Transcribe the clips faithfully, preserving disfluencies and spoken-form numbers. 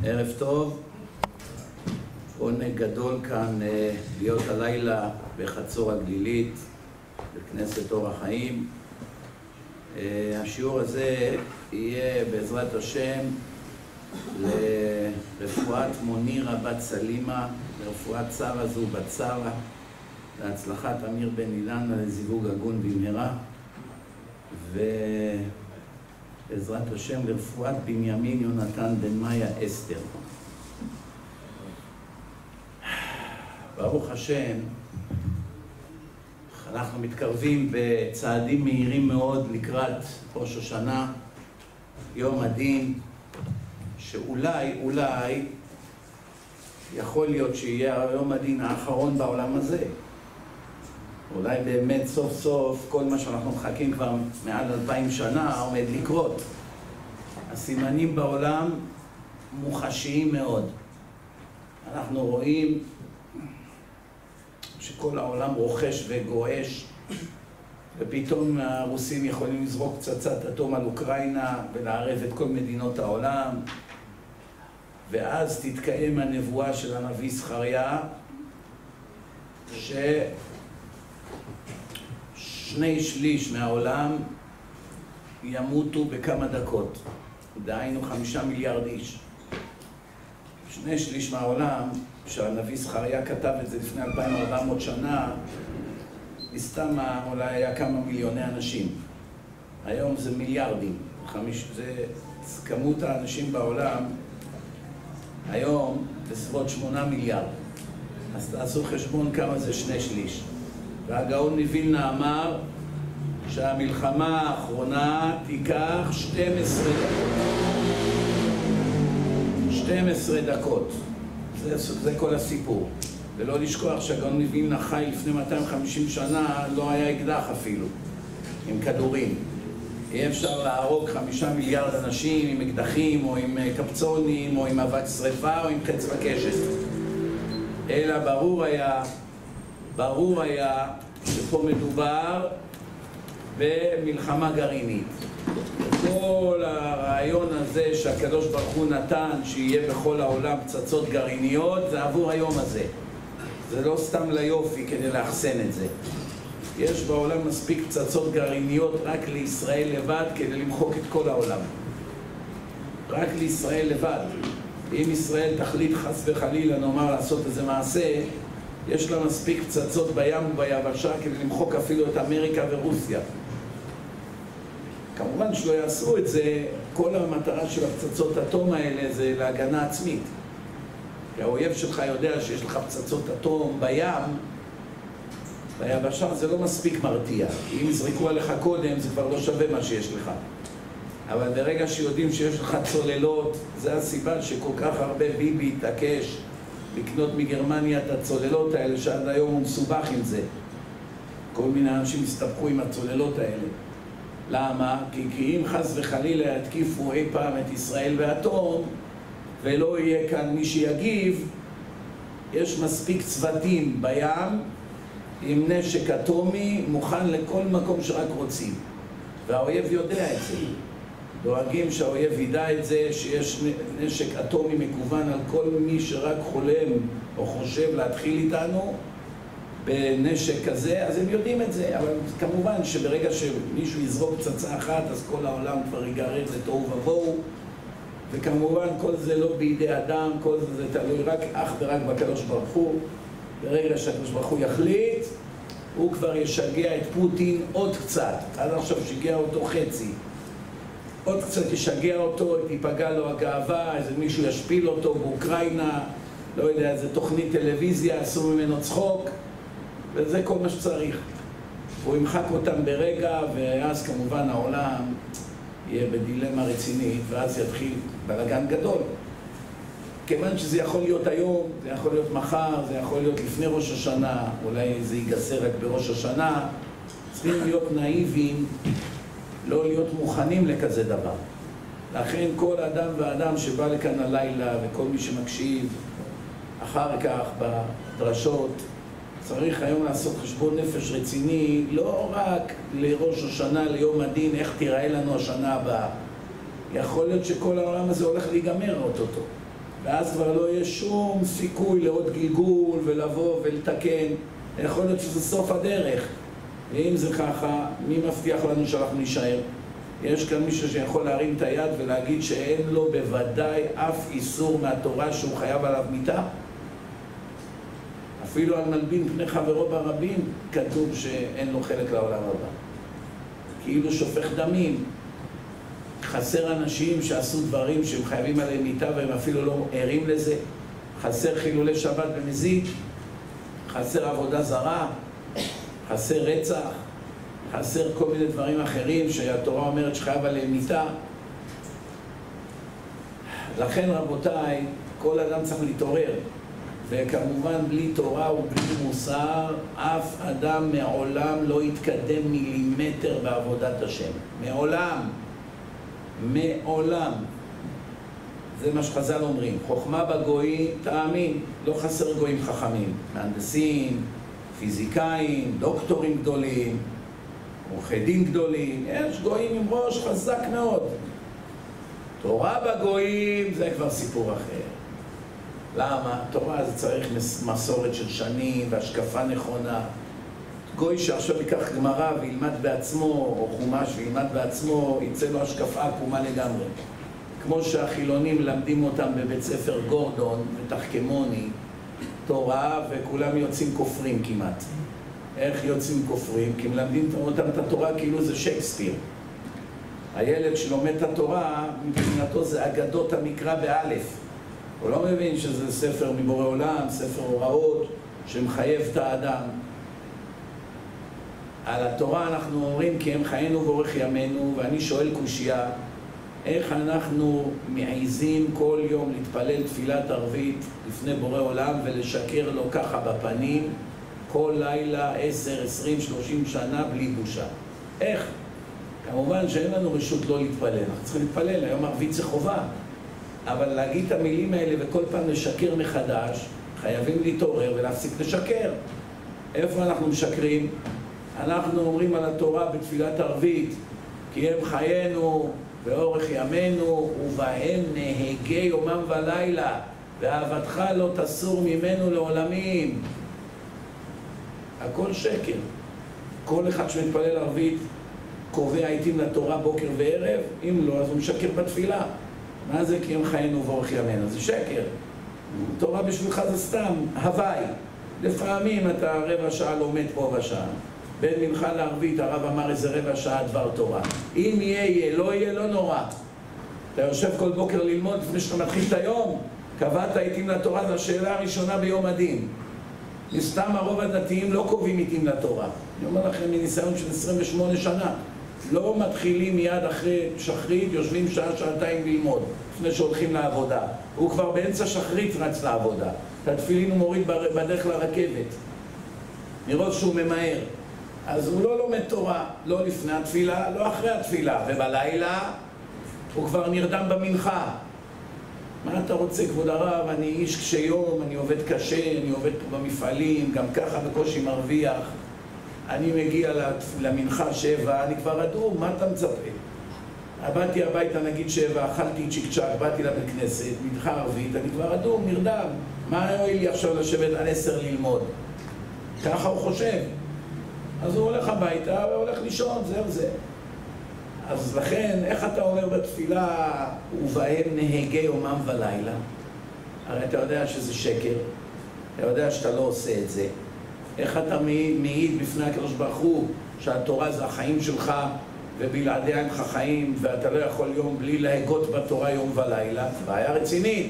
ערב טוב, עונג גדול כאן להיות הלילה בחצור הגלילית, בכנסת אור החיים. השיעור הזה יהיה בעזרת השם לרפואת מונירה בת סלימה, לרפואת שרה זו בת שרה, להצלחת אמיר בן אילנה לזיווג הגון במהרה, ובעזרת השם לרפואת בנימין יונתן בן מאיה אסתר. ברוך השם, אנחנו מתקרבים בצעדים מהירים מאוד לקראת ראש השנה, יום הדין, שאולי, אולי, יכול להיות שיהיה יום הדין האחרון בעולם הזה. אולי באמת סוף סוף כל מה שאנחנו מחכים כבר מעל אלפיים שנה עומד לקרות. הסימנים בעולם מוחשיים מאוד. אנחנו רואים שכל העולם רוכש וגועש, ופתאום הרוסים יכולים לזרוק פצצת אטום על אוקראינה ולערב את כל מדינות העולם, ואז תתקיים הנבואה של הנביא זכריה ששני שליש מהעולם ימותו בכמה דקות, דהיינו חמישה מיליארד איש. שני שליש מהעולם, שהנביא זכריה כתב את זה לפני אלפיים וארבע מאות שנה, מסתם אולי היה כמה מיליוני אנשים. היום זה מיליארדים. חמיש, זה כמות האנשים בעולם היום בסביבות שמונה מיליארד. אז תעשו חשבון כמה זה שני שליש. והגאון מווילנה אמר שהמלחמה האחרונה תיקח שתים עשרה דקות. שתים עשרה דקות. זה, זה כל הסיפור. ולא לשכוח שהגאון מווילנה חי לפני מאתיים וחמישים שנה, לא היה אקדח אפילו, עם כדורים. אי אפשר להרוג חמישה מיליארד אנשים עם אקדחים, או עם קפצונים, או עם אבק שריפה, או עם חץ וקשת. אלא ברור היה, ברור היה שפה מדובר במלחמה גרעינית. כל הרעיון הזה שהקדוש ברוך הוא נתן שיהיה בכל העולם פצצות גרעיניות, זה עבור היום הזה. זה לא סתם ליופי כדי לאחסן את זה. יש בעולם מספיק פצצות גרעיניות רק לישראל לבד כדי למחוק את כל העולם. רק לישראל לבד. אם ישראל תחליט חס וחלילה, נאמר, לעשות איזה מעשה, יש לה מספיק פצצות בים וביבשה כדי למחוק אפילו את אמריקה ורוסיה. כמובן שלא יעשו את זה, כל המטרה של הפצצות אטום האלה זה להגנה עצמית. כי האויב שלך יודע שיש לך פצצות אטום בים, ביבשה זה לא מספיק מרתיע. אם יזרקו עליך קודם זה כבר לא שווה מה שיש לך. אבל ברגע שיודעים שיש לך צוללות, זה הסיבה שכל כך הרבה ביבי התעקש לקנות מגרמניה את הצוללות האלה, שעד היום הוא מסובך עם זה. כל מיני אנשים הסתבכו עם הצוללות האלה. למה? כי, כי אם חס וחלילה יתקיפו אי פעם את ישראל באטום, ולא יהיה כאן מי שיגיב, יש מספיק צוותים בים עם נשק אטומי מוכן לכל מקום שרק רוצים. והאויב יודע את זה. דואגים שהאויב ידע את זה, שיש נשק אטומי מקוון על כל מי שרק חולם או חושב להתחיל איתנו בנשק כזה, אז הם יודעים את זה. אבל כמובן שברגע שמישהו יזרוק פצצה אחת, אז כל העולם כבר ייגרר לתוהו ובוהו. וכמובן כל זה לא בידי אדם, כל זה, זה תלוי רק אך ורק בקדוש ברוך הוא. ברגע שהקדוש ברוך הוא יחליט, הוא כבר ישגע את פוטין עוד קצת. עד עכשיו שיגע אותו חצי. עוד קצת ישגע אותו, תיפגע לו הגאווה, איזה מישהו ישפיל אותו באוקראינה, לא יודע, איזה תוכנית טלוויזיה, עשו ממנו צחוק, וזה כל מה שצריך. הוא ימחק אותם ברגע, ואז כמובן העולם יהיה בדילמה רצינית, ואז יתחיל בלגן גדול. כיוון שזה יכול להיות היום, זה יכול להיות מחר, זה יכול להיות לפני ראש השנה, אולי זה ייגסר רק בראש השנה, צריכים להיות נאיבים, לא להיות מוכנים לכזה דבר. לכן כל אדם ואדם שבא לכאן הלילה, וכל מי שמקשיב אחר כך בדרשות, צריך היום לעשות חשבון נפש רציני, לא רק לראש השנה, ליום הדין, איך תיראה לנו השנה הבאה. יכול להיות שכל העולם הזה הולך להיגמר אוטוטו. ואז כבר לא יהיה שום סיכוי לעוד גלגול ולבוא ולתקן. יכול להיות שזה סוף הדרך. ואם זה ככה, מי מבטיח לנו שאנחנו נשאר? יש כאן מישהו שיכול להרים את היד ולהגיד שאין לו בוודאי אף איסור מהתורה שהוא חייב עליו מיתה? אפילו על מלבין פני חברו ברבים כתוב שאין לו חלק לעולם הבא. כאילו שופך דמים. חסר אנשים שעשו דברים שהם חייבים עליהם מיתה והם אפילו לא ערים לזה. חסר חילולי שבת במזיד. חסר עבודה זרה. חסר רצח. חסר כל מיני דברים אחרים שהתורה אומרת שחייב עליהם מיתה. לכן רבותיי, כל אדם צריך להתעורר. וכמובן בלי תורה ובלי מוסר, אף אדם מעולם לא יתקדם מילימטר בעבודת השם. מעולם. מעולם. זה מה שחז"ל אומרים. חוכמה בגויים, תאמין, לא חסר גויים חכמים. מהנדסים, פיזיקאים, דוקטורים גדולים, עורכי דין גדולים. יש גויים עם ראש חזק מאוד. תורה בגויים זה כבר סיפור אחר. למה? תורה זה צריך מסורת של שנים והשקפה נכונה. גוי שעכשיו ייקח גמרא וילמד בעצמו, או חומש וילמד בעצמו, יצא לו השקפה עקומה לגמרי. כמו שהחילונים למדים אותם בבית ספר גורדון ותחכמוני, תורה, וכולם יוצאים כופרים כמעט. איך יוצאים כופרים? כי מלמדים אותם את התורה כאילו זה שייקספיר. הילד שלומד את התורה, מבחינתו זה אגדות המקרא באלף. הוא לא מבין שזה ספר מבורא עולם, ספר הוראות שמחייב את האדם. על התורה אנחנו אומרים כי הם חיינו ואורך ימינו, ואני שואל קושיה, איך אנחנו מעיזים כל יום להתפלל תפילת ערבית לפני בורא עולם ולשקר לו ככה בפנים כל לילה עשר, עשרים, שלושים שנה בלי בושה? איך? כמובן שאין לנו רשות לא להתפלל, אנחנו צריכים להתפלל, היום ערבית זה חובה. אבל להגיד את המילים האלה וכל פעם לשקר מחדש, חייבים להתעורר ולהפסיק לשקר. איפה אנחנו משקרים? אנחנו אומרים על התורה בתפילת ערבית, כי הם חיינו ואורך ימינו, ובהם נהגי יומם ולילה, ואהבתך לא תסור ממנו לעולמים. הכל שקר. כל אחד שמתפלל ערבית קובע עיתים לתורה בוקר וערב, אם לא, אז הוא משקר בתפילה. מה זה כי הם חיינו ואורך ימינו? זה שקר. תורה בשבילך זה סתם, הוואי. לפעמים אתה רבע שעה לומד פה ושעה. בין מנחה לערבית הרב אמר איזה רבע שעה דבר תורה. אם יהיה, יהיה, לא יהיה, לא נורא. אתה יושב כל בוקר ללמוד לפני שאתה מתחיל את היום, קבעת עיתים לתורה, זו השאלה הראשונה ביום הדין. מסתם הרוב הדתיים לא קובעים עיתים לתורה. אני אומר לכם מניסיון של עשרים ושמונה שנה. לא מתחילים מיד אחרי שחרית, יושבים שעה, שעתיים ללמוד, לפני שהולכים לעבודה. הוא כבר באמצע שחרית רץ לעבודה. את התפילין הוא מוריד בדרך לרכבת. נראות שהוא ממהר. אז הוא לא לומד תורה, לא לפני התפילה, לא אחרי התפילה. ובלילה הוא כבר נרדם במנחה. מה אתה רוצה, כבוד הרב? אני איש קשה יום, אני עובד קשה, אני עובד פה במפעלים, גם ככה בקושי מרוויח. אני מגיע למנחה שבע, אני כבר אדום, מה אתה מצפה? באתי הביתה נגיד שבע, אכלתי צ'יק צ'ק, באתי לבית כנסת, מנחה ערבית, אני כבר אדום, נרדם. מה יועיל לי עכשיו לשבת על עשר ללמוד? ככה הוא חושב. אז הוא הולך הביתה והולך לישון, זהו זה. אז לכן, איך אתה אומר בתפילה, ובהם נהגי יומם ולילה? הרי אתה יודע שזה שקר, אתה יודע שאתה לא עושה את זה. איך אתה מעיד בפני הקדוש ברוך הוא שהתורה זה החיים שלך ובלעדיה אין לך חיים ואתה לא יכול יום בלי להגות בתורה יום ולילה? בעיה רצינית.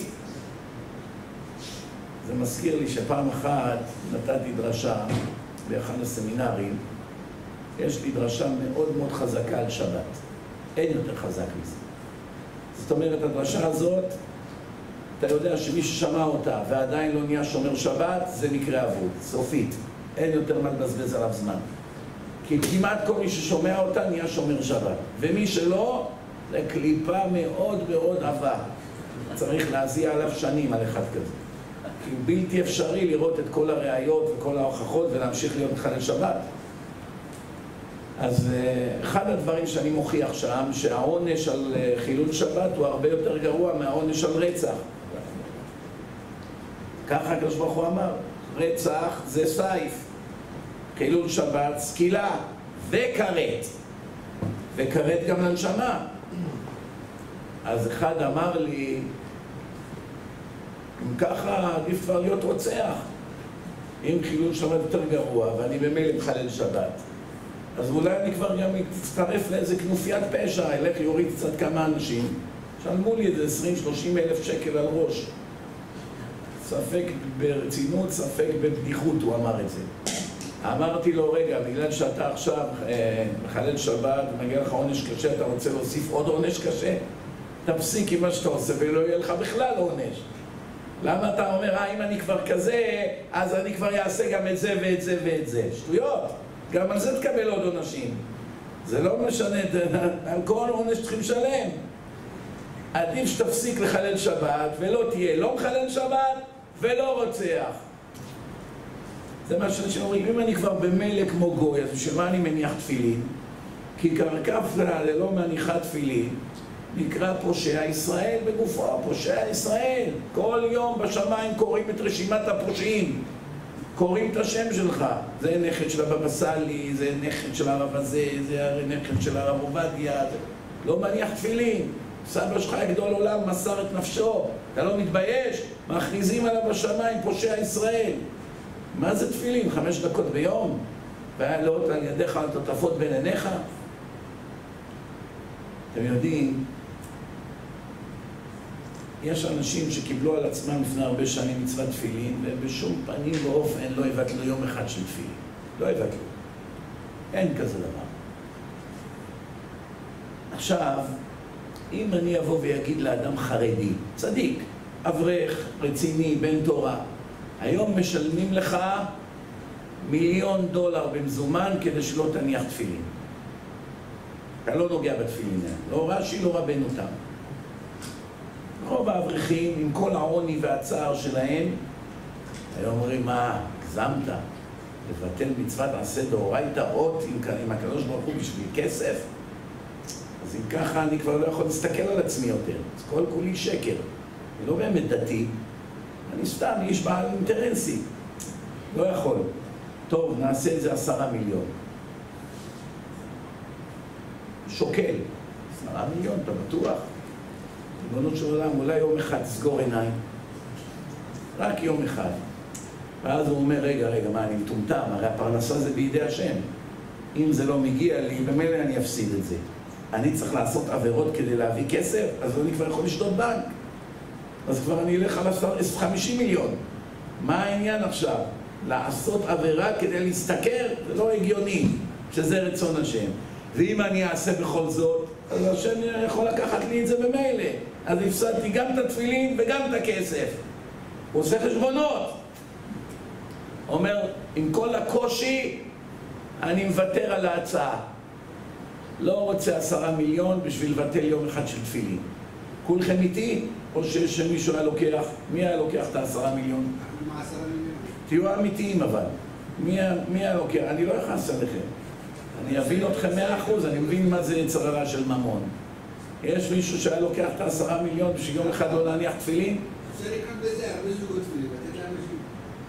זה מזכיר לי שפעם אחת נתתי דרשה באחד הסמינרים. יש לי דרשה מאוד מאוד חזקה על שבת. אין יותר חזק מזה. זאת אומרת, הדרשה הזאת, אתה יודע שמי ששמע אותה ועדיין לא נהיה שומר שבת, זה מקרה אבוד, סופית. אין יותר מה לבזבז עליו זמן. כי כמעט כל מי ששומע אותה נהיה שומר שבת. ומי שלא, זה קליפה מאוד מאוד עבה. צריך להזיע עליו שנים על אחד כזה. כי הוא בלתי אפשרי לראות את כל הראיות וכל ההוכחות ולהמשיך להיות מחלל שבת. אז אחד הדברים שאני מוכיח שם, שהעונש על חילול שבת הוא הרבה יותר גרוע מהעונש על רצח. ככה הקדוש ברוך הוא אמר, רצח זה סייף, חילול שבת, סקילה וכרת, וכרת גם לנשמה. אז אחד אמר לי, אם ככה עדיף כבר להיות רוצח, אם חילול שבת יותר גרוע ואני במילא מחלל שבת, אז אולי אני כבר גם אצטרף לאיזה כנופיית פשע, אלך יוריד קצת כמה אנשים, שלמו לי איזה עשרים שלושים אלף שקל על ראש. ספק ברצינות, ספק בבדיחות, הוא אמר את זה. אמרתי לו, רגע, בגלל שאתה עכשיו אה, מחלל שבת ומגיע לך עונש קשה, אתה רוצה להוסיף עוד עונש קשה? תפסיק עם מה שאתה עושה ולא יהיה לך בכלל עונש. למה אתה אומר, אה, אם אני כבר כזה, אז אני כבר אעשה גם את זה ואת זה ואת זה? שטויות. גם על זה תקבל עוד עונשים. זה לא משנה, על כל עונש צריכים לשלם. עדיף שתפסיק לחלל שבת ולא תהיה לא מחלל שבת ולא רוצח. זה מה שאנשים אומרים, אם אני כבר במילא כמו גוי, אז בשביל מה אני מניח תפילין? כי קרקפלה ללא מניחת תפילין נקרא פושע ישראל בגופו, פושע ישראל. כל יום בשמיים קוראים את רשימת הפושעים, קוראים את השם שלך. זה נכד של הבבא סאלי, זה נכד של הרב הזה, זה נכד של הרב עובדיה. לא מניח תפילין. סבא שלך גדול עולם מסר את נפשו, אתה לא מתבייש? מכריזים עליו בשמיים פושע ישראל. מה זה תפילין? חמש דקות ביום? ועלות על ידיך על תותפות בין עיניך? אתם יודעים, יש אנשים שקיבלו על עצמם לפני הרבה שנים מצוות תפילין, ובשום פנים ואופן לא הבטלו יום אחד של תפילין. לא הבטלו. אין כזה דבר. עכשיו, אם אני אבוא ויגיד לאדם חרדי, צדיק, אברך, רציני, בן תורה, היום משלמים לך מיליון דולר במזומן כדי שלא תניח תפילין. אתה לא נוגע בתפילין, לא רש"י, לא רבנו תם. רוב האברכים, עם כל העוני והצער שלהם, היום אומרים, מה, הגזמת? לבטל מצוות עשה דאורייתא אות עם הקדוש ברוך הוא בשביל כסף? אז אם ככה אני כבר לא יכול להסתכל על עצמי יותר. אז כל כולי שקר. אני לא באמת דתי. אני סתם איש בעל אינטרסי. לא יכול. טוב, נעשה את זה עשרה מיליון. שוקל. עשרה מיליון, אתה בטוח? ריבונו של עולם, אולי יום אחד תסגור עיניים. רק יום אחד. ואז הוא אומר, רגע, רגע, מה, אני מטומטם? הרי הפרנסה זה בידי השם. אם זה לא מגיע לי, במילא אני אפסיד את זה. אני צריך לעשות עבירות כדי להביא כסף, אז אני כבר יכול לשדוד בנק. אז כבר אני אלך על חמישים מיליון. מה העניין עכשיו? לעשות עבירה כדי להסתכר? זה לא הגיוני, שזה רצון השם. ואם אני אעשה בכל זאת, אז השם יכול לקחת לי את זה במילא. אז הפסדתי גם את התפילין וגם את הכסף. הוא עושה חשבונות. אומר, עם כל הקושי, אני מוותר על ההצעה. לא רוצה עשרה מיליון בשביל לבטל יום אחד של תפילין. כולכם איתי? או שמישהו היה לוקח? מי היה לוקח את העשרה מיליון? תהיו אמיתיים אבל. מי היה לוקח? אני לא אכנס עליכם. אני אבין אתכם מאה אחוז, אני מבין מה זה יצר הרע של ממון. יש מישהו שהיה לוקח את העשרה מיליון בשביל יום אחד לא להניח תפילין? אפשר לקנות בזה, הרבה זוגות תפילין, לתת לאנשים.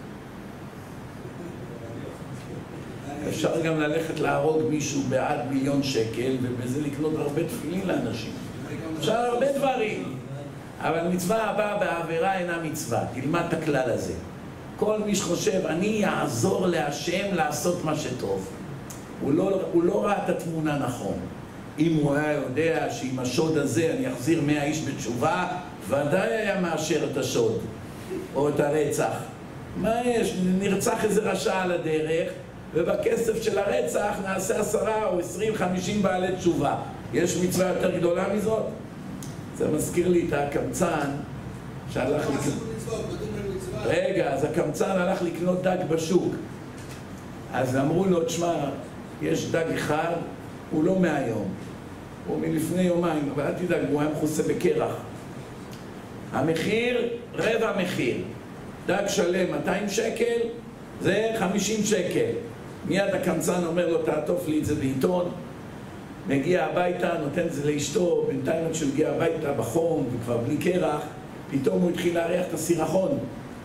אפשר גם ללכת להרוג מישהו בעד מיליון שקל ובזה לקנות הרבה תפילין לאנשים. אפשר הרבה דברים. אבל מצווה הבאה בעבירה אינה מצווה. תלמד את הכלל הזה. כל מי שחושב, אני אעזור להשם לעשות מה שטוב. הוא לא, הוא לא ראה את התמונה נכון. אם הוא היה יודע שעם השוד הזה אני אחזיר מאה איש בתשובה, ודאי היה מאשר את השוד או את הרצח. מה יש? נרצח איזה רשע על הדרך ובכסף של הרצח נעשה עשרה או עשרים, חמישים בעלי תשובה. יש מצווה יותר גדולה מזאת? זה מזכיר לי את הקמצן שהלך לקנות... רגע, אז הקמצן הלך לקנות דג בשוק. אז אמרו לו, תשמע, יש דג אחד, הוא לא מהיום. הוא מלפני יומיים, אבל אל תדאג, הוא היה מכוסה בקרח. המחיר, רבע מחיר. דג שלם מאתיים שקל, זה חמישים שקל. מיד הקמצן אומר לו, תעטוף לי את זה בעיתון. מגיע הביתה, נותן את זה לאשתו, בינתיים עד שהוא מגיע הביתה בחום וכבר בלי קרח, פתאום הוא התחיל להריח את הסירחון.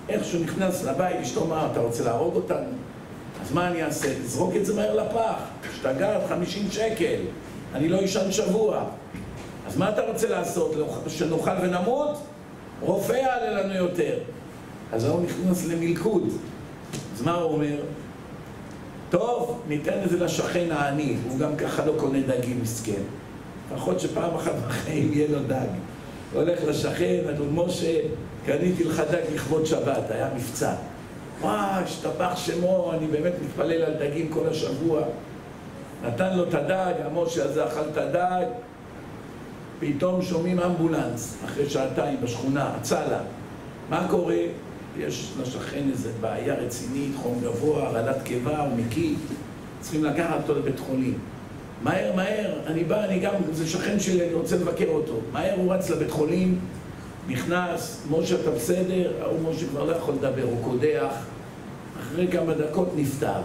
איך שהוא נכנס לבית, אשתו אמר, אתה רוצה להרוג אותנו? אז מה אני אעשה? תזרוק את זה מהר לפח. שתגעת חמישים שקל. אני לא ישן שבוע. אז מה אתה רוצה לעשות? שנאכל ונמות? רופא יעלה לנו יותר. אז הוא נכנס למלכוד. אז מה הוא אומר? טוב, ניתן את זה לשכן העני. הוא גם ככה לא קונה דגים מסכן. לפחות שפעם אחת בחיים יהיה לו דג. הולך לשכן, אדון משה, קניתי לך דג לכבוד שבת, היה מבצע. וואי, השתבח שמו, אני באמת מתפלל על דגים כל השבוע. נתן לו את הדג, המשה הזה אכל את הדג, פתאום שומעים אמבולנס, אחרי שעתיים בשכונה, הצלה. מה קורה? יש לשכן איזו בעיה רצינית, חום גבוה, הרעלת קיבה, הוא מקיא, צריכים לקחת אותו לבית חולים. מהר, מהר, אני בא, אני גם, זה שכן שלי, אני רוצה לבקר אותו. מהר הוא רץ לבית חולים, נכנס, משה אתה בסדר, הוא משה כבר לא יכול לדבר, הוא קודח, אחרי כמה דקות נפטר.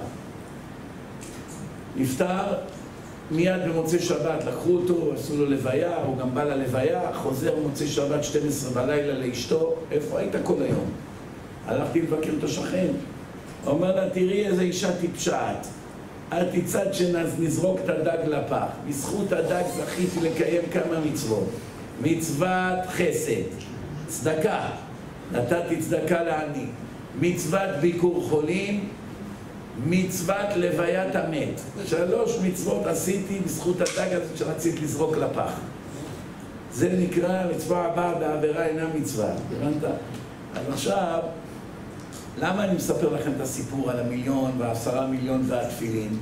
נפטר, מיד במוצאי שבת לקחו אותו, עשו לו לוויה, הוא גם בא ללוויה, חוזר במוצאי שבת שתים עשרה בלילה לאשתו, איפה היית כל היום? הלכתי לבקר את השכן. הוא אומר לה, תראי איזה אישה טיפשעת. את תצד שנזרוק את הדג לפח. בזכות הדג זכיתי לקיים כמה מצוות. מצוות חסד, צדקה, נתתי צדקה לעני. מצוות ביקור חולים, מצוות לוויית המת. שלוש מצוות עשיתי בזכות הדג הזה שרצית לזרוק לפח. זה נקרא מצווה הבאה בעבירה אינה מצווה. הבנת? אז עכשיו, למה אני מספר לכם את הסיפור על המיליון והעשרה מיליון והתפילין?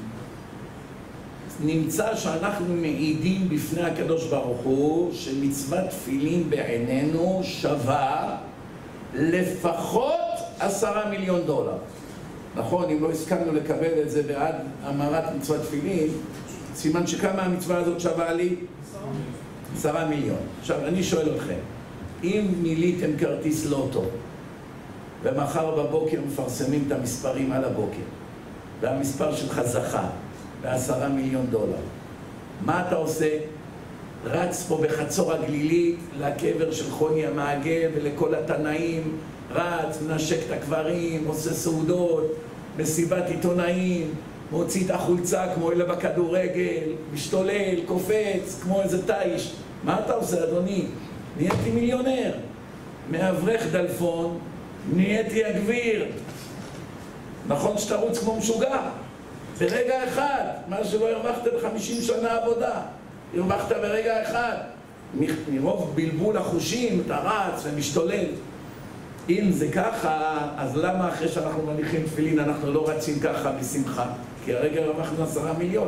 נמצא שאנחנו מעידים בפני הקדוש ברוך הוא שמצוות תפילין בעינינו שווה לפחות עשרה מיליון דולר. נכון, אם לא הסכמנו לקבל את זה בעד המרת מצוות תפילין, סימן שכמה המצווה הזאת שווה לי? עשרה מיליון. עכשיו, אני שואל אתכם, אם מיליתם כרטיס לוטו, ומחר בבוקר מפרסמים את המספרים על הבוקר, והמספר שלך זכה בעשרה מיליון דולר, מה אתה עושה? רץ פה בחצור הגלילית לקבר של חוני המעגל ולכל התנאים, רץ, מנשק את הקברים, עושה סעודות, מסיבת עיתונאים, מוציא את החולצה כמו אלה בכדורגל, משתולל, קופץ, כמו איזה טייש. מה אתה עושה, אדוני? נהייתי מיליונר. מאברך דלפון, נהייתי הגביר. נכון שתרוץ כמו משוגע? ברגע אחד, מה שלא הרווחת ב-חמישים שנה עבודה, הרווחת ברגע אחד. מרוב בלבול החושים, אתה רץ ומשתולל. אם זה ככה, אז למה אחרי שאנחנו מניחים תפילין אנחנו לא רצים ככה בשמחה? כי הרגע הרווחנו עשרה מיליון.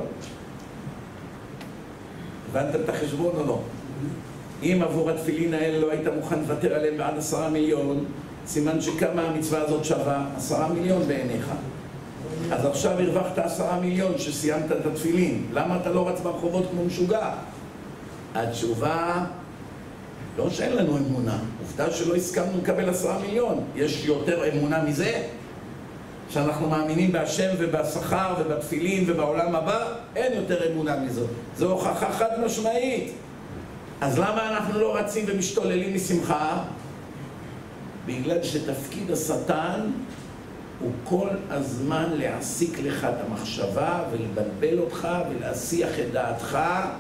הבנת את החשבון או לא? אם עבור התפילין האלה לא היית מוכן לוותר עליהם בעד עשרה מיליון, סימן שכמה המצווה הזאת שווה? עשרה מיליון בעיניך. אז עכשיו הרווחת עשרה מיליון שסיימת את התפילין. למה אתה לא רץ ברחובות כמו משוגע? התשובה, לא שאין לנו אמונה. עובדה שלא הסכמנו לקבל עשרה מיליון. יש יותר אמונה מזה? שאנחנו מאמינים בהשם ובשכר ובתפילין ובעולם הבא? אין יותר אמונה מזאת. זו הוכחה חד משמעית. אז למה אנחנו לא רצים ומשתוללים משמחה? בגלל שתפקיד השטן הוא כל הזמן להעסיק לך את המחשבה ולבלבל אותך ולהסיח את דעתך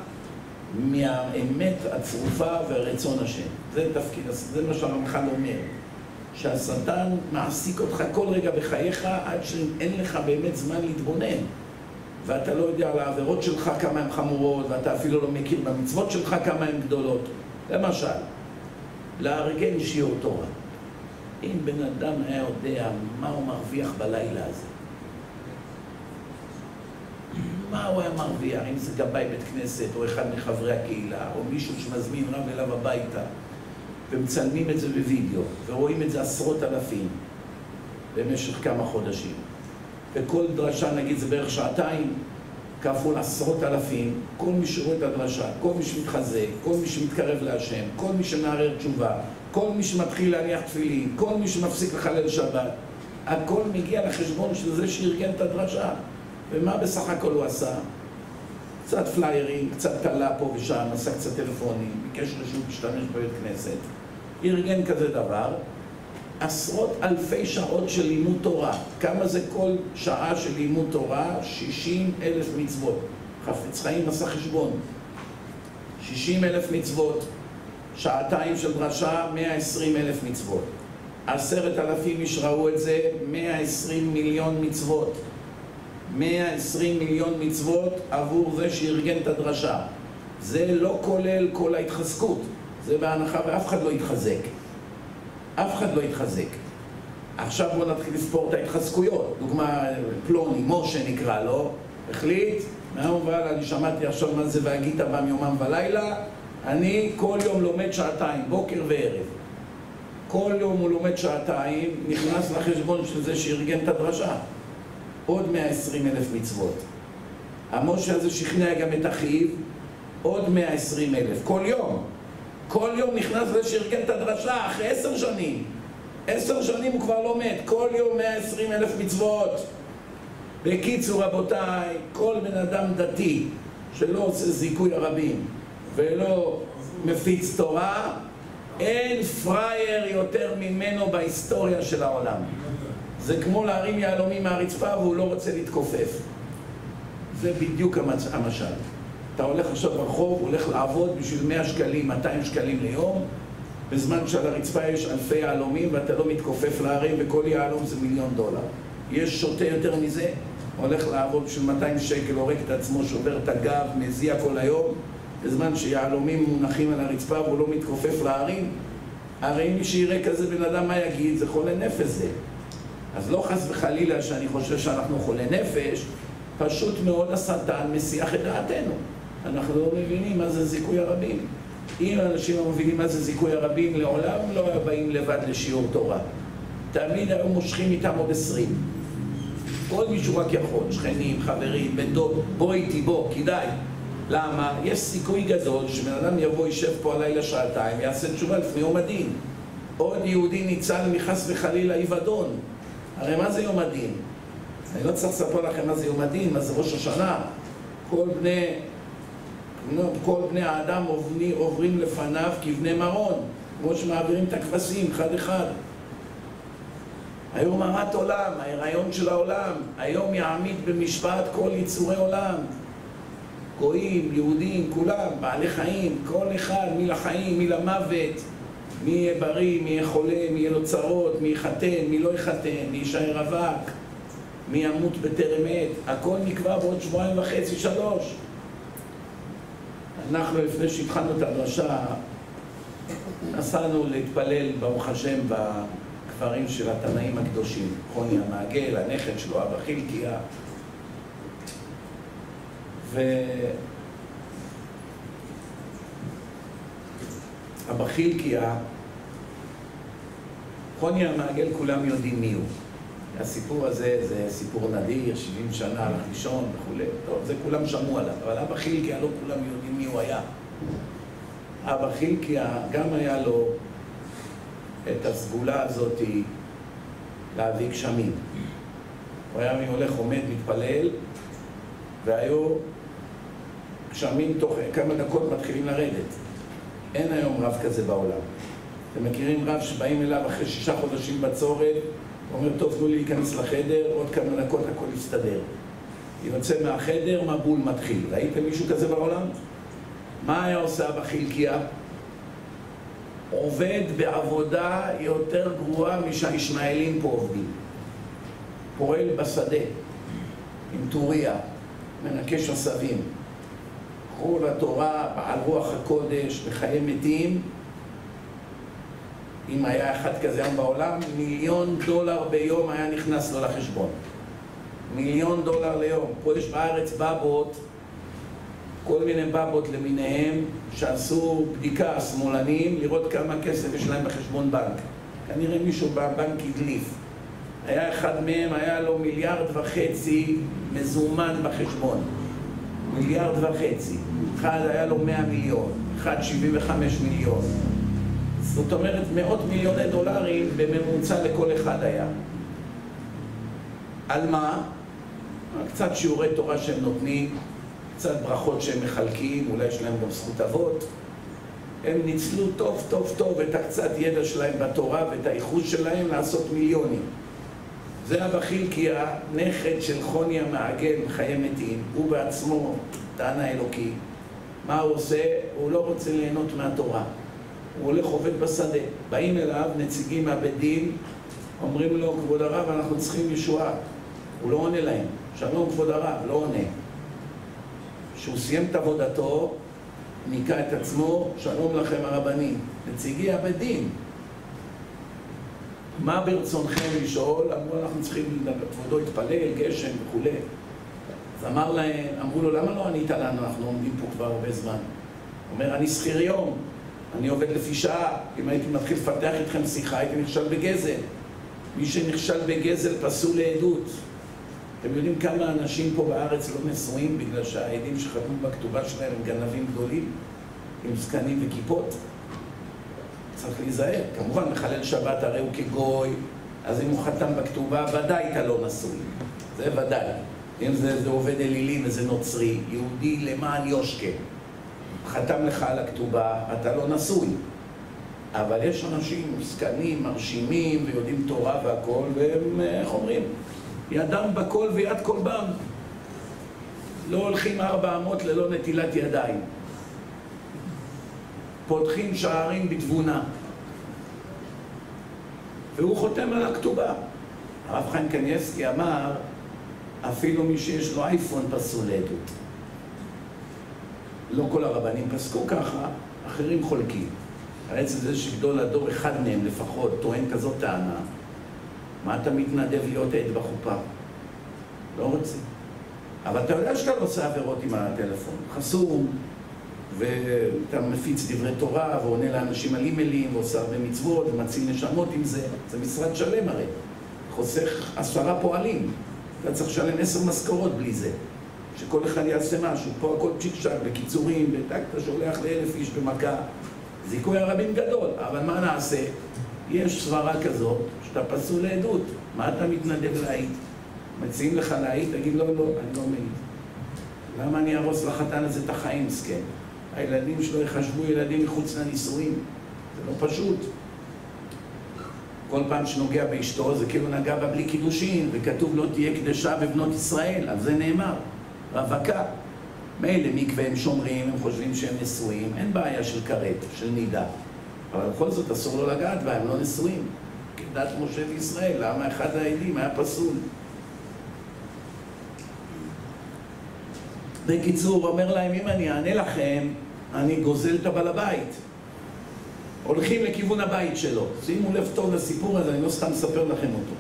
מהאמת הצרופה והרצון השם. זה תפקיד, זה מה שהרמח"ל אומר. שהשטן מעסיק אותך כל רגע בחייך עד שאין לך באמת זמן להתבונן. ואתה לא יודע על העבירות שלך כמה הן חמורות, ואתה אפילו לא מכיר במצוות שלך כמה הן גדולות. למשל, לארגן שיעור תורה. אם בן אדם היה יודע מה הוא מרוויח בלילה הזה, מה הוא היה מרוויח, אם זה גבאי בית כנסת או אחד מחברי הקהילה או מישהו שמזמין רב אליו הביתה ומצלמים את זה בווידאו ורואים את זה עשרות אלפים במשך כמה חודשים, וכל דרשה נגיד זה בערך שעתיים כפול עשרות אלפים, כל מי שרואה את הדרשה, כל מי שמתחזק, כל מי שמתקרב להשם, כל מי שמערער תשובה, כל מי שמתחיל להניח תפילין, כל מי שמפסיק לחלל שבת, הכל מגיע לחשבון של זה שארגן את הדרשה. ומה בסך הכל הוא עשה? קצת פליירים, קצת קלה פה ושם, עשה קצת טלפונים, ביקש רשות להשתמש בבית כנסת, ארגן כזה דבר, עשרות אלפי שעות של לימוד תורה. כמה זה כל שעה של לימוד תורה? שישים אלף מצוות. חפץ חיים עשה חשבון. שישים אלף מצוות. שעתיים של דרשה, מאה ועשרים אלף מצוות. עשרת אלפים ישראו את זה, מאה ועשרים מיליון מצוות. מאה ועשרים מיליון מצוות עבור זה שארגן את הדרשה. זה לא כולל כל ההתחזקות. זה בהנחה ואף אחד לא יתחזק. אף אחד לא יתחזק. עכשיו בואו נתחיל לספור את ההתחזקויות. דוגמה, פלוני, משה נקרא לו, החליט, מהיום והלאה, אני שמעתי עכשיו מה זה והגית בם יומם ולילה, אני כל יום לומד שעתיים, בוקר וערב. כל יום הוא לומד שעתיים, נכנס לחשבון של זה שארגן את הדרשה. עוד מאה ועשרים אלף מצוות. המשה הזה שכנע גם את אחיו, עוד מאה ועשרים אלף, כל יום. כל יום נכנס לזה שארגן את הדרשה, אחרי עשר שנים. עשר שנים הוא כבר לומד, כל יום מאה ועשרים אלף מצוות. בקיצור רבותיי, כל בן אדם דתי שלא עושה זיכוי הרבים ולא מפיץ תורה, אין פרייר יותר ממנו בהיסטוריה של העולם. זה כמו להרים יהלומים מהרצפה והוא לא רוצה להתכופף. זה בדיוק המצ... המשל. אתה הולך עכשיו ברחוב, הולך לעבוד בשביל מאה שקלים, מאתיים שקלים ליום, בזמן שעל הרצפה יש אלפי יהלומים ואתה לא מתכופף להרים, וכל יהלום זה מיליון דולר. יש שוטה יותר מזה, הולך לעבוד בשביל מאתיים שקל, הורג את עצמו, שובר את הגב, מזיע כל היום, בזמן שיהלומים מונחים על הרצפה והוא לא מתכופף להרים. הרי מי שיראה כזה בן אדם, מה יגיד? זה חולה נפש זה. אז לא חס וחלילה שאני חושב שאנחנו חולה נפש, פשוט מאוד השטן מסיח את דעתנו. אנחנו לא מבינים מה זה זיכוי הרבים. אם האנשים המבינים מה זה זיכוי הרבים, לעולם לא היו באים לבד לשיעור תורה. תמיד היו מושכים איתם עוד עשרים. עוד מישהו רק יכול, שכנים, חברים, בן דוד, בוא איתי, בוא, כדאי. למה? יש סיכוי גדול שבן אדם יבוא, יישב פה הלילה שעתיים, יעשה תשובה לפני יום הדין. עוד יהודי ניצל מחס וחלילה אבדון. הרי מה זה יום הדין? אני לא צריך לספר לכם מה זה יום הדין, מה זה ראש השנה. כל בני, כל בני האדם עוברים, עוברים לפניו כבני מרון, כמו שמעבירים את הכבשים, אחד אחד. היום הרת עולם, ההיריון של העולם, היום יעמיד במשפט כל יצורי עולם. גויים, יהודים, כולם, בעלי חיים, כל אחד, מי לחיים, מי למוות, מי יהיה בריא, מי יהיה חולה, מי יהיה לו צרות, מי יחתן, מי לא יחתן, מי יישאר רווק, מי ימות בטרם עת, הכל נקבע בעוד שבועיים וחצי, שלוש. אנחנו לפני שהתחלנו את הדרשה, נסענו להתפלל ברוך השם בכפרים של התנאים הקדושים, חוני המעגל, הנכד שלו, אבא חילקיה, ואבא חילקיה, חוני המעגל כולם יודעים מי הוא. הסיפור הזה זה סיפור נדיר, שבעים שנה הלך לישון וכו'. טוב, זה כולם שמעו עליו, אבל אבא חילקיה לא כולם יודעים מי הוא היה. אבא חילקיה גם היה לו את הסגולה הזאת להביא גשמים. הוא היה מי הולך, עומד, מתפלל, והיו גשמים תוך כמה דקות מתחילים לרדת. אין היום רב כזה בעולם. אתם מכירים רב שבאים אליו אחרי שישה חודשים בצורת, הוא אומר, טוב, תנו לי להיכנס לחדר, עוד כמה דקות הכל יסתדר. יוצא מהחדר, מבול מתחיל. ראיתם מישהו כזה בעולם? מה היה עושה אבא חילקיה? עובד בעבודה יותר גרועה משהישמעאלים פה עובדים. פועל בשדה, עם טוריה, מנקש עשבים. קחו לתורה, בעל רוח הקודש, בחיי מתים. אם היה אחד כזה היום בעולם, מיליון דולר ביום היה נכנס לו לחשבון. מיליון דולר ליום. פה יש בארץ בבות, כל מיני בבות למיניהם, שעשו בדיקה, שמאלנים, לראות כמה כסף יש להם בחשבון בנק. כנראה מישהו בבנק הדליף. היה אחד מהם, היה לו מיליארד וחצי מזומן בחשבון. מיליארד וחצי. אחד היה לו מאה מיליון, אחד שבעים וחמש מיליון. זאת אומרת, מאות מיליוני דולרים בממוצע לכל אחד היה. על מה? קצת שיעורי תורה שהם נותנים, קצת ברכות שהם מחלקים, אולי יש להם גם זכות אבות. הם ניצלו טוב טוב טוב את הקצת ידע שלהם בתורה ואת האיחוד שלהם לעשות מיליונים. זה הבחיל כי הנכד של חוני המעגל חיי מתים, הוא בעצמו טען האלוקי. מה הוא עושה? הוא לא רוצה ליהנות מהתורה. הוא הולך עובד בשדה. באים אליו נציגים מהבית דין, אומרים לו, כבוד הרב, אנחנו צריכים ישועה. הוא לא עונה להם. שלום כבוד הרב, לא עונה. כשהוא סיים את עבודתו, ניקה את עצמו, שלום לכם הרבנים. נציגי הבית דין. מה ברצונכם לשאול? אמרו, אנחנו צריכים כבודו התפלל, גשם וכו'. אז אמר להם, אמרו לו, למה לא ענית לנו? אנחנו עומדים פה כבר הרבה זמן. הוא אומר, אני שכיר יום, אני עובד לפי שעה. אם הייתי מתחיל לפתח איתכם שיחה, הייתי נכשל בגזל. מי שנכשל בגזל פסול לעדות. אתם יודעים כמה אנשים פה בארץ לא נשואים בגלל שהעדים שחתמו בכתובה שלהם הם גנבים גדולים, עם זקנים וכיפות? צריך להיזהר. כמובן, מחלל שבת הרי הוא כגוי, אז אם הוא חתם בכתובה, ודאי אתה לא נשוי. זה ודאי. אם זה, זה עובד אלילים, איזה נוצרי, יהודי למען יושקה. חתם לך על הכתובה, אתה לא נשוי. אבל יש אנשים זקנים, מרשימים, ויודעים תורה והכל, והם, איך אומרים? ידם בכל ויד כל בם. לא הולכים ארבע אמות ללא נטילת ידיים. פותחים שערים בתבונה. והוא חותם על הכתובה. הרב חיים קניאבסקי אמר, אפילו מי שיש לו אייפון פסול לעדות. לא כל הרבנים פסקו ככה, אחרים חולקים. הרצל זה שגדול הדור אחד מהם לפחות טוען כזאת טענה. מה אתה מתנדב להיות עד בחופה? לא רוצה. אבל אתה יודע שאתה לא עושה עבירות עם הטלפון. חסום, ואתה מפיץ דברי תורה, ועונה לאנשים על אימיילים, ועושה הרבה מצוות, ומציל נשמות עם זה. זה משרד שלם הרי. חוסך עשרה פועלים. אתה צריך לשלם עשר משכורות בלי זה. שכל אחד יעשה משהו. פה הכל צ'יק צ'ק, בקיצורים, בטק, אתה שולח לאלף איש במכה. זיכוי הרבים גדול. אבל מה נעשה? יש סברה כזאת, שאתה פסול לעדות. מה אתה מתנדב להעיד? מציעים לך להעיד, תגיד לא, לא, אני לא מעיד. למה אני ארוס לחתן הזה את החיים, סכן? הילדים שלו יחשבו ילדים מחוץ לנישואים. זה לא פשוט. כל פעם שנוגע באשתו, זה כאילו נגע בה בלי קידושין, וכתוב לא תהיה קדשה בבנות ישראל, על זה נאמר. רווקה. מילא מקווה הם שומרים, הם חושבים שהם נשואים, אין בעיה של כרת, של נידה. אבל בכל זאת אסור לו לגעת בה, הם לא נשואים. כדת משה וישראל, למה אחד העדים היה פסול? בקיצור, אומר להם, אם אני אענה לכם, אני גוזל את הבעל הבית. הולכים לכיוון הבית שלו. שימו לב טוב לסיפור הזה, אני לא סתם מספר לכם אותו.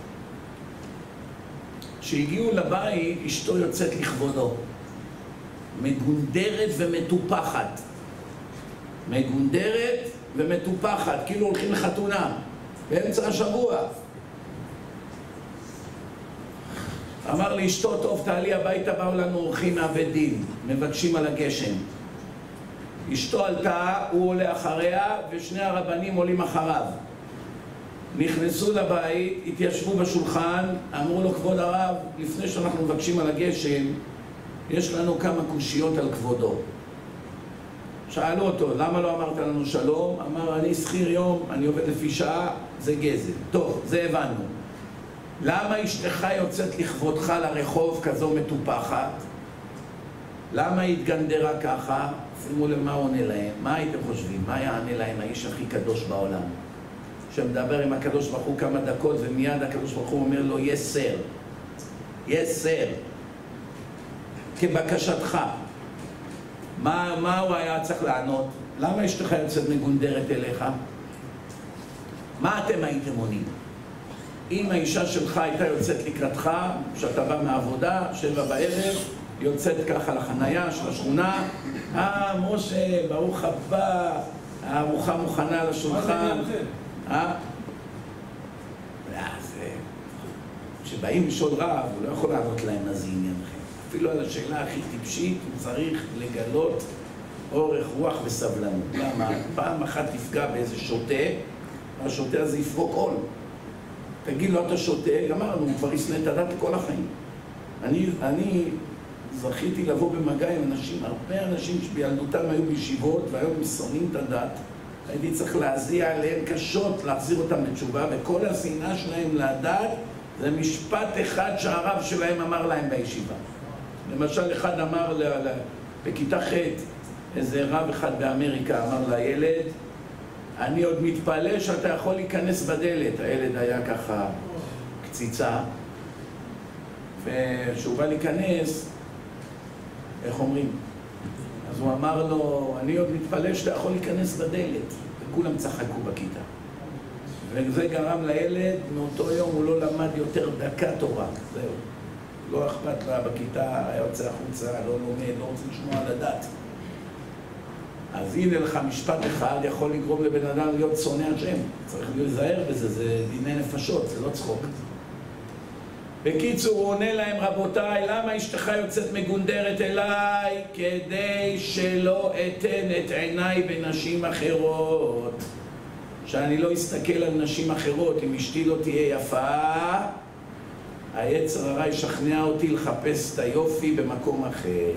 כשהגיעו לבית, אשתו יוצאת לכבודו. מגונדרת ומטופחת. מגונדרת ומטופחת, כאילו הולכים לחתונה. באמצע השבוע. אמר לי, אשתו, טוב, תעלי הביתה, באו לנו אורחים מהבית דין, מבקשים על הגשם. אשתו עלתה, הוא עולה אחריה, ושני הרבנים עולים אחריו. נכנסו לבית, התיישבו בשולחן, אמרו לו, כבוד הרב, לפני שאנחנו מבקשים על הגשם, יש לנו כמה קושיות על כבודו. שאלו אותו, למה לא אמרת לנו שלום? אמר, אני שכיר יום, אני עובד לפי שעה, זה גזל. טוב, זה הבנו. למה אשתך יוצאת לכבודך לרחוב כזו מטופחת? למה היא התגנדרה ככה? שימו לב מה עונה להם. מה הייתם חושבים? מה יענה להם האיש הכי קדוש בעולם? שמדבר עם הקדוש ברוך הוא כמה דקות ומיד הקדוש ברוך הוא אומר לו, יש סר. יש סר. כבקשתך. מה, מה הוא היה צריך לענות? למה אשתך יוצאת מגונדרת אליך? מה אתם הייתם עונים? אם האישה שלך הייתה יוצאת לקראתך, שאתה בא מהעבודה, שבע בערב, יוצאת ככה לחנייה של השכונה, אה, משה, ברוך הבא, הארוחה מוכנה לשולחן. אה? כשבאים לשאול רב, הוא לא יכול לענות להם מה זה עניינכם. אפילו על השאלה הכי טיפשית, הוא צריך לגלות אורך רוח וסבלנות. למה? פעם אחת תפגע באיזה שוטה, והשוטה הזה יפרוק עול. תגיד לו, אתה שוטה, גמרנו, הוא כבר ישנא את הדת כל החיים. אני, אני זכיתי לבוא במגע עם אנשים, הרבה אנשים שבילדותם היו בישיבות, והיום שונאים את הדת, הייתי צריך להזיע עליהם קשות, להחזיר אותם לתשובה, וכל השנאה שלהם לדעת זה משפט אחד שהרב שלהם אמר להם בישיבה. למשל, אחד אמר ל... ל... בכיתה ח' איזה רב אחד באמריקה אמר לילד, אני עוד מתפלא שאתה יכול להיכנס בדלת. הילד היה ככה קציצה, וכשהוא בא להיכנס, איך אומרים? אז הוא אמר לו, אני עוד מתפלא שאתה יכול להיכנס בדלת. וכולם צחקו בכיתה. וזה גרם לילד, מאותו יום הוא לא למד יותר דקה תורה. זהו. לא אכפת לה בכיתה, היה יוצא החוצה, לא לומד, לא רוצה לשמוע על הדת. אז הנה לך משפט אחד יכול לגרום לבן אדם להיות שונא השם. צריך להיזהר בזה, זה דיני נפשות, זה לא צחוק. בקיצור, הוא עונה להם, רבותיי, למה אשתך יוצאת מגונדרת אליי? כדי שלא אתן את עיניי בנשים אחרות. שאני לא אסתכל על נשים אחרות. אם אשתי לא תהיה יפה, היצר הרע ישכנע אותי לחפש את היופי במקום אחר.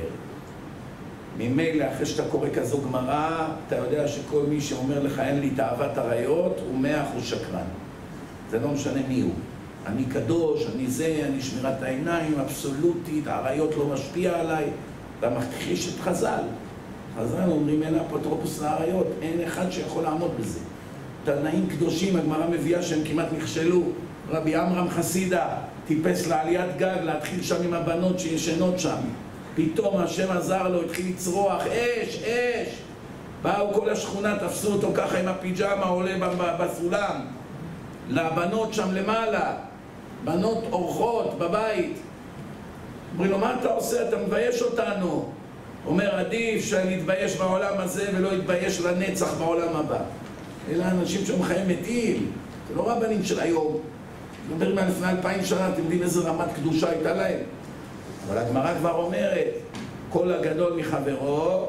ממילא, אחרי שאתה קורא כזו גמרא, אתה יודע שכל מי שאומר לך אין לי תאוות עריות, הוא מאה אחוז שקרן. זה לא משנה מי הוא. אני קדוש, אני זה, אני שמירת העיניים, אבסולוטית, העריות לא משפיע עליי. אתה מכחיש את חז"ל. חז"ל אומרים, אין אפוטרופוס לעריות, אין אחד שיכול לעמוד בזה. תנאים קדושים, הגמרא מביאה שהם כמעט נכשלו. רבי עמרם חסידה טיפס לעליית גג, להתחיל שם עם הבנות שישנות שם. פתאום השם עזר לו, התחיל לצרוח, אש, אש. באו כל השכונה, תפסו אותו ככה עם הפיג'מה, עולה בסולם. לבנות שם למעלה, בנות אורחות בבית. אומרים לו, מה אתה עושה? אתה מבייש אותנו. אומר, עדיף שאני אתבייש בעולם הזה ולא אתבייש לנצח בעולם הבא. אלה אנשים שהם חיים מתים, זה לא רבנים של היום. מדברים על לפני אלפיים שנה, אתם יודעים איזה רמת קדושה הייתה להם. אבל הגמרא כבר אומרת, כל הגדול מחברו,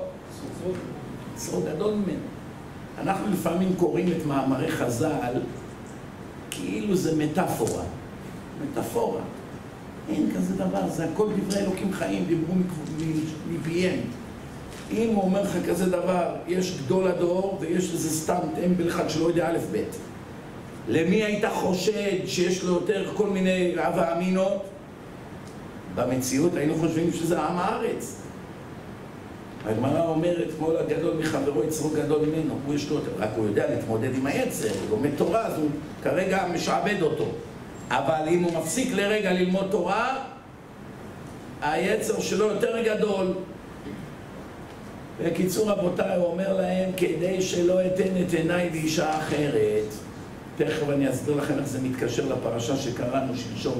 סוד גדול ממנו. אנחנו לפעמים קוראים את מאמרי חז"ל, כאילו זה מטאפורה. מטאפורה. אין כזה דבר, זה הכל דברי אלוקים חיים, דיברו מפיהם. אם הוא אומר לך כזה דבר, יש גדול הדור ויש איזה סתם טמבל אחד שלא יודע א' ב'. למי היית חושד שיש לו יותר כל מיני רב האמינות? במציאות היינו חושבים שזה עם הארץ. הגמרא אומרת, כל הגדול מחברו יצרו גדול ממנו. הוא יש לו, רק הוא יודע להתמודד עם היצר, הוא לומד תורה, אז הוא כרגע משעבד אותו. אבל אם הוא מפסיק לרגע ללמוד תורה, היצר שלו יותר גדול. בקיצור רבותיי, הוא אומר להם, כדי שלא אתן את עיניי באישה אחרת. תכף אני אסביר לכם איך זה מתקשר לפרשה שקראנו שלשום.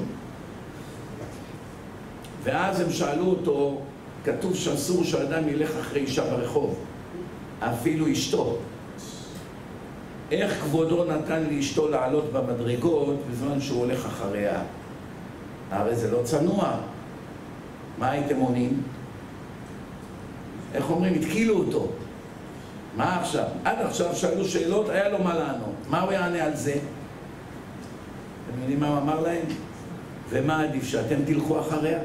ואז הם שאלו אותו, כתוב שאסור שאדם ילך אחרי אישה ברחוב, אפילו אשתו. איך כבודו נתן לאשתו לעלות במדרגות בזמן שהוא הולך אחריה? הרי זה לא צנוע. מה הייתם עונים? איך אומרים? התקילו אותו. מה עכשיו? עד עכשיו שאלו שאלות, היה לו מה לענות. מה הוא יענה על זה? אתם יודעים מה הוא אמר להם? ומה עדיף, שאתם תלכו אחריה?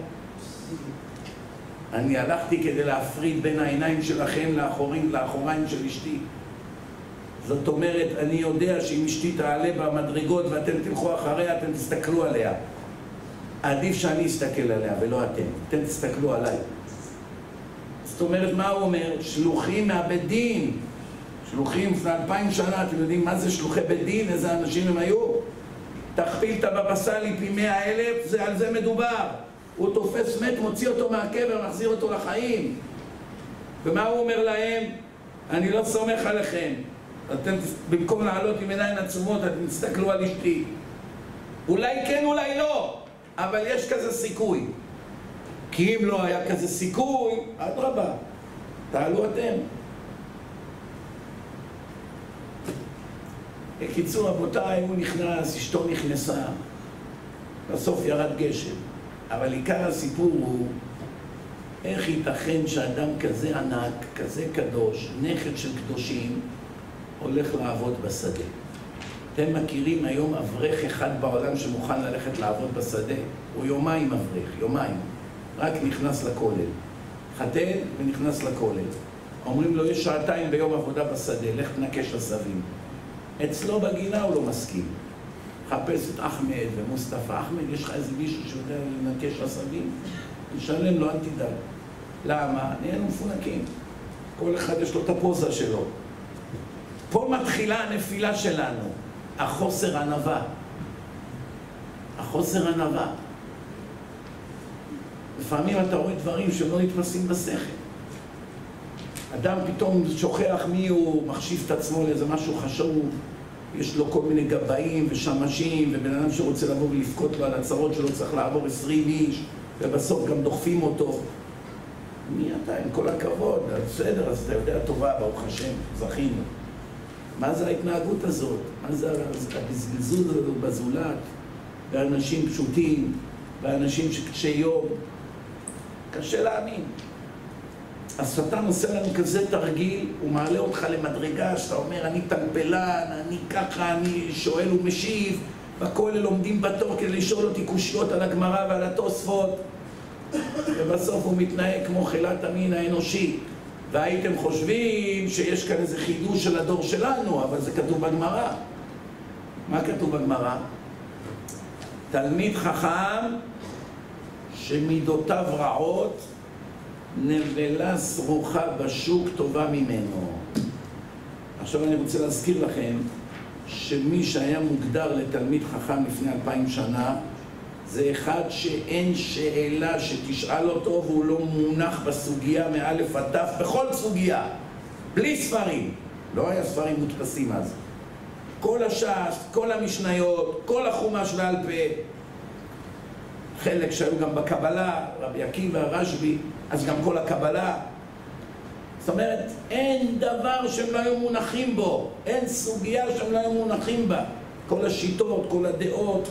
אני הלכתי כדי להפריד בין העיניים שלכם לאחורים, לאחוריים של אשתי. זאת אומרת, אני יודע שאם אשתי תעלה במדרגות ואתם תלכו אחריה, אתם תסתכלו עליה. עדיף שאני אסתכל עליה ולא אתם. אתם תסתכלו עליי. זאת אומרת, מה הוא אומר? שלוחים מהבית דין. שלוחים לפני אלפיים שנה, אתם יודעים מה זה שלוחי בית דין? איזה אנשים הם היו? תכפיל את הבבא סאלי פי מאה אלף, זה על זה מדובר. הוא תופס מת, מוציא אותו מהקבר, מחזיר אותו לחיים. ומה הוא אומר להם? אני לא סומך עליכם. אתם במקום לעלות עם עיניים עצומות, אתם תסתכלו על אשתי. אולי כן, אולי לא, אבל יש כזה סיכוי. כי אם לא היה כזה סיכוי, אדרבה, תעלו אתם. בקיצור, רבותיי, הוא נכנס, אשתו נכנסה, בסוף ירד גשם. אבל עיקר הסיפור הוא, איך ייתכן שאדם כזה ענק, כזה קדוש, נכד של קדושים, הולך לעבוד בשדה. אתם מכירים היום אברך אחד בעולם שמוכן ללכת לעבוד בשדה? הוא יומיים אברך, יומיים. רק נכנס לכולל. חתן ונכנס לכולל. אומרים לו, יש שעתיים ביום עבודה בשדה, לך תנקש עשבים. אצלו בגינה הוא לא מסכים. חפש את אחמד ומוסטפא. אחמד, יש לך איזה מישהו שיודע לנקש עשבים? נשלם לו, אל תדאג. למה? נהיינו מפונקים. כל אחד יש לו את הפוזה שלו. פה מתחילה הנפילה שלנו, החוסר ענווה. החוסר ענווה. לפעמים אתה רואה דברים שלא נתפסים בשכל. אדם פתאום שוכח מי הוא, מחשיב את עצמו לאיזה משהו חשוב, יש לו כל מיני גבאים ושמשים, ובן אדם שרוצה לבוא ולפקוט לו על הצרות שלו צריך לעבור עשרים איש, ובסוף גם דוחפים אותו. מי אתה? עם כל הכבוד, בסדר, אז אתה יודע טובה, ברוך השם, זכינו. מה זה ההתנהגות הזאת? מה זה הבזבזות הזאת בזולת? באנשים פשוטים, באנשים שקשי יום. קשה להאמין. השטן עושה לנו כזה תרגיל, הוא מעלה אותך למדרגה שאתה אומר, אני טלפלן, אני ככה, אני שואל ומשיב, בכולל לומדים בתור כדי לשאול אותי קושיות על הגמרא ועל התוספות, ובסוף הוא מתנהג כמו חילת המין האנושי. והייתם חושבים שיש כאן איזה חידוש של הדור שלנו, אבל זה כתוב בגמרא. מה כתוב בגמרא? תלמיד חכם שמידותיו רעות, נבלה סרוחה בשוק טובה ממנו. עכשיו אני רוצה להזכיר לכם שמי שהיה מוגדר לתלמיד חכם לפני אלפיים שנה זה אחד שאין שאלה שתשאל אותו והוא לא מונח בסוגיה מאלף עד תף בכל סוגיה, בלי ספרים. לא היה ספרים מודפסים אז. כל הש"ס, כל המשניות, כל החומש בעל פה, חלק שהיו גם בקבלה, רבי עקיבא, רשב"י, אז גם כל הקבלה. זאת אומרת, אין דבר שהם לא היו מונחים בו, אין סוגיה שהם לא היו מונחים בה. כל השיטות, כל הדעות.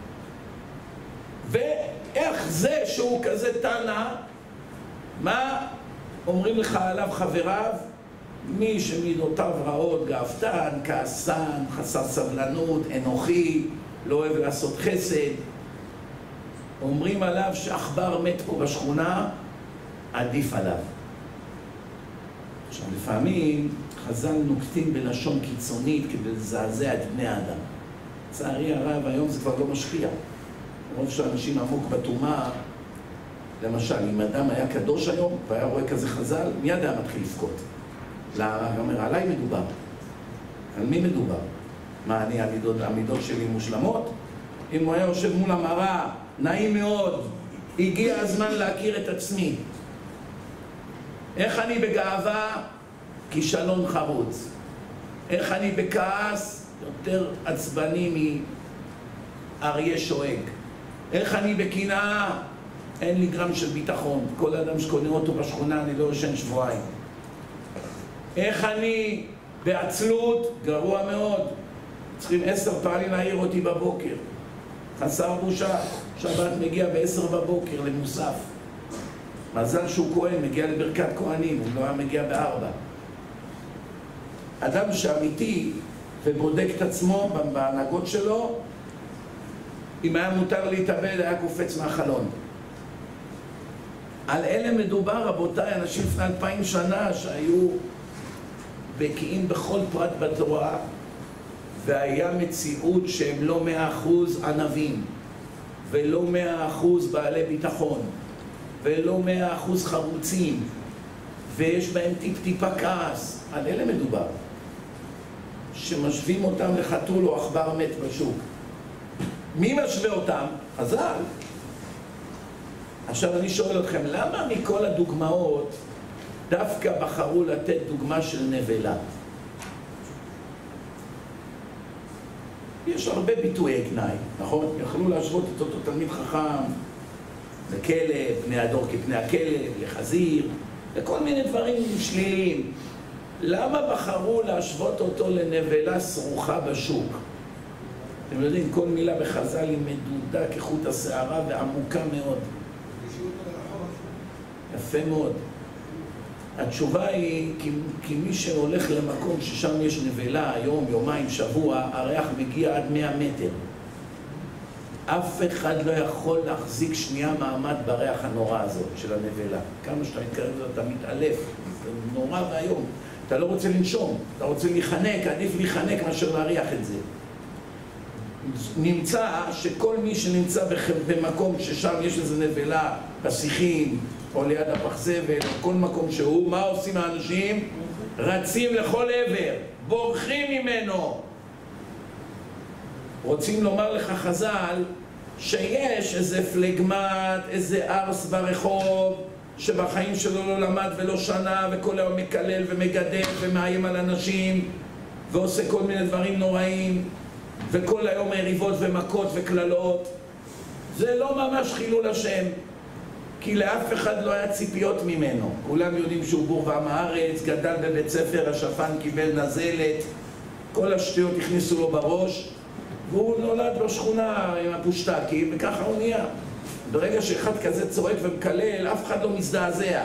ואיך זה שהוא כזה תנא, מה אומרים לך עליו חבריו? מי שמידותיו רעות, גאוותן, כעסן, חסר סבלנות, אנוכי, לא אוהב לעשות חסד. אומרים עליו שעכבר מת פה בשכונה, עדיף עליו. עכשיו, לפעמים חז"ל נוקטים בלשון קיצונית כדי לזעזע את בני האדם. לצערי הרב, היום זה כבר לא משפיע. רוב שאנשים עמוק בטומאה, למשל, אם אדם היה קדוש היום והיה רואה כזה חז"ל, מיד היה מתחיל לבכות. למה? הוא אומר, עליי מדובר. על מי מדובר? מה, אני, המידות, המידות שלי מושלמות? אם הוא היה יושב מול המראה, נעים מאוד, הגיע הזמן להכיר את עצמי. איך אני בגאווה? כישלון חרוץ. איך אני בכעס? יותר עצבני מאריה שואג. איך אני בקנאה? אין לי גרם של ביטחון. כל אדם שקונה אותו בשכונה, אני לא ישן שבועיים. איך אני בעצלות? גרוע מאוד. צריכים עשר פעמים להעיר אותי בבוקר. חסר בושה. שבת מגיע בעשר בבוקר למוסף. מזל שהוא כהן, מגיע לברכת כהנים, הוא לא היה מגיע בארבע. אדם שאמיתי ובודק את עצמו בהנהגות שלו, אם היה מותר להתאבד, היה קופץ מהחלון. על אלה מדובר, רבותיי, אנשים לפני אלפיים שנה שהיו בקיאים בכל פרט בתורה, והיה מציאות שהם לא מאה אחוז ענבים, ולא מאה אחוז בעלי ביטחון, ולא מאה אחוז חרוצים, ויש בהם טיפ-טיפה כעס. על אלה מדובר. שמשווים אותם לחתול או עכבר מת בשוק. מי משווה אותם? חז"ל. עכשיו אני שואל אתכם, למה מכל הדוגמאות דווקא בחרו לתת דוגמה של נבלה? יש הרבה ביטויי גנאי, נכון? יכלו להשוות את אותו תלמיד חכם לכלב, בני הדור כפני הכלב, לחזיר, לכל מיני דברים שליליים. למה בחרו להשוות אותו לנבלה סרוחה בשוק? אתם יודעים, כל מילה בחז"ל היא מדודה כחוט השערה ועמוקה מאוד. יפה מאוד. התשובה היא, כי, כי מי שהולך למקום ששם יש נבלה, היום, יומיים, שבוע, הריח מגיע עד מאה מטר. אף אחד לא יכול להחזיק שנייה מעמד בריח הנורא הזאת של הנבלה. כמה שאתה מתקרב לזה, אתה מתעלף. זה נורא והיום. אתה לא רוצה לנשום, אתה רוצה להיחנק, עדיף להיחנק מאשר להריח את זה. נמצא שכל מי שנמצא במקום ששם יש איזו נבלה, בשיחים, או ליד הפח זבל, או כל מקום שהוא, מה עושים האנשים? רצים לכל עבר, בורחים ממנו. רוצים לומר לך חז"ל, שיש איזה פלגמט, איזה ארס ברחוב, שבחיים שלו לא למד ולא שנה, וכל היום מקלל ומגדל ומאיים על אנשים, ועושה כל מיני דברים נוראים, וכל היום מריבות ומכות וכללות. זה לא ממש חילול השם, כי לאף אחד לא היה ציפיות ממנו. כולם יודעים שהוא בור ועם הארץ, גדל בבית ספר, השפן קיבל נזלת, כל השטויות הכניסו לו בראש, והוא נולד בשכונה עם הפושטקים, וככה הוא נהיה. ברגע שאחד כזה צועק ומקלל, אף אחד לא מזדעזע.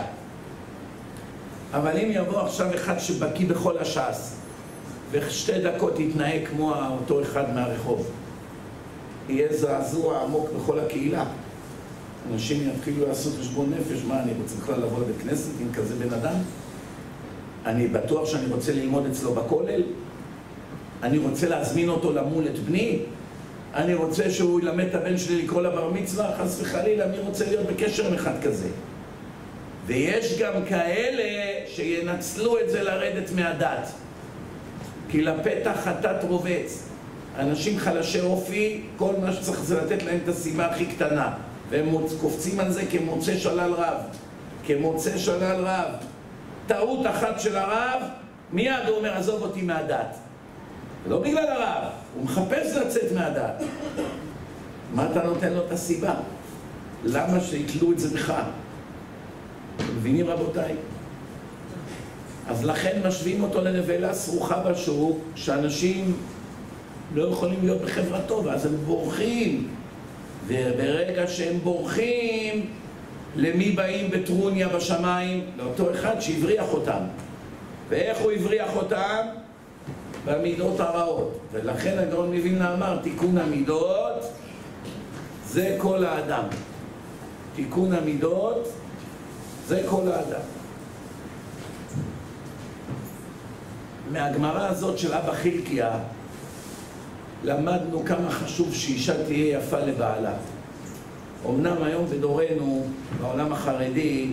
אבל אם יבוא עכשיו אחד שבקיא בכל הש"ס, ושתי דקות יתנהג כמו אותו אחד מהרחוב, יהיה זעזוע עמוק בכל הקהילה. אנשים יתחילו לעשות חשבון נפש, מה, אני רוצה בכלל לבוא לבית כנסת עם כזה בן אדם? אני בטוח שאני רוצה ללמוד אצלו בכולל? אני רוצה להזמין אותו למול את בני? אני רוצה שהוא ילמד את הבן שלי לקרוא לבר מצווה? חס וחלילה, אני רוצה להיות בקשר עם אחד כזה. ויש גם כאלה שינצלו את זה לרדת מהדת. כי לפתח חטאת רובץ. אנשים חלשי אופי, כל מה שצריך זה לתת להם את הסיבה הכי קטנה. והם קופצים על זה כמוצא שלל רב. כמוצא שלל רב. טעות אחת של הרב, מיד הוא אומר, עזוב אותי מהדת. לא בגלל הרב, הוא מחפש לצאת מהדת. מה אתה נותן לו את הסיבה? למה שיתלו את זה בך? אתם מבינים רבותיי? אז לכן משווים אותו לנבלה סרוחה בשוק, שאנשים לא יכולים להיות בחברתו, ואז הם בורחים. וברגע שהם בורחים, למי באים בטרוניה בשמיים? לאותו אחד שהבריח אותם. ואיך הוא הבריח אותם? במידות הרעות. ולכן הגאון מווילנה אמר, תיקון המידות זה כל האדם. תיקון המידות זה כל האדם. מהגמרא הזאת של אבא חילקיה למדנו כמה חשוב שאישה תהיה יפה לבעלה. אמנם היום בדורנו, בעולם החרדי,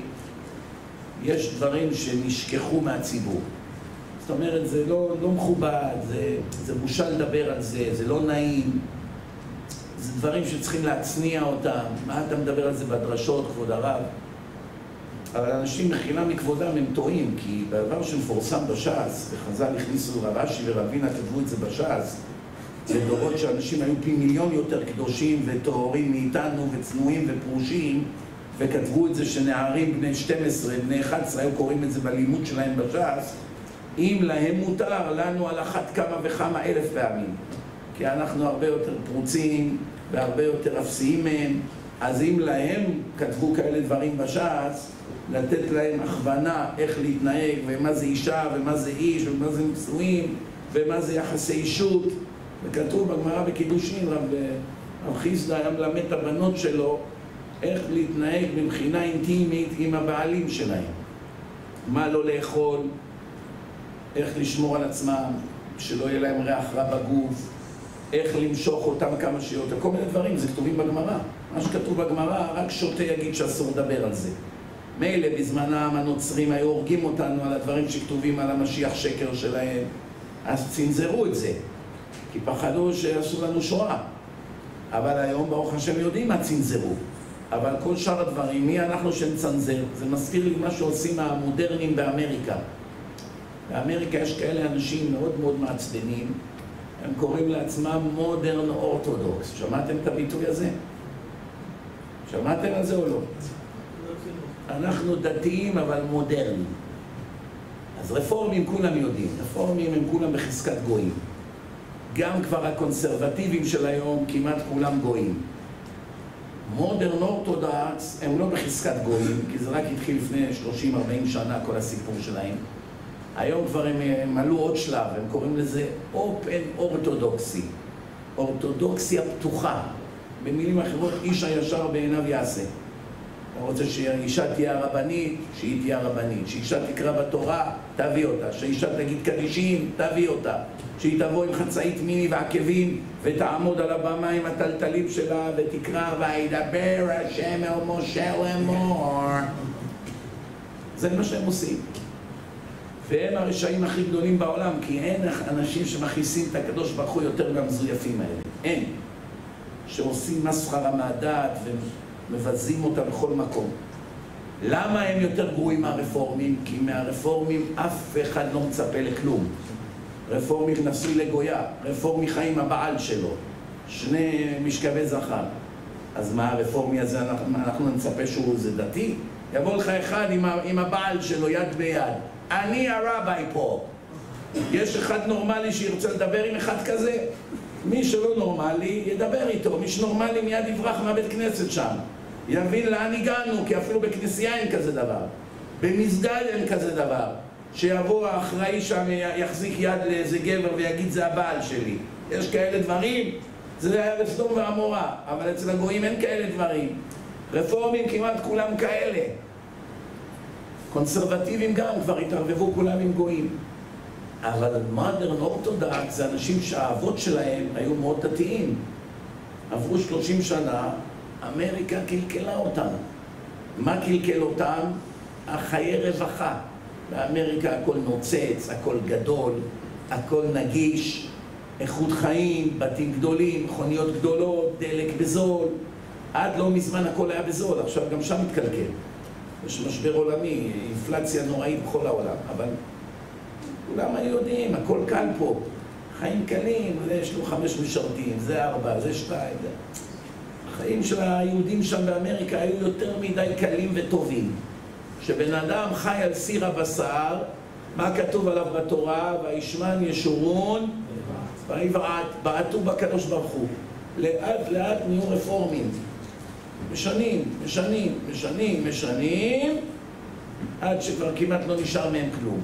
יש דברים שנשכחו מהציבור. זאת אומרת, זה לא, לא מכובד, זה, זה בושה לדבר על זה, זה לא נעים. זה דברים שצריכים להצניע אותם. מה אתה מדבר על זה בדרשות, כבוד הרב? אבל אנשים מחילה מכבודם הם טועים, כי בעבר שמפורסם בש"ס, וחז"ל הכניסו רש"י ורבינה כתבו את זה בש"ס, זה דורות שאנשים היו פי מיליון יותר קדושים וטהורים מאיתנו וצנועים ופרושים, וכתבו את זה שנערים בני שתים עשרה, בני אחת עשרה, היו קוראים את זה בלימוד שלהם בש"ס, אם להם מותר, לנו על אחת כמה וכמה אלף פעמים. כי אנחנו הרבה יותר פרוצים והרבה יותר אפסיים מהם, אז אם להם כתבו כאלה דברים בש"ס, לתת להם הכוונה איך להתנהג, ומה זה אישה, ומה זה איש, ומה זה נישואים, ומה זה יחסי אישות. וכתוב בגמרא בקידושין, רב, רב חיסדא היה מלמד את הבנות שלו איך להתנהג מבחינה אינטימית עם הבעלים שלהם. מה לא לאכול, איך לשמור על עצמם, שלא יהיה להם ריח רע בגוף, איך למשוך אותם כמה שיותר, כל מיני דברים, זה כתובים בגמרא. מה שכתוב בגמרא, רק שוטה יגיד שאסור לדבר על זה. מילא בזמנם הנוצרים היו הורגים אותנו על הדברים שכתובים על המשיח שקר שלהם, אז צנזרו את זה, כי פחדו שעשו לנו שואה. אבל היום ברוך השם יודעים מה צנזרו. אבל כל שאר הדברים, מי אנחנו שנצנזר? זה מזכיר לי מה שעושים המודרנים באמריקה. באמריקה יש כאלה אנשים מאוד מאוד מעצבנים, הם קוראים לעצמם מודרן אורתודוקס. שמעתם את הביטוי הזה? שמעתם על זה או לא? אנחנו דתיים אבל מודרניים. אז רפורמים כולם יודעים, רפורמים הם כולם בחזקת גויים. גם כבר הקונסרבטיבים של היום כמעט כולם גויים. מודרן אורתודוקס הם לא בחזקת גויים, כי זה רק התחיל לפני שלושים ארבעים שנה כל הסיפור שלהם. היום כבר הם, הם עלו עוד שלב, הם קוראים לזה אופן אורתודוקסי. אורתודוקסיה פתוחה. במילים אחרות, איש הישר בעיניו יעשה. אתה רוצה שאישה תהיה הרבנית, שהיא תהיה הרבנית. שאישה תקרא בתורה, תביא אותה. שאישה תגיד קדישים, תביא אותה. שהיא תבוא עם חצאית מיני ועקבים ותעמוד על הבמה עם הטלטלים שלה ותקרא וידבר השם אל משה לאמור. זה מה שהם עושים. והם הרשעים הכי גדולים בעולם, כי אין אנשים שמכניסים את הקדוש ברוך הוא יותר מהמזויפים האלה. אין. שעושים מסחרה מהדעת ומבזים אותה בכל מקום. למה הם יותר גרועים מהרפורמים? כי מהרפורמים אף אחד לא מצפה לכלום. רפורמי נשוי לגויה, רפורמי חי עם הבעל שלו, שני משכבי זכר. אז מה הרפורמי הזה, אנחנו, אנחנו נצפה שהוא זה דתי? יבוא לך אחד עם, עם הבעל שלו יד ביד. אני הרבי פה. יש אחד נורמלי שירצה לדבר עם אחד כזה? מי שלא נורמלי ידבר איתו, מי שנורמלי מיד יברח מהבית כנסת שם. יבין לאן הגענו, כי אפילו בכנסייה אין כזה דבר. במסגד אין כזה דבר. שיבוא האחראי שם יחזיק יד לאיזה גבר ויגיד זה הבעל שלי. יש כאלה דברים, זה היה בסדום ועמורה, אבל אצל הגויים אין כאלה דברים. רפורמים כמעט כולם כאלה. קונסרבטיבים גם כבר התערבבו כולם עם גויים. אבל מודרן אורתודוקס זה אנשים שהאבות שלהם היו מאוד דתיים. עברו שלושים שנה, אמריקה קלקלה אותם. מה קלקל אותם? החיי רווחה. באמריקה הכל נוצץ, הכל גדול, הכל נגיש, איכות חיים, בתים גדולים, מכוניות גדולות, דלק בזול. עד לא מזמן הכל היה בזול, עכשיו גם שם מתקלקל. יש משבר עולמי, אינפלציה נוראית בכל העולם, אבל כולם היו יודעים, הכל קל פה. חיים קלים, זה יש לו חמש משרתים, זה ארבע, זה שתיים. זה... החיים של היהודים שם באמריקה היו יותר מדי קלים וטובים. שבן אדם חי על סיר הבשר, מה כתוב עליו בתורה? וישמן ישורון, ויבעט, בעטו בקדוש ברוך הוא. לאט לאט נהיו רפורמים. משנים, משנים, משנים, משנים, עד שכבר כמעט לא נשאר מהם כלום.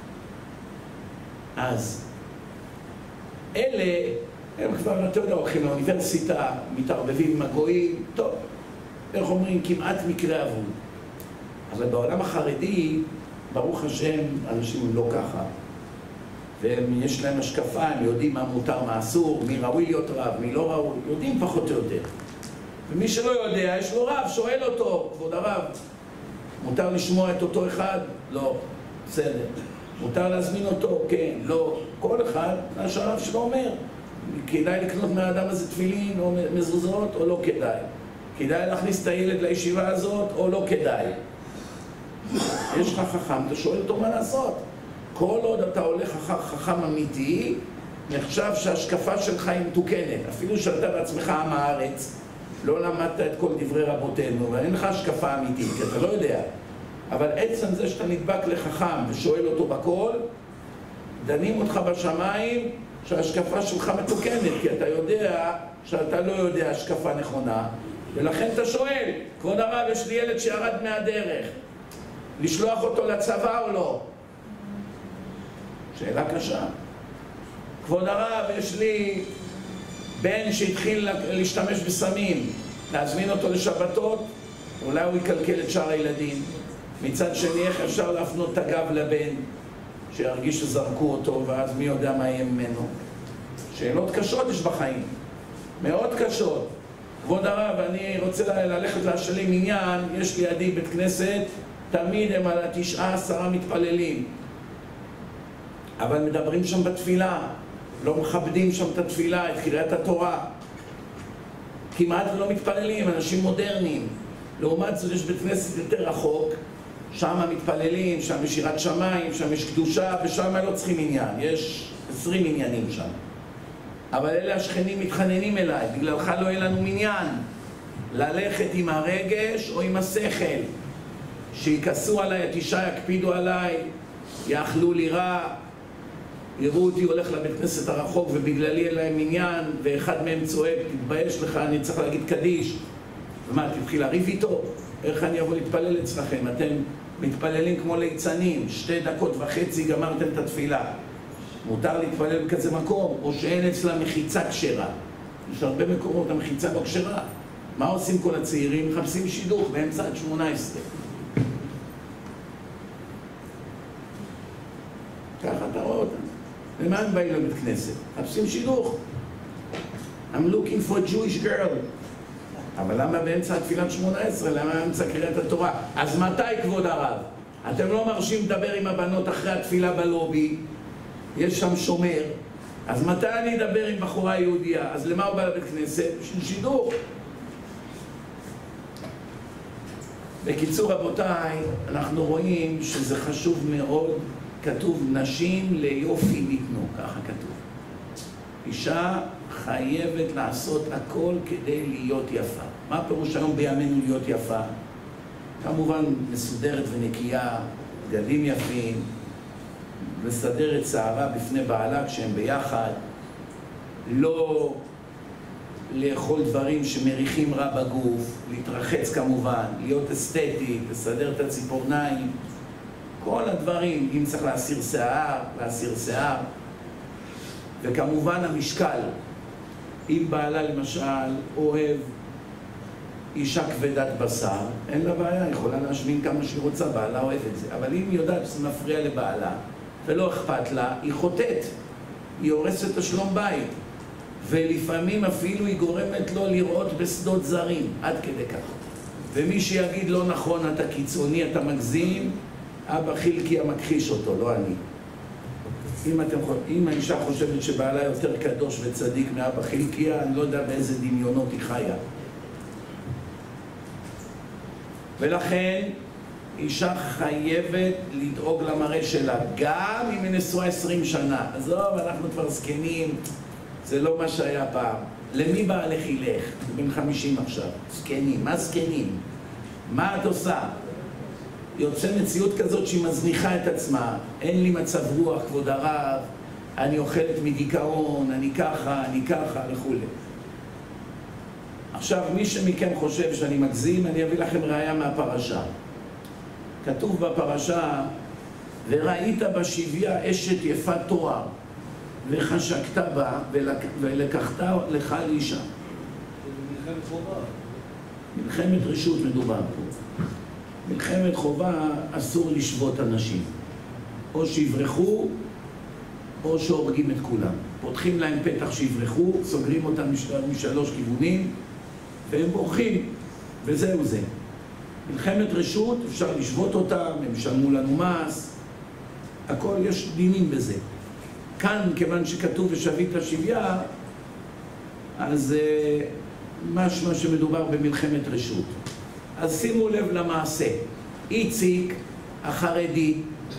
אז אלה, הם כבר, אתה יודע, הולכים לאוניברסיטה, מתערבבים עם הגויים, טוב, איך אומרים, כמעט מקרה אבוד. אבל בעולם החרדי, ברוך השם, אנשים הם לא ככה. ויש להם השקפה, הם יודעים מה מותר, מה אסור, מי ראוי להיות רב, מי לא ראוי, יודעים פחות או יותר. ומי שלא יודע, יש לו רב, שואל אותו, כבוד הרב, מותר לשמוע את אותו אחד? לא, בסדר. מותר להזמין אותו? כן, לא. כל אחד, מה שהרב שלו אומר, כדאי לקנות מהאדם הזה תפילין או מזוזות או לא כדאי. כדאי להכניס את הילד לישיבה הזאת או לא כדאי. יש לך חכם, אתה שואל אותו מה לעשות. כל עוד אתה הולך אחר חכם אמיתי, נחשב שההשקפה שלך היא מתוקנת. אפילו שאתה בעצמך עם הארץ, לא למדת את כל דברי רבותינו, ואין לך השקפה אמיתית, כי אתה לא יודע. אבל עצם זה שאתה נדבק לחכם ושואל אותו בכל, דנים אותך בשמיים שההשקפה שלך מתוקנת, כי אתה יודע שאתה לא יודע השקפה נכונה, ולכן אתה שואל, כבוד הרב, יש לי ילד שירד מהדרך, לשלוח אותו לצבא או לא? שאלה קשה. כבוד הרב, יש לי בן שהתחיל להשתמש בסמים, להזמין אותו לשבתות, אולי הוא יקלקל את שאר הילדים. מצד שני, איך אפשר להפנות את הגב לבן, שירגיש שזרקו אותו, ואז מי יודע מה יהיה ממנו? שאלות קשות יש בחיים, מאוד קשות. כבוד הרב, אני רוצה ללכת להשלים עניין, יש לידי בית כנסת, תמיד הם על התשעה עשרה מתפללים. אבל מדברים שם בתפילה, לא מכבדים שם את התפילה, את קריאת התורה. כמעט לא מתפללים, אנשים מודרניים. לעומת זאת יש בית כנסת יותר רחוק, שם מתפללים, שם יש יראת שמיים, שם יש קדושה, ושם לא צריכים עניין, יש עשרים עניינים שם. אבל אלה השכנים מתחננים אליי, בגללך לא יהיה לנו מניין. ללכת עם הרגש או עם השכל. שיקסו עליי, התשעה יקפידו עליי, יאכלו לי רע, יראו אותי הולך לבית כנסת הרחוק ובגללי אין להם עניין, ואחד מהם צועק, תתבייש לך, אני צריך להגיד קדיש. ומה, תתחיל להריב איתו? איך אני אבוא להתפלל אצלכם? אתם מתפללים כמו ליצנים, שתי דקות וחצי גמרתם את התפילה. מותר להתפלל בכזה מקום, או שאין אצלה מחיצה כשרה. יש הרבה מקומות, המחיצה לא כשרה. מה עושים כל הצעירים? מחפשים שידוך באמצע עד שמונה עשרה. ככה אתה רואה אותם. למה הם באים לבית כנסת? מחפשים שידוך. I'm looking for a Jewish girl. אבל למה באמצע התפילת שמונה עשרה? למה באמצע קריאת התורה? אז מתי, כבוד הרב? אתם לא מרשים לדבר עם הבנות אחרי התפילה בלובי, יש שם שומר, אז מתי אני אדבר עם בחורה יהודייה? אז למה הוא בא לבית כנסת? בשביל שידוך. בקיצור, רבותיי, אנחנו רואים שזה חשוב מאוד. כתוב נשים ליופי ניתנו, ככה כתוב. אישה חייבת לעשות הכל כדי להיות יפה. מה הפירוש היום בימינו להיות יפה? כמובן מסודרת ונקייה, בגדים יפים, מסדרת שערה בפני בעלה כשהם ביחד, לא לאכול דברים שמריחים רע בגוף, להתרחץ כמובן, להיות אסתטי, לסדר את הציפורניים, כל הדברים, אם צריך להסיר שיער, להסיר שיער, וכמובן המשקל. אם בעלה למשל אוהב אישה כבדת בשר, אין לה בעיה, היא יכולה להשמין כמה שהיא רוצה, בעלה אוהב את זה. אבל אם היא יודעת שזה מפריע לבעלה ולא אכפת לה, היא חוטאת, היא הורסת את השלום בית, ולפעמים אפילו היא גורמת לו לראות בשדות זרים, עד כדי כך. ומי שיגיד לא נכון, אתה קיצוני, אתה מגזים, אבא חילקי המכחיש אותו, לא אני. אם, אתם, אם האישה חושבת שבעלה יותר קדוש וצדיק מאבא חילקיה, אני לא יודע באיזה דמיונות היא חיה. ולכן אישה חייבת לדאוג למראה שלה, גם אם היא נשואה עשרים שנה. עזוב, אנחנו כבר זקנים, זה לא מה שהיה פעם. למי בעלך ילך? בן חמישים עכשיו. זקנים, מה זקנים? מה את עושה? יוצא מציאות כזאת שהיא מזניחה את עצמה. אין לי מצב רוח, כבוד הרב, אני אוכלת מדיכאון, אני ככה, אני ככה, וכו'. עכשיו, מי שמכם חושב שאני מגזים, אני אביא לכם ראיה מהפרשה. כתוב בפרשה, וראית בשביה אשת יפת תואר, וחשקת בה, ולקחת לך לאישה. זה מלחמת חובה. מלחמת רשות מדובר פה. מלחמת חובה אסור לשבות אנשים. או שיברחו, או שהורגים את כולם. פותחים להם פתח שיברחו, סוגרים אותם משלוש כיוונים, והם בורחים, וזהו זה. מלחמת רשות, אפשר לשבות אותם, הם שלמו לנו מס, הכל, יש דינים בזה. כאן, כיוון שכתוב ושבית השביה, אז משמע שמדובר במלחמת רשות. אז שימו לב למעשה. איציק החרדי,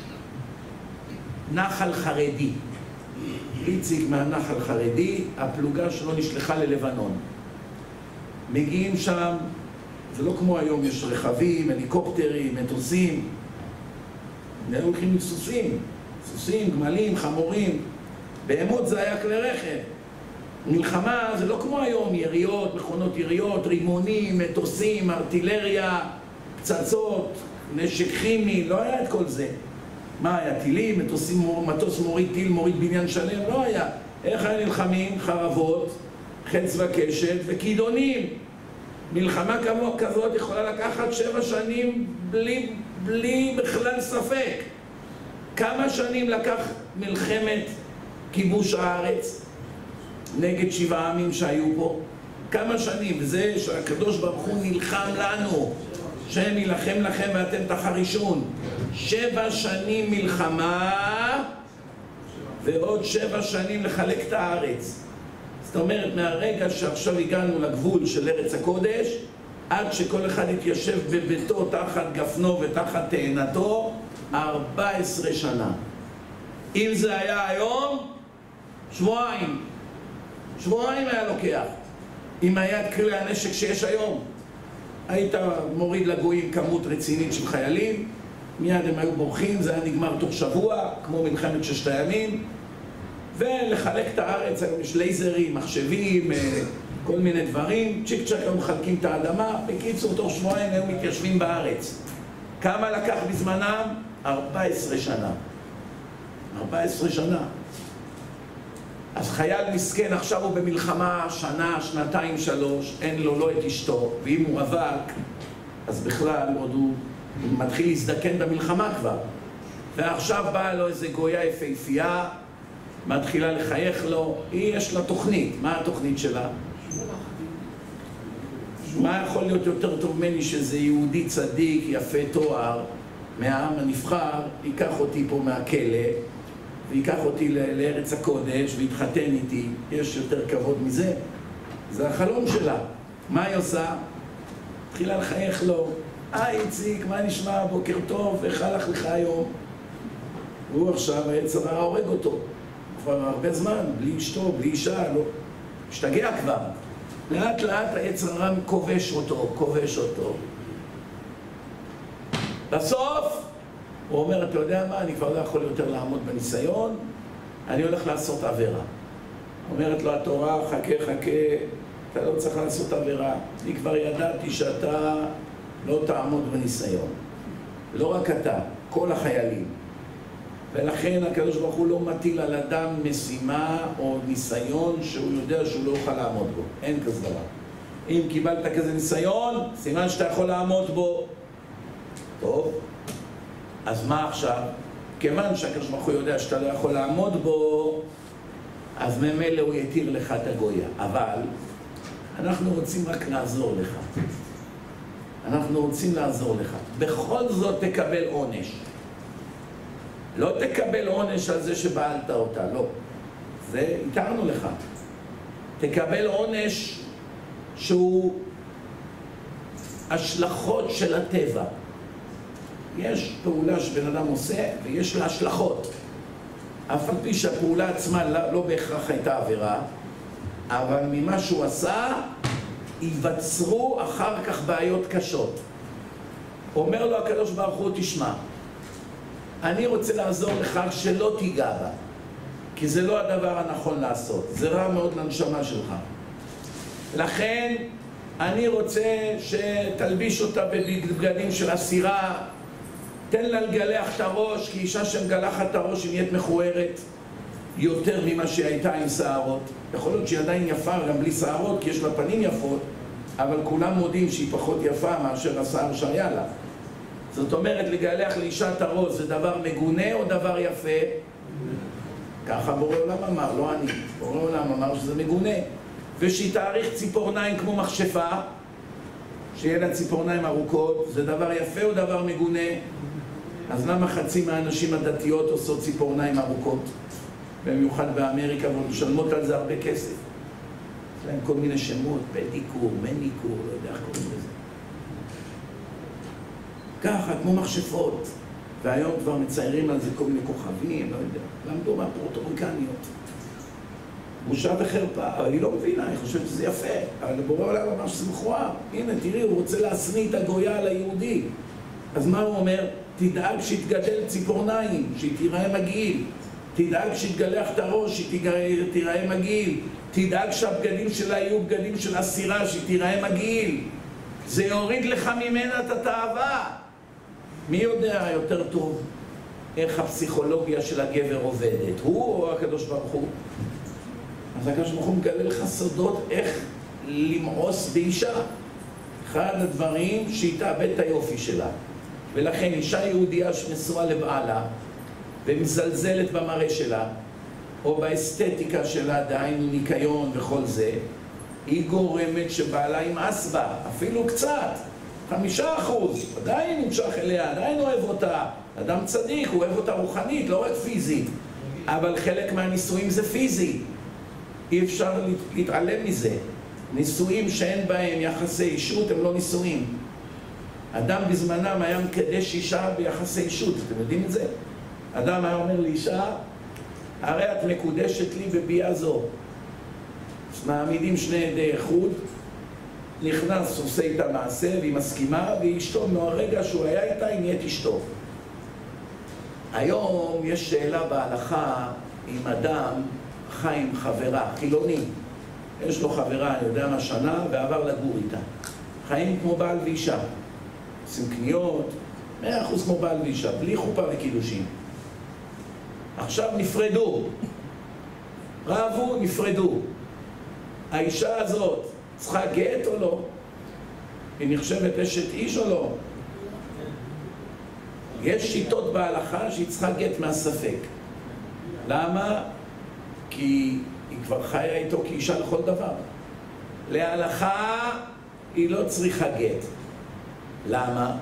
נחל חרדי. איציק מהנחל חרדי, הפלוגה שלו נשלחה ללבנון. מגיעים שם, זה לא כמו היום, יש רכבים, הליקופטרים, מטוסים. הם הולכים עם סוסים, סוסים, גמלים, חמורים. בהמות זה היה כלי רכב. מלחמה זה לא כמו היום, יריות, מכונות יריות, רימונים, מטוסים, ארטילריה, פצצות, נשק כימי, לא היה את כל זה. מה היה? טילים, מטוסים, מטוס מוריד טיל, מוריד בניין שלם, לא היה. איך היה נלחמים? חרבות, חץ וקשת וכידונים. מלחמה כזאת יכולה לקחת שבע שנים בלי, בלי בכלל ספק. כמה שנים לקח מלחמת כיבוש הארץ נגד שבעה עמים שהיו פה? כמה שנים? וזה שהקדוש ברוך הוא נלחם לנו, שהם ילחם לכם ואתם תחרישון. שבע שנים מלחמה ועוד שבע שנים לחלק את הארץ. זאת אומרת, מהרגע שעכשיו הגענו לגבול של ארץ הקודש, עד שכל אחד יתיישב בביתו תחת גפנו ותחת תאנתו, ארבע עשרה שנה. אם זה היה היום, שבועיים. שבועיים היה לוקח. אם היה את כלי הנשק שיש היום, היית מוריד לגויים כמות רצינית של חיילים, מיד הם היו בורחים, זה היה נגמר תוך שבוע, כמו מלחמת ששת הימים, ולחלק את הארץ, היום יש לייזרים, מחשבים, כל מיני דברים, צ'יק צ'ק היו מחלקים את האדמה, בקיצור תוך שבועיים היו מתיישבים בארץ. כמה לקח בזמנם? ארבע עשרה שנה. ארבע עשרה שנה. אז חייל מסכן, עכשיו הוא במלחמה שנה, שנתיים, שלוש, אין לו לא את אשתו, ואם הוא רווק, אז בכלל עוד הוא מתחיל להזדקן במלחמה כבר. ועכשיו באה לו איזה גויה יפהפייה, מתחילה לחייך לו, היא יש לה תוכנית. מה התוכנית שלה? מה יכול להיות יותר טוב ממני שזה יהודי צדיק, יפה תואר, מהעם הנבחר, ייקח אותי פה מהכלא, ויקח אותי לארץ הקודש, ויתחתן איתי. יש יותר כבוד מזה? זה החלום שלה. מה היא עושה? התחילה לחייך לו, היי איציק, מה נשמע? בוקר טוב, איך הלך לך היום? והוא עכשיו, היצר הרע הורג אותו. כבר הרבה זמן, בלי אשתו, בלי אישה, לא. משתגע כבר. לאט לאט היצר הרע כובש אותו, כובש אותו. בסוף, הוא אומר, אתה יודע מה, אני כבר לא יכול יותר לעמוד בניסיון, אני הולך לעשות עבירה. אומרת לו התורה, חכה, חכה, אתה לא צריך לעשות עבירה. אני כבר ידעתי שאתה לא תעמוד בניסיון. לא רק אתה, כל החיילים. ולכן הקדוש ברוך הוא לא מטיל על אדם משימה או ניסיון שהוא יודע שהוא לא יוכל לעמוד בו. אין כזה דבר. אם קיבלת כזה ניסיון, סימן שאתה יכול לעמוד בו. טוב, אז מה עכשיו? כיוון שהקדוש ברוך הוא יודע שאתה לא יכול לעמוד בו, אז ממילא הוא יתיר לך את הגויה. אבל אנחנו רוצים רק לעזור לך. אנחנו רוצים לעזור לך. בכל זאת תקבל עונש. לא תקבל עונש על זה שבעלת אותה, לא. זה התארנו לך. תקבל עונש שהוא השלכות של הטבע. יש פעולה שבן אדם עושה ויש לה השלכות. אף על פי שהפעולה עצמה לא, לא בהכרח הייתה עבירה, אבל ממה שהוא עשה, ייווצרו אחר כך בעיות קשות. אומר לו הקדוש ברוך הוא, תשמע, אני רוצה לעזור לך שלא תיגע בה, כי זה לא הדבר הנכון לעשות. זה רע מאוד לנשמה שלך. לכן אני רוצה שתלביש אותה בבגדים של אסירה, תן לה לגלח את הראש, כי אישה שמגלחת את הראש היא נהיית מכוערת יותר ממה שהיא הייתה עם שערות. יכול להיות שהיא עדיין יפה גם בלי שערות, כי יש לה פנים יפות, אבל כולם מודים שהיא פחות יפה מאשר השיער שהיה לה. זאת אומרת, לגלח לאישה את הראש זה דבר מגונה או דבר יפה? ככה בורא עולם אמר, לא אני. בורא עולם אמר שזה מגונה. ושהיא תאריך ציפורניים כמו מכשפה, שיהיה לה ציפורניים ארוכות, זה דבר יפה או דבר מגונה? אז למה חצי מהאנשים הדתיות עושות ציפורניים ארוכות? במיוחד באמריקה, ומשלמות על זה הרבה כסף. יש להם כל מיני שמות, פדיקור, מניקור, לא יודע איך קוראים לזה. ככה, כמו מכשפות. והיום כבר מציירים על זה כל מיני כוכבים, לא יודע. למדו מהפורטוריקניות. בושה וחרפה, אבל היא לא מבינה, היא חושבת שזה יפה. אבל בורא עולם אמר שזה מכוער. הנה, תראי, הוא רוצה להשניא את הגויה על היהודי. אז מה הוא אומר? תדאג שיתגדל ציפורניים, שהיא תיראה מגעיל. תדאג שיתגלח את הראש, שהיא תיראה מגעיל. תדאג שהבגדים שלה יהיו בגדים של אסירה, שהיא תיראה מגעיל. זה יוריד לך ממנה את התאווה. מי יודע יותר טוב איך הפסיכולוגיה של הגבר עובדת? הוא או הקדוש ברוך הוא? אז הקדוש ברוך הוא מגלה לך סודות איך למאוס באישה. אחד הדברים שהיא תאבד את היופי שלה. ולכן אישה יהודיה שנשואה לבעלה ומזלזלת במראה שלה או באסתטיקה שלה, דהיינו ניקיון וכל זה, היא גורמת שבעלה ימאס בה, אפילו קצת, חמישה אחוז, עדיין נמשך אליה, עדיין אוהב אותה. אדם צדיק, הוא אוהב אותה רוחנית, לא רק פיזית. אבל חלק מהנישואים זה פיזי. אי אפשר להתעלם מזה. נישואים שאין בהם יחסי אישות הם לא נישואים. אדם בזמנם היה מקדש אישה ביחסי אישות, אתם יודעים את זה? אדם היה אומר לאישה, הרי את מקודשת לי בביאה זו. מעמידים שני עדי איחוד, נכנס, עושה איתה מעשה, והיא מסכימה, והיא אשתו, מהרגע שהוא היה איתה, היא נהיית אשתו. היום יש שאלה בהלכה אם אדם חי עם חברה, חילוני. יש לו חברה, אני יודע מה, שנה, ועבר לגור איתה. חיים כמו בעל ואישה. עושים קניות, מאה אחוז כמו בעל ואישה, בלי חופה וקידושים. עכשיו נפרדו. רבו, נפרדו. האישה הזאת צריכה גט או לא? היא נחשבת אשת איש או לא? יש שיטות בהלכה שהיא צריכה גט מהספק. למה? כי היא כבר חיה איתו כאישה לכל דבר. להלכה היא לא צריכה גט. למה?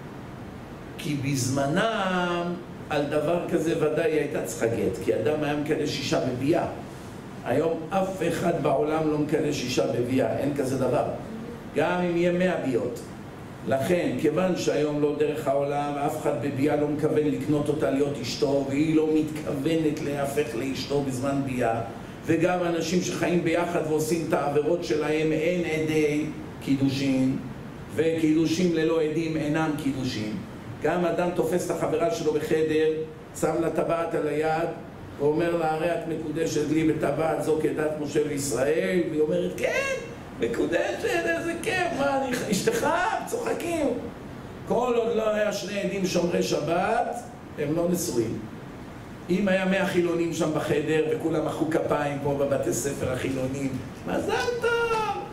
כי בזמנם על דבר כזה ודאי היא הייתה צריכה גט, כי אדם היה מקדש אישה בביאה. היום אף אחד בעולם לא מקדש אישה בביאה, אין כזה דבר. גם אם יהיה מאה ביות. לכן, כיוון שהיום לא דרך העולם, אף אחד בביאה לא מכוון לקנות אותה להיות אשתו, והיא לא מתכוונת להפך לאשתו בזמן ביאה, וגם אנשים שחיים ביחד ועושים את העבירות שלהם, אין עדי קידושין, וקידושים ללא עדים אינם קידושים. גם אדם תופס את החברה שלו בחדר, שם לה טבעת על היד, ואומר לה, הרי את מקודשת לי בטבעת זו כדת משה וישראל, והיא אומרת, כן, מקודשת, איזה כיף, מה, אני אשתך, צוחקים. כל עוד לא היה שני עדים שומרי שבת, הם לא נשואים. אם היה מאה חילונים שם בחדר, וכולם מחאו כפיים פה בבתי ספר החילונים, מזל טוב!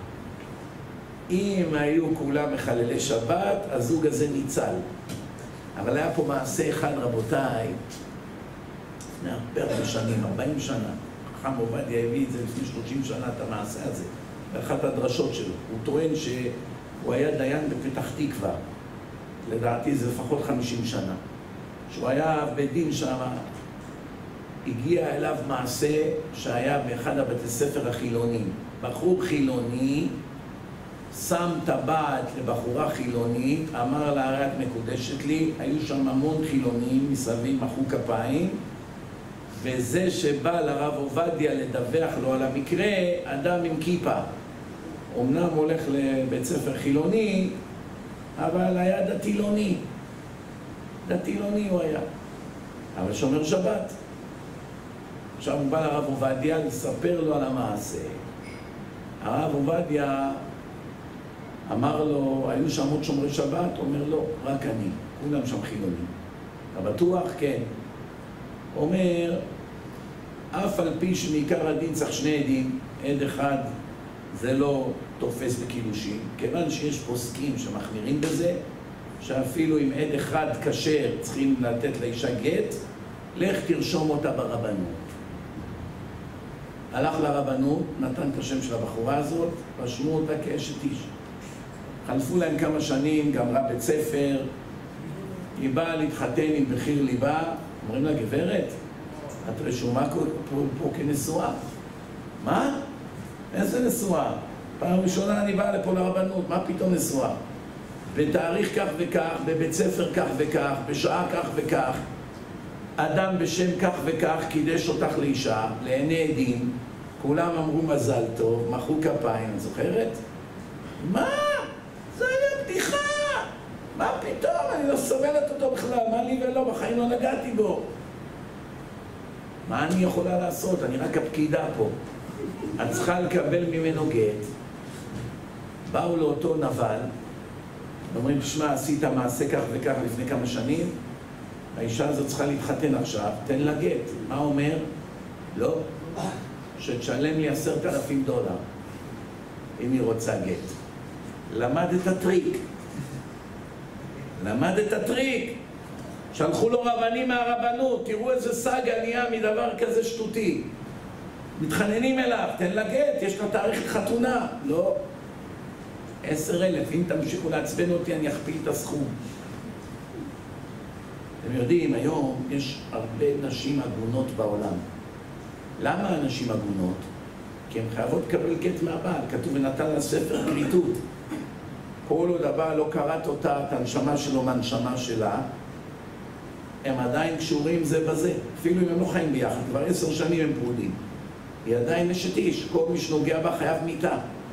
אם היו כולם מחללי שבת, הזוג הזה ניצל. אבל היה פה מעשה אחד, רבותיי, לפני הרבה הרבה שנים, ארבעים שנה. חכם עובדיה הביא את זה לפני שלושים שנה, את המעשה הזה, באחת הדרשות שלו. הוא טוען שהוא היה דיין בפתח תקווה, לדעתי זה לפחות חמישים שנה. שהוא היה בדין שם, הגיע אליו מעשה שהיה באחד הבתי ספר החילונים. בחור חילוני שם טבעת לבחורה חילונית, אמר לה, הרי את מקודשת לי, היו שם המון חילונים מסביב, מחאו כפיים, וזה שבא לרב עובדיה לדווח לו על המקרה, אדם עם כיפה. אמנם הולך לבית ספר חילוני, אבל היה דתילוני. דתילוני הוא היה, אבל שומר שבת. עכשיו הוא בא לרב עובדיה לספר לו על המעשה. הרב עובדיה אמר לו, היו שם עוד שומרי שבת? הוא אומר, לא, רק אני. כולם שם חילונים. אתה בטוח? כן. הוא אומר, אף על פי שמעיקר הדין צריך שני עדים, עד אחד זה לא תופס בקידושים, כיוון שיש פוסקים שמחמירים בזה, שאפילו אם עד אחד כשר צריכים לתת לאישה גט, לך תרשום אותה ברבנות. הלך לרבנות, נתן את השם של הבחורה הזאת, רשמו אותה כאשת איש. חלפו להם כמה שנים, גמרה בית ספר, היא באה להתחתן עם בחיר ליבה, אומרים לה, גברת, את רשומה פה, פה, פה כנשואה. מה? איזה נשואה? פעם ראשונה אני באה לפה לרבנות, מה פתאום נשואה? בתאריך כך וכך, בבית ספר כך וכך, בשעה כך וכך, אדם בשם כך וכך קידש אותך לאישה, לעיני עדים, כולם אמרו מזל טוב, מחאו כפיים, את זוכרת? מה? זה היה בדיחה! מה פתאום? אני לא סובלת אותו בכלל, מה לי ולא, בחיים לא נגעתי בו. מה אני יכולה לעשות? אני רק הפקידה פה. את צריכה לקבל ממנו גט. באו לאותו נבל, אומרים, שמע, עשית מעשה כך וכך לפני כמה שנים, האישה הזאת צריכה להתחתן עכשיו, תן לה גט. מה אומר? לא. שתשלם לי עשרת אלפים דולר, אם היא רוצה גט. למד את הטריק. למד את הטריק. שלחו לו רבנים מהרבנות, תראו איזה סגה נהיה מדבר כזה שטותי. מתחננים אליו, תן לה גט, יש לה תאריך לחתונה. לא. עשר אלף, אם תמשיכו לעצבן אותי, אני אכפיל את הסכום. אתם יודעים, היום יש הרבה נשים עגונות בעולם. למה הנשים עגונות? כי הן חייבות לקבל גט מהבעל. כתוב ונתן לה ספר כריתות. כל עוד הבעל לא קראת אותה, את הנשמה שלו מהנשמה שלה, הם עדיין קשורים זה בזה. אפילו אם הם לא חיים ביחד, כבר עשר שנים הם פרודים. היא עדיין אשת איש, כל מי שנוגע בה חייב מיתה.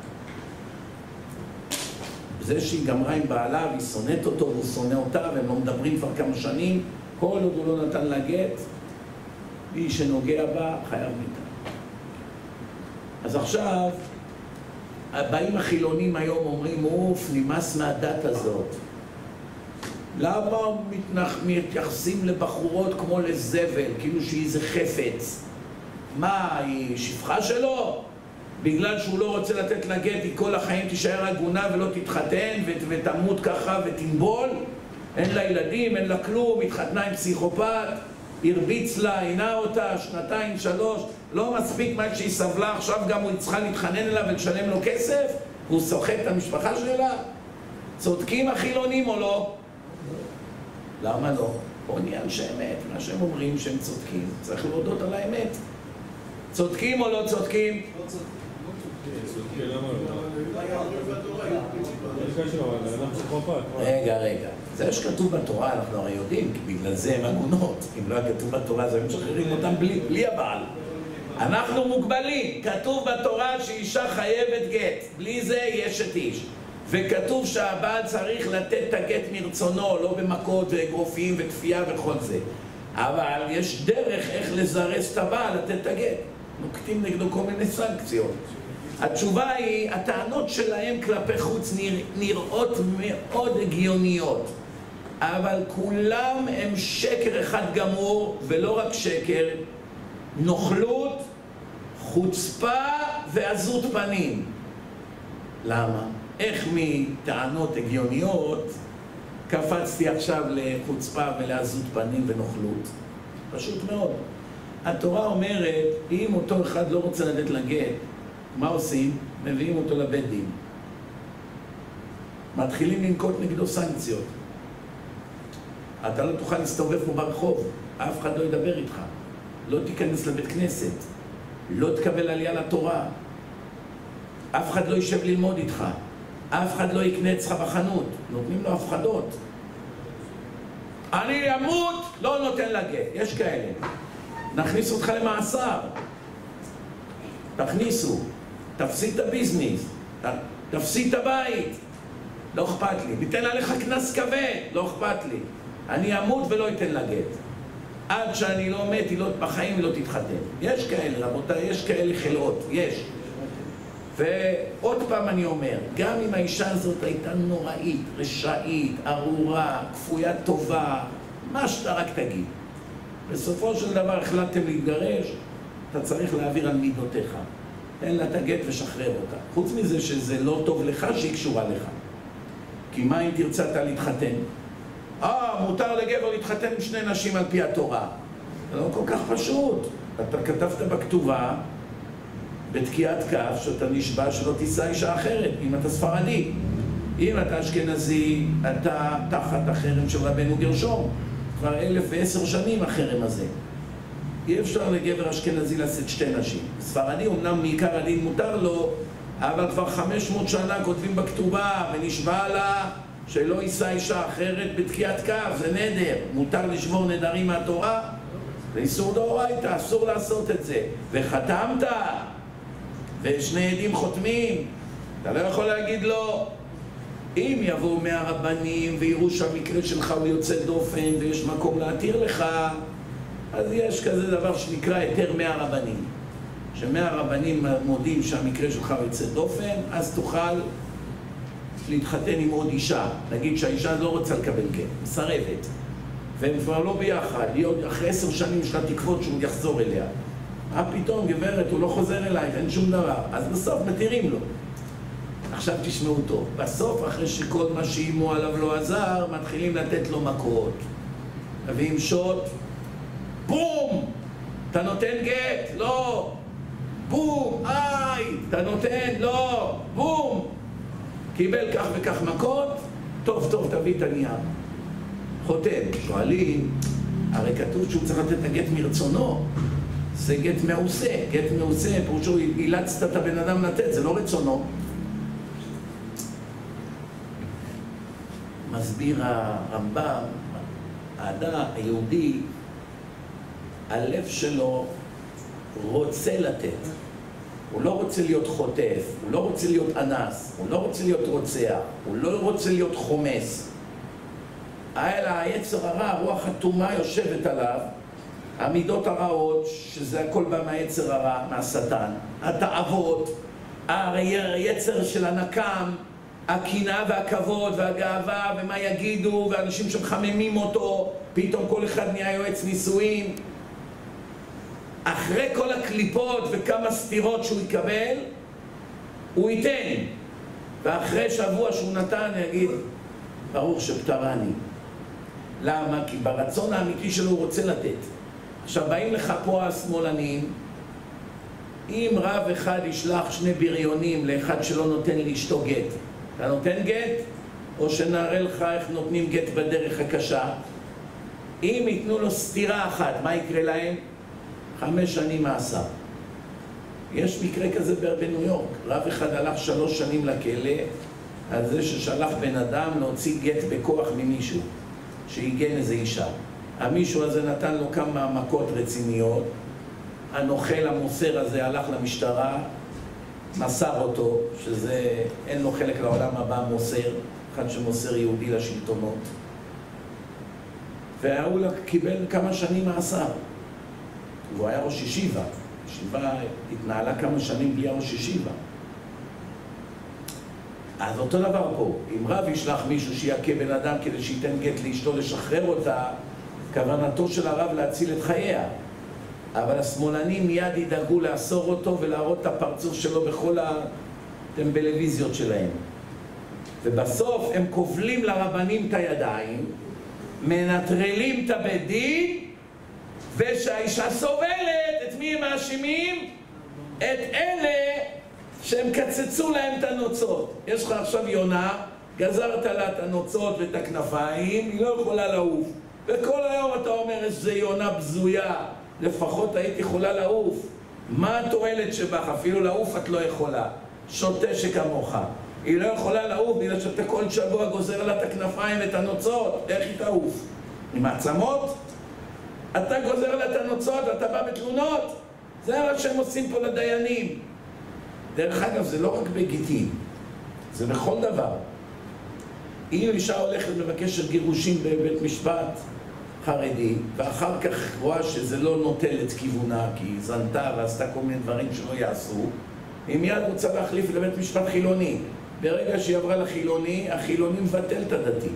זה שהיא גמרה עם בעלה והיא שונאת אותו והוא שונא אותה והם לא מדברים כבר כמה שנים, כל עוד הוא לא נתן לה גט, מי שנוגע בה חייב מיתה. אז עכשיו, הבאים החילונים היום אומרים, אוף, נמאס מהדת הזאת. למה מתייחסים לבחורות כמו לזבל, כאילו שהיא איזה חפץ? מה, היא שפחה שלו? בגלל שהוא לא רוצה לתת לה גט, היא כל החיים תישאר עגונה ולא תתחתן ותמות ככה ותנבול? אין לה ילדים, אין לה כלום, התחתנה עם פסיכופת, הרביץ לה, עינה אותה, שנתיים, שלוש, לא מספיק מה שהיא סבלה, עכשיו גם הוא צריכה להתחנן אליו ולשלם לו כסף? הוא סוחט את המשפחה שלה? צודקים החילונים או לא? למה לא? בוא נהיה אנשי אמת, מה שהם אומרים שהם צודקים, צריך להודות על האמת. צודקים או לא צודקים? לא צודקים. רגע, רגע, זה שכתוב בתורה אנחנו הרי יודעים, כי בגלל זה הם עגונות. אם לא היה כתוב בתורה, זה הם משחררים אותם בלי, בלי הבעל. אנחנו מוגבלים, כתוב בתורה שאישה חייבת גט, בלי זה יש את איש. וכתוב שהבעל צריך לתת את הגט מרצונו, לא במכות ואגרופים וכפייה וכל זה. אבל יש דרך איך לזרז את הבעל לתת את הגט. נוקטים נגדו כל מיני סנקציות. התשובה היא, הטענות שלהם כלפי חוץ נרא, נראות מאוד הגיוניות, אבל כולם הם שקר אחד גמור, ולא רק שקר, נוכלות, חוצפה ועזות פנים. למה? איך מטענות הגיוניות קפצתי עכשיו לחוצפה ולעזות פנים ונוכלות? פשוט מאוד. התורה אומרת, אם אותו אחד לא רוצה לתת לגט, מה עושים? מביאים אותו לבית דין. מתחילים לנקוט נגדו סנקציות. אתה לא תוכל להסתובב פה ברחוב, אף אחד לא ידבר איתך. לא תיכנס לבית כנסת, לא תקבל עלייה לתורה, אף אחד לא יישב ללמוד איתך, אף אחד לא יקנה אצלך בחנות, נותנים לו הפחדות. אני אמות, לא נותן לגט, יש כאלה. נכניס אותך למאסר, תכניסו, תפסיד את הביזנס, תפסיד את הבית, לא אכפת לי, ניתן עליך כנס כבד, לא אכפת לי, אני אמות ולא אתן לגט. עד שאני לא מת, היא לא, בחיים לא תתחתן. יש כאלה, רבותיי, יש כאלה חלאות, יש. ועוד פעם אני אומר, גם אם האישה הזאת הייתה נוראית, רשעית, ארורה, כפויה טובה, מה שאתה רק תגיד. בסופו של דבר החלטתם להתגרש, אתה צריך להעביר על מידותיך. תן לה את הגט ושחרר אותה. חוץ מזה שזה לא טוב לך, שהיא קשורה לך. כי מה אם תרצת להתחתן? אה, מותר לגבר להתחתן עם שני נשים על פי התורה. זה לא כל כך פשוט. אתה כתבת בכתובה, בתקיעת כף, שאתה נשבע שלא תישא אישה אחרת, אם אתה ספרדי. אם אתה אשכנזי, אתה תחת החרם של רבנו גרשום. כבר אלף ועשר שנים החרם הזה. אי אפשר לגבר אשכנזי לשאת שתי נשים. ספרדי אומנם מעיקר הדין מותר לו, אבל כבר חמש מאות שנה כותבים בכתובה ונשבע לה שלא יישא אישה אחרת בתקיעת כף, זה נדר. מותר לשבור נדרים מהתורה? זה איסור דאורייתא, אסור לעשות את זה. וחתמת, ושני עדים חותמים, אתה לא יכול להגיד לו. אם יבואו מהרבנים ויראו שהמקרה שלך הוא יוצא דופן ויש מקום להתיר לך, אז יש כזה דבר שנקרא היתר מהרבנים. שמהרבנים מודים שהמקרה שלך הוא יוצא דופן, אז תוכל להתחתן עם עוד אישה. נגיד שהאישה לא רוצה לקבל גט, מסרבת. והם כבר לא ביחד, אחרי עשר שנים יש לה תקוות שהוא יחזור אליה. מה פתאום, גברת, הוא לא חוזר אלייך, אין שום דבר. אז בסוף מתירים לו. עכשיו תשמעו טוב. בסוף, אחרי שכל מה שאימו עליו לא עזר, מתחילים לתת לו מכות. מביאים שוט, בום! אתה נותן גט? לא! בום! איי! אתה נותן? לא! בום! קיבל כך וכך מכות, טוב טוב תביא את הנייר. חותם. שואלים, הרי כתוב שהוא צריך לתת את הגט מרצונו. זה גט מעושה. גט מעושה, פירושו אילצת את הבן אדם לתת, זה לא רצונו. מסביר הרמב"ם, האדם היהודי, הלב שלו רוצה לתת. הוא לא רוצה להיות חוטף, הוא לא רוצה להיות אנס, הוא לא רוצה להיות רוצח, הוא לא רוצה להיות חומס. אלא היצר הרע, הרוח התומה יושבת עליו, המידות הרעות, שזה הכל בא מהיצר הרע, מהשטן, התאוות, היצר של הנקם, הקנאה והכבוד והגאווה ומה יגידו, ואנשים שמחממים אותו, פתאום כל אחד נהיה יועץ נישואים. אחרי כל הקליפות וכמה סתירות שהוא יקבל, הוא ייתן. ואחרי שבוע שהוא נתן, יגיד, ברוך שפטרני. למה? כי ברצון האמיתי שלו הוא רוצה לתת. עכשיו, באים לך פה השמאלנים, אם רב אחד ישלח שני בריונים לאחד שלא נותן לאשתו גט, אתה נותן גט? או שנראה לך איך נותנים גט בדרך הקשה? אם ייתנו לו סתירה אחת, מה יקרה להם? חמש שנים מאסר. יש מקרה כזה בניו יורק. רב אחד הלך שלוש שנים לכלא על זה ששלח בן אדם להוציא גט בכוח ממישהו שהגן איזה אישה. המישהו הזה נתן לו כמה מכות רציניות, הנוכל המוסר הזה הלך למשטרה, מסר אותו, שזה אין לו חלק לעולם הבא, מוסר, אחד שמוסר יהודי לשלטונות, והוא קיבל כמה שנים מאסר. והוא היה ראש ישיבה, ישיבה התנהלה כמה שנים בלי ראש ישיבה. אז אותו דבר פה, אם רב ישלח מישהו שיכה בן אדם כדי שייתן גט לאשתו לשחרר אותה, כוונתו של הרב להציל את חייה. אבל השמאלנים מיד ידאגו לאסור אותו ולהראות את הפרצוף שלו בכל הטלוויזיות שלהם. ובסוף הם כובלים לרבנים את הידיים, מנטרלים את הבית דין, ושהאישה סובלת, את מי הם מאשימים? את אלה שהם קצצו להם את הנוצות. יש לך עכשיו יונה, גזרת לה את הנוצות ואת הכנפיים, היא לא יכולה לעוף. וכל היום אתה אומר, איזה יונה בזויה, לפחות היית יכולה לעוף. מה התועלת שבך? אפילו לעוף את לא יכולה. שוטה שכמוך. היא לא יכולה לעוף בגלל שאתה כל שבוע גוזר לה את הכנפיים ואת הנוצות. איך היא תעוף? עם העצמות? אתה גוזר לה את הנוצות ואתה בא בתלונות? זה מה שהם עושים פה לדיינים. דרך אגב, זה לא רק בגיטין, זה בכל דבר. אם אישה הולכת מבקשת גירושים בבית משפט חרדי, ואחר כך רואה שזה לא נוטל את כיוונה, כי היא זנתה ועשתה כל מיני דברים שלא יעשו, היא מיד רוצה להחליף לבית משפט חילוני. ברגע שהיא עברה לחילוני, החילוני מבטל את הדתי.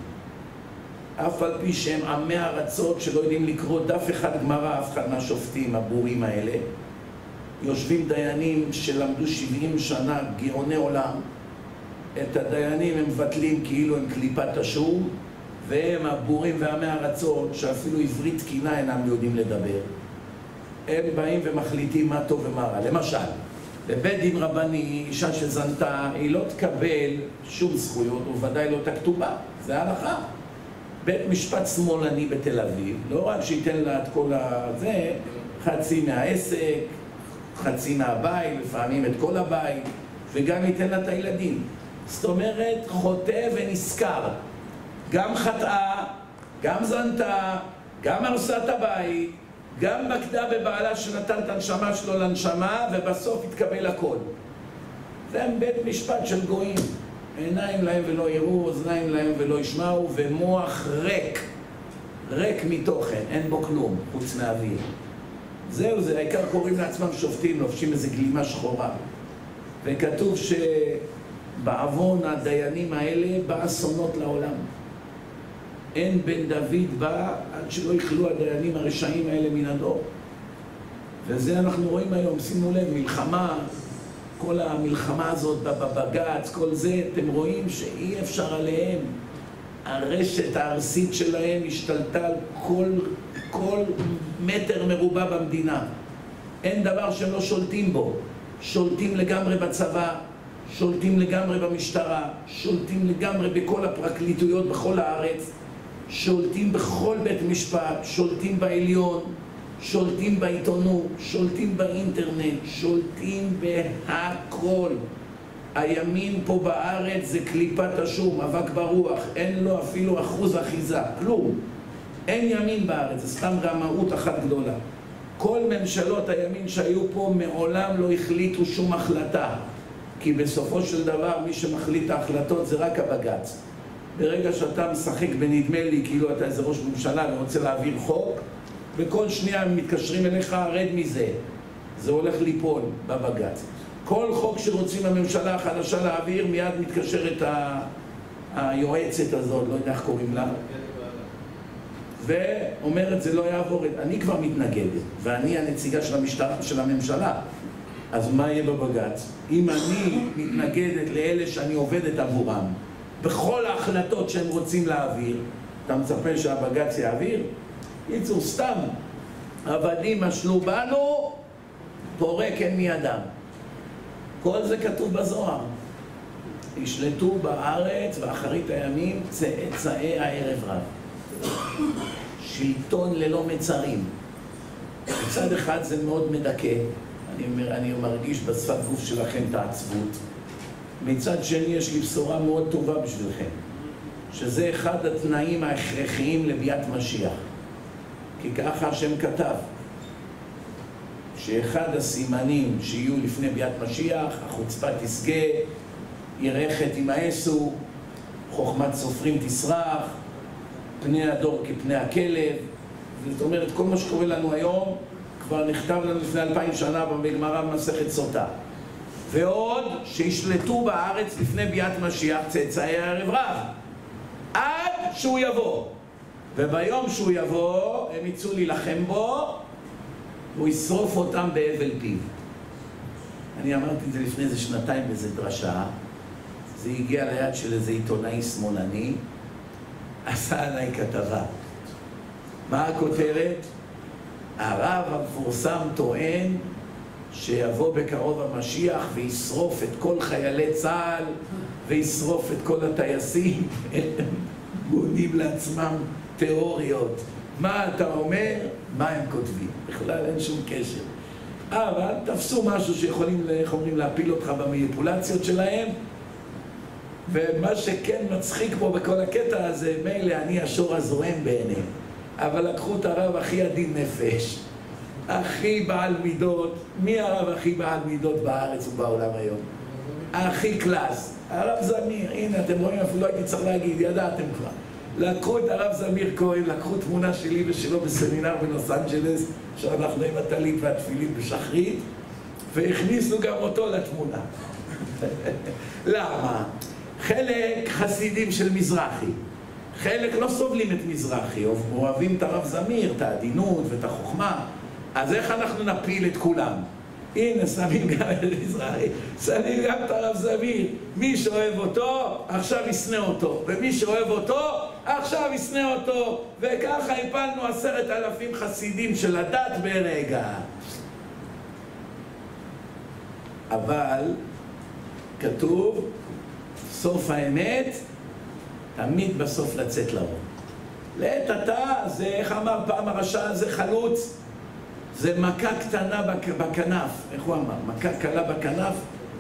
אף על פי שהם עמי ארצות שלא יודעים לקרוא דף אחד גמרא, אף אחד מהשופטים הבורים האלה, יושבים דיינים שלמדו שבעים שנה, גאוני עולם, את הדיינים הם מבטלים כאילו הם קליפת השום, והם הבורים ועמי ארצות שאפילו עברית תקינה אינם יודעים לדבר. הם באים ומחליטים מה טוב ומה רע. למשל, בבית דין רבני, אישה שזנתה, היא לא תקבל שום זכויות, ובוודאי לא את הכתובה, זה ההלכה. בית משפט שמאלני בתל אביב, לא רק שייתן לה את כל הזה, חצי מהעסק, חצי מהבית, לפעמים את כל הבית, וגם ייתן לה את הילדים. זאת אומרת, חוטא ונזכר. גם חטאה, גם זנתה, גם הרסה את הבית, גם בקדה בבעלה שנתן את הנשמה שלו לנשמה, ובסוף התקבל הכל. זה בית משפט של גויים. עיניים להם ולא יראו, אוזניים להם ולא ישמעו, ומוח ריק. ריק מתוכן, אין בו כלום, חוץ מהאוויר. זהו זה, העיקר קוראים לעצמם שופטים, לובשים איזו גלימה שחורה. וכתוב שבעוון הדיינים האלה בא אסונות לעולם. אין בן דוד בא עד שלא יכלו הדיינים הרשעים האלה מן הדור. וזה אנחנו רואים היום, שימו לב, מלחמה, כל המלחמה הזאת בבג"ץ, כל זה, אתם רואים שאי אפשר עליהם. הרשת הארסית שלהם השתלטה על כל, כל מטר מרובע במדינה. אין דבר שהם לא שולטים בו. שולטים לגמרי בצבא, שולטים לגמרי במשטרה, שולטים לגמרי בכל הפרקליטויות בכל הארץ, שולטים בכל בית משפט, שולטים בעליון, שולטים בעיתונות, שולטים באינטרנט, שולטים בהכל. הימין פה בארץ זה קליפת השום, אבק ברוח, אין לו אפילו אחוז אחיזה, כלום. אין ימין בארץ, זה סתם רמאות אחת גדולה. כל ממשלות הימין שהיו פה מעולם לא החליטו שום החלטה, כי בסופו של דבר מי שמחליט ההחלטות זה רק הבג"ץ. ברגע שאתה משחק בנדמה לי כאילו אתה איזה ראש ממשלה ורוצה להעביר חוק, בכל שנייה מתקשרים אליך, רד מזה. זה הולך ליפול בבג"ץ. כל חוק שרוצים הממשלה החדשה להעביר, מיד מתקשרת ה... היועצת הזאת, לא יודע איך קוראים לה. ואומרת זה לא יעבור, אני כבר מתנגדת, ואני הנציגה של המשטרה, של הממשלה. אז מה יהיה בבג"ץ? אם אני מתנגדת לאלה שאני עובדת עבורם, בכל ההחלטות שהם רוצים להעביר, אתה מצפה שהבג"ץ יעביר? ייצור סתם, עבדים משלו בנו, פורק אין מידם. כל זה כתוב בזוהר. ישלטו בארץ ואחרית הימים צאצאי הערב רב. שלטון ללא מצרים. מצד אחד זה מאוד מדכא, אני, אומר, אני מרגיש בשפת גוף שלכם את העצבות. מצד שני יש לי בשורה מאוד טובה בשבילכם, שזה אחד התנאים ההכרחיים לביאת משיח. כי ככה השם כתב, שאחד הסימנים שיהיו לפני ביאת משיח, החוצפה תסגה, ירחת ימאסו, חוכמת סופרים תסרח, פני הדור כפני הכלב. זאת אומרת, כל מה שקורה לנו היום כבר נכתב לנו לפני אלפיים שנה בגמרא במסכת סוטה. ועוד שישלטו בארץ לפני ביאת משיח צאצאי הערב רב, עד שהוא יבוא. וביום שהוא יבוא הם יצאו להילחם בו, הוא ישרוף אותם בהבל פיו. אני אמרתי את זה לפני איזה שנתיים באיזה דרשה, זה הגיע ליד של איזה עיתונאי שמאלני, עשה עליי כתבה. מה הכותרת? הרב המפורסם טוען שיבוא בקרוב המשיח וישרוף את כל חיילי צה"ל וישרוף את כל הטייסים. הם בונים לעצמם תיאוריות. מה אתה אומר? מה הם כותבים? בכלל אין שום קשר. אבל תפסו משהו שיכולים, איך אומרים, להפיל אותך במניפולציות שלהם. ומה שכן מצחיק פה בכל הקטע הזה, מילא אני השור הזוהם בעיניהם, אבל לקחו את הרב הכי עדין נפש, הכי בעל מידות. מי הרב הכי בעל מידות בארץ ובעולם היום? הכי קלאס, הרב זמיר. הנה אתם רואים, אפילו לא הייתי צריך להגיד, ידעתם כבר. לקחו את הרב זמיר כהן, לקחו תמונה שלי ושלו בסמינר בלוס אנג'לס, שאנחנו עם הטלית והתפילין בשחרית, והכניסו גם אותו לתמונה. למה? חלק חסידים של מזרחי, חלק לא סובלים את מזרחי, אוהבים את הרב זמיר, את העדינות ואת החוכמה. אז איך אנחנו נפיל את כולם? הנה, שמים גם את מזרחי, שמים גם את הרב זמיר. מי שאוהב אותו, עכשיו ישנא אותו, ומי שאוהב אותו, עכשיו ישנא אותו. וככה הפלנו עשרת אלפים חסידים של הדת ברגע. אבל כתוב, סוף האמת תמיד בסוף לצאת לאור. לעת עתה, זה, איך אמר פעם הרשע הזה, חלוץ, זה מכה קטנה בכנף. איך הוא אמר? מכה קלה בכנף.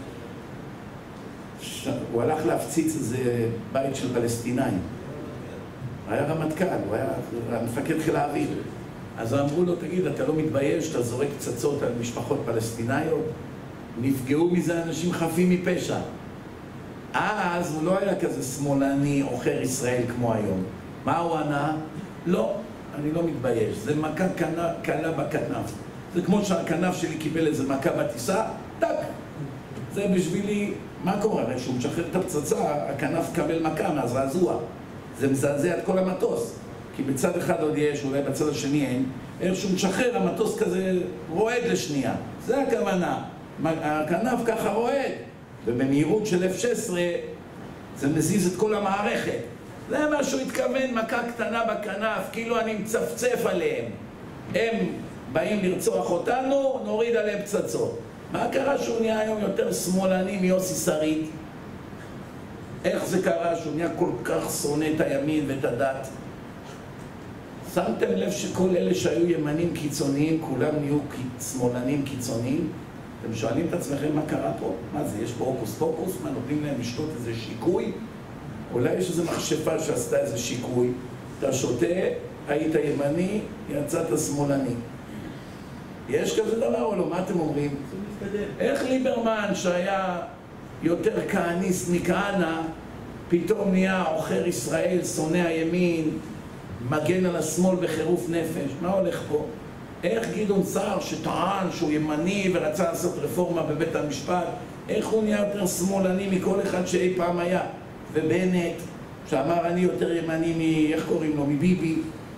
הוא הלך להפציץ איזה בית של פלסטינאים. היה רמטכ"ל, הוא היה מפקד חיל האוויר. אז אמרו לו, תגיד, אתה לא מתבייש, אתה זורק פצצות על משפחות פלסטינאיות? נפגעו מזה אנשים חפים מפשע. אז הוא לא היה כזה שמאלני, עוכר ישראל כמו היום. מה הוא ענה? לא, אני לא מתבייש. זה מכה קנה, קלה בכנף. זה כמו שהכנף שלי קיבל איזה מכה בטיסה, טק. זה בשבילי, מה קורה? הרי שהוא משחרר את הפצצה, הכנף קבל מכה מהזעזוע. זה מזעזע את כל המטוס. כי בצד אחד עוד יש, אולי בצד השני אין, איך שהוא משחרר, המטוס כזה רועד לשנייה. זה הכוונה. הכנף ככה רועד. ובמהירות של אף שש עשרה זה מזיז את כל המערכת. זה מה שהוא התכוון, מכה קטנה בכנף, כאילו אני מצפצף עליהם. הם באים לרצוח אותנו, נוריד עליהם פצצות. מה קרה שהוא נהיה היום יותר שמאלני מיוסי שריד? איך זה קרה שהוא נהיה כל כך שונא את הימין ואת הדת? שמתם לב שכל אלה שהיו ימנים קיצוניים, כולם נהיו שמאלנים קיצוניים? אתם שואלים את עצמכם מה קרה פה? מה זה, יש פה הוקוס פוקוס? מה, נותנים להם לשתות איזה שיקוי? אולי יש איזו מכשפה שעשתה איזה שיקוי. אתה שותה, היית ימני, יצאת שמאלני. יש כזה דבר או לא? מה אתם אומרים? איך ליברמן שהיה יותר כהניסט מכהנא, פתאום נהיה עוכר ישראל, שונא הימין, מגן על השמאל בחירוף נפש? מה הולך פה? איך גדעון סער שטען שהוא ימני ורצה לעשות רפורמה בבית המשפט, איך הוא נהיה יותר שמאלני מכל אחד שאי פעם היה? ובנט שאמר אני יותר ימני מ... איך קוראים לו? מביבי,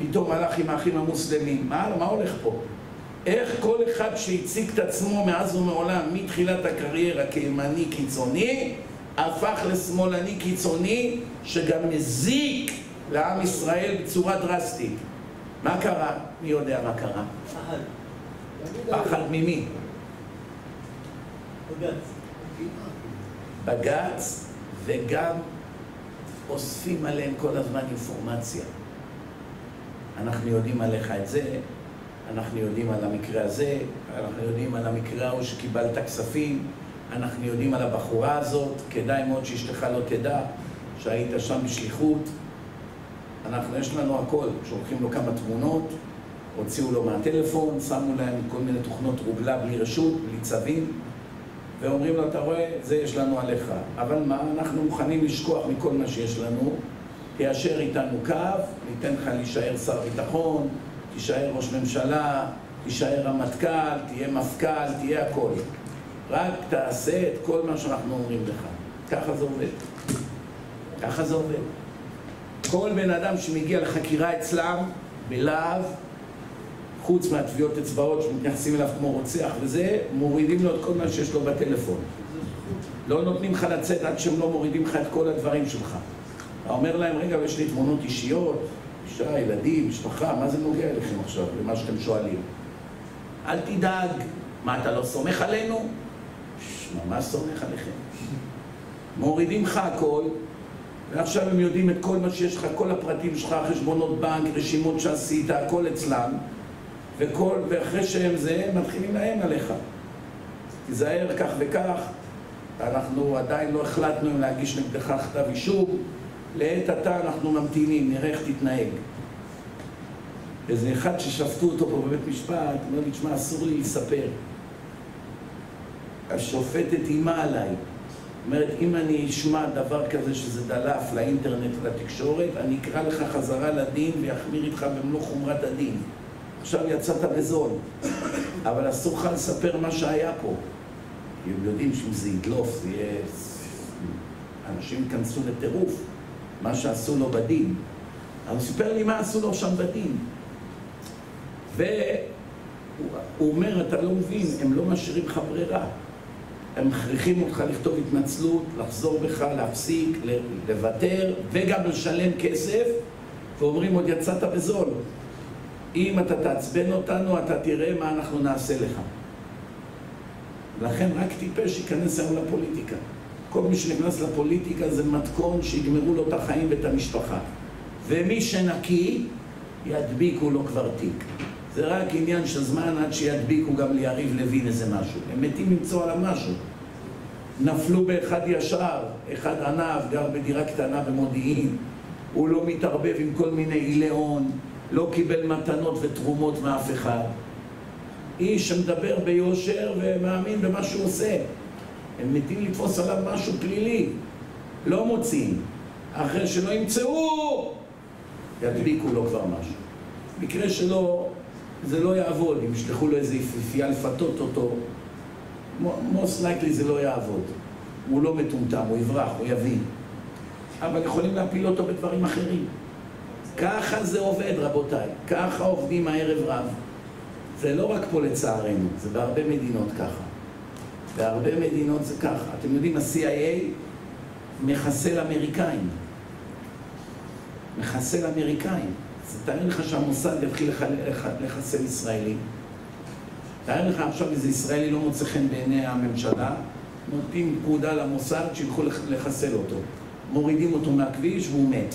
פתאום הלך עם האחים המוסלמים. מה, מה הולך פה? איך כל אחד שהציג את עצמו מאז ומעולם, מתחילת הקריירה כימני קיצוני, הפך לשמאלני קיצוני, שגם מזיק לעם ישראל בצורה דרסטית. מה קרה? מי יודע מה קרה? פחד. פחד ממי? בג"ץ. בג"ץ, וגם אוספים עליהם כל הזמן אינפורמציה. אנחנו יודעים עליך את זה, אנחנו יודעים על המקרה הזה, אנחנו יודעים על המקרה ההוא שקיבלת כספים, אנחנו יודעים על הבחורה הזאת, כדאי מאוד שאשתך לא תדע שהיית שם בשליחות. אנחנו, יש לנו הכל, שולחים לו כמה תמונות, הוציאו לו מהטלפון, שמו להם כל מיני תוכנות רוגלה בלי רשות, בלי צווים, ואומרים לו, אתה רואה, זה יש לנו עליך. אבל מה, אנחנו מוכנים לשכוח מכל מה שיש לנו, תיישר איתנו קו, ניתן לך להישאר שר ביטחון, תישאר ראש ממשלה, תישאר רמטכ"ל, תהיה מפכ"ל, תהיה הכל. רק תעשה את כל מה שאנחנו אומרים לך. ככה זה עובד. ככה זה עובד. כל בן אדם שמגיע לחקירה אצלם, בלהב, חוץ מהטביעות אצבעות שמתייחסים אליו כמו רוצח וזה, מורידים לו את כל מה שיש לו בטלפון. לא נותנים לך לצאת עד שהם לא מורידים לך את כל הדברים שלך. אתה אומר להם, רגע, יש לי תמונות אישיות, אישה, ילדים, משפחה, מה זה נוגע אליכם עכשיו, למה שאתם שואלים? אל תדאג, מה, אתה לא סומך עלינו? ממש סומך עליכם. מורידים לך הכל, ועכשיו הם יודעים את כל מה שיש לך, כל הפרטים שלך, חשבונות בנק, רשימות שעשית, הכל אצלם, וכל, ואחרי שהם זה, מתחילים להם עליך. תיזהר כך וכך, אנחנו עדיין לא החלטנו אם להגיש נגדך כתב אישום, לעת עתה אנחנו ממתינים, נראה איך תתנהג. איזה אחד ששפטו אותו פה בבית משפט, אומר לי, תשמע, אסור לי לספר. השופטת אימה עליי. אומרת, אם אני אשמע דבר כזה שזה דלף לאינטרנט ולתקשורת, אני אקרא לך חזרה לדין ויחמיר איתך במלוא חומרת הדין. עכשיו יצאת בזול, אבל אסור לך לספר מה שהיה פה. כי הם יודעים שאם זה ידלוף, זה יהיה... אנשים ייכנסו לטירוף, מה שעשו לו בדין. אבל הוא סיפר לי מה עשו לו שם בדין. והוא אומר, אתה לא מבין, הם לא משאירים לך ברירה. הם מכריחים אותך לכתוב התנצלות, לחזור בך, להפסיק, לוותר, וגם לשלם כסף, ואומרים, עוד יצאת בזול. אם אתה תעצבן אותנו, אתה תראה מה אנחנו נעשה לך. לכן רק טיפש ייכנס היום לפוליטיקה. כל מי שנכנס לפוליטיקה זה מתכון שיגמרו לו את החיים ואת המשפחה. ומי שנקי, ידביקו לו כבר תיק. זה רק עניין של זמן עד שידביקו גם ליריב לוין איזה משהו. הם מתים למצוא עליו משהו. נפלו באחד ישר, אחד ענב, גר בדירה קטנה במודיעין. הוא לא מתערבב עם כל מיני אילי הון, לא קיבל מתנות ותרומות מאף אחד. איש שמדבר ביושר ומאמין במה שהוא עושה. הם מתים לתפוס עליו משהו פלילי. לא מוצאים. אחרי שלא ימצאו, ידביקו לו כבר משהו. מקרה שלו, זה לא יעבוד. אם ישלחו לו איזה יפיפייה לפתות אותו, most likely זה לא יעבוד. הוא לא מטומטם, הוא יברח, הוא יבין. אבל יכולים להפיל אותו בדברים אחרים. ככה זה עובד, רבותיי. ככה עובדים הערב רב. זה לא רק פה לצערנו, זה בהרבה מדינות ככה. בהרבה מדינות זה ככה. אתם יודעים, ה-סי איי איי מחסל אמריקאים. מחסל אמריקאים. אז תאר לך שהמוסד יתחיל לחסל ישראלים. תאר לך עכשיו איזה ישראלי לא מוצא חן בעיני הממשלה, נותנים פקודה למוסד שילכו לחסל אותו. מורידים אותו מהכביש והוא מת.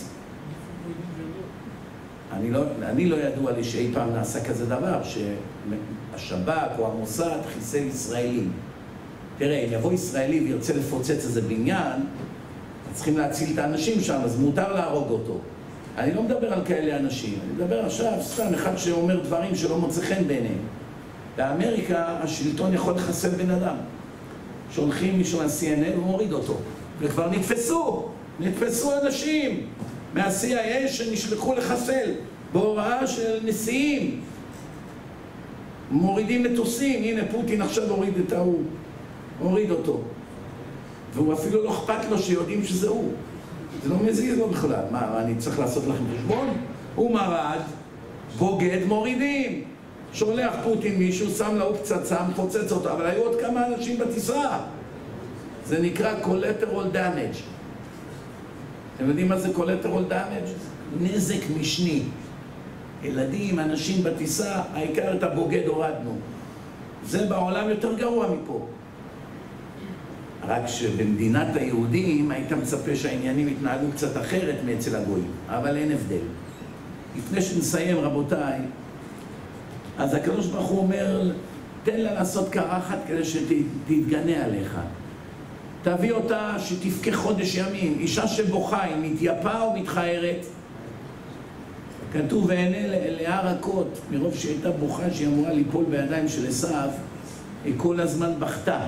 אני לא, אני לא ידוע לי שאי פעם נעשה כזה דבר, שהשב"כ או המוסד חיסל ישראלים. תראה, אם יבוא ישראלי וירצה לפוצץ איזה בניין, צריכים להציל את האנשים שם, אז מותר להרוג אותו. אני לא מדבר על כאלה אנשים, אני מדבר עכשיו סתם אחד שאומר דברים שלא מוצא חן בעיניהם. באמריקה השלטון יכול לחסל בן אדם. שולחים מישהו מה-סי אן אן ומוריד אותו. וכבר נתפסו, נתפסו אנשים מה-סי איי איי שנשלחו לחסל בהוראה של נשיאים. מורידים מטוסים, הנה פוטין עכשיו הוריד את ההוא, הוריד אותו. והוא אפילו לא אכפת לו שיודעים שזה הוא. זה לא מזיז לו בכלל. מה, אני צריך לעשות לכם חשבון? הוא מרד, בוגד מורידים. שולח פוטין מישהו, שם לו פצצה, מפוצץ אותו, אבל היו עוד כמה אנשים בטיסה. זה נקרא collateral damage. אתם יודעים מה זה collateral damage? נזק משני. ילדים, אנשים בטיסה, העיקר את הבוגד הורדנו. זה בעולם יותר גרוע מפה. רק שבמדינת היהודים היית מצפה שהעניינים יתנהלו קצת אחרת מאצל הגויים, אבל אין הבדל. לפני שנסיים, רבותיי, אז הקדוש ברוך הוא אומר, תן לה לעשות קרחת כדי שתתגנה עליך. תביא אותה שתפקה חודש ימים. אישה שבוכה, היא מתייפה או מתחיירת? כתוב, ועיני להר רכות, מרוב שהיא הייתה בוכה שהיא אמורה ליפול בידיים של עשיו, היא כל הזמן בכתה.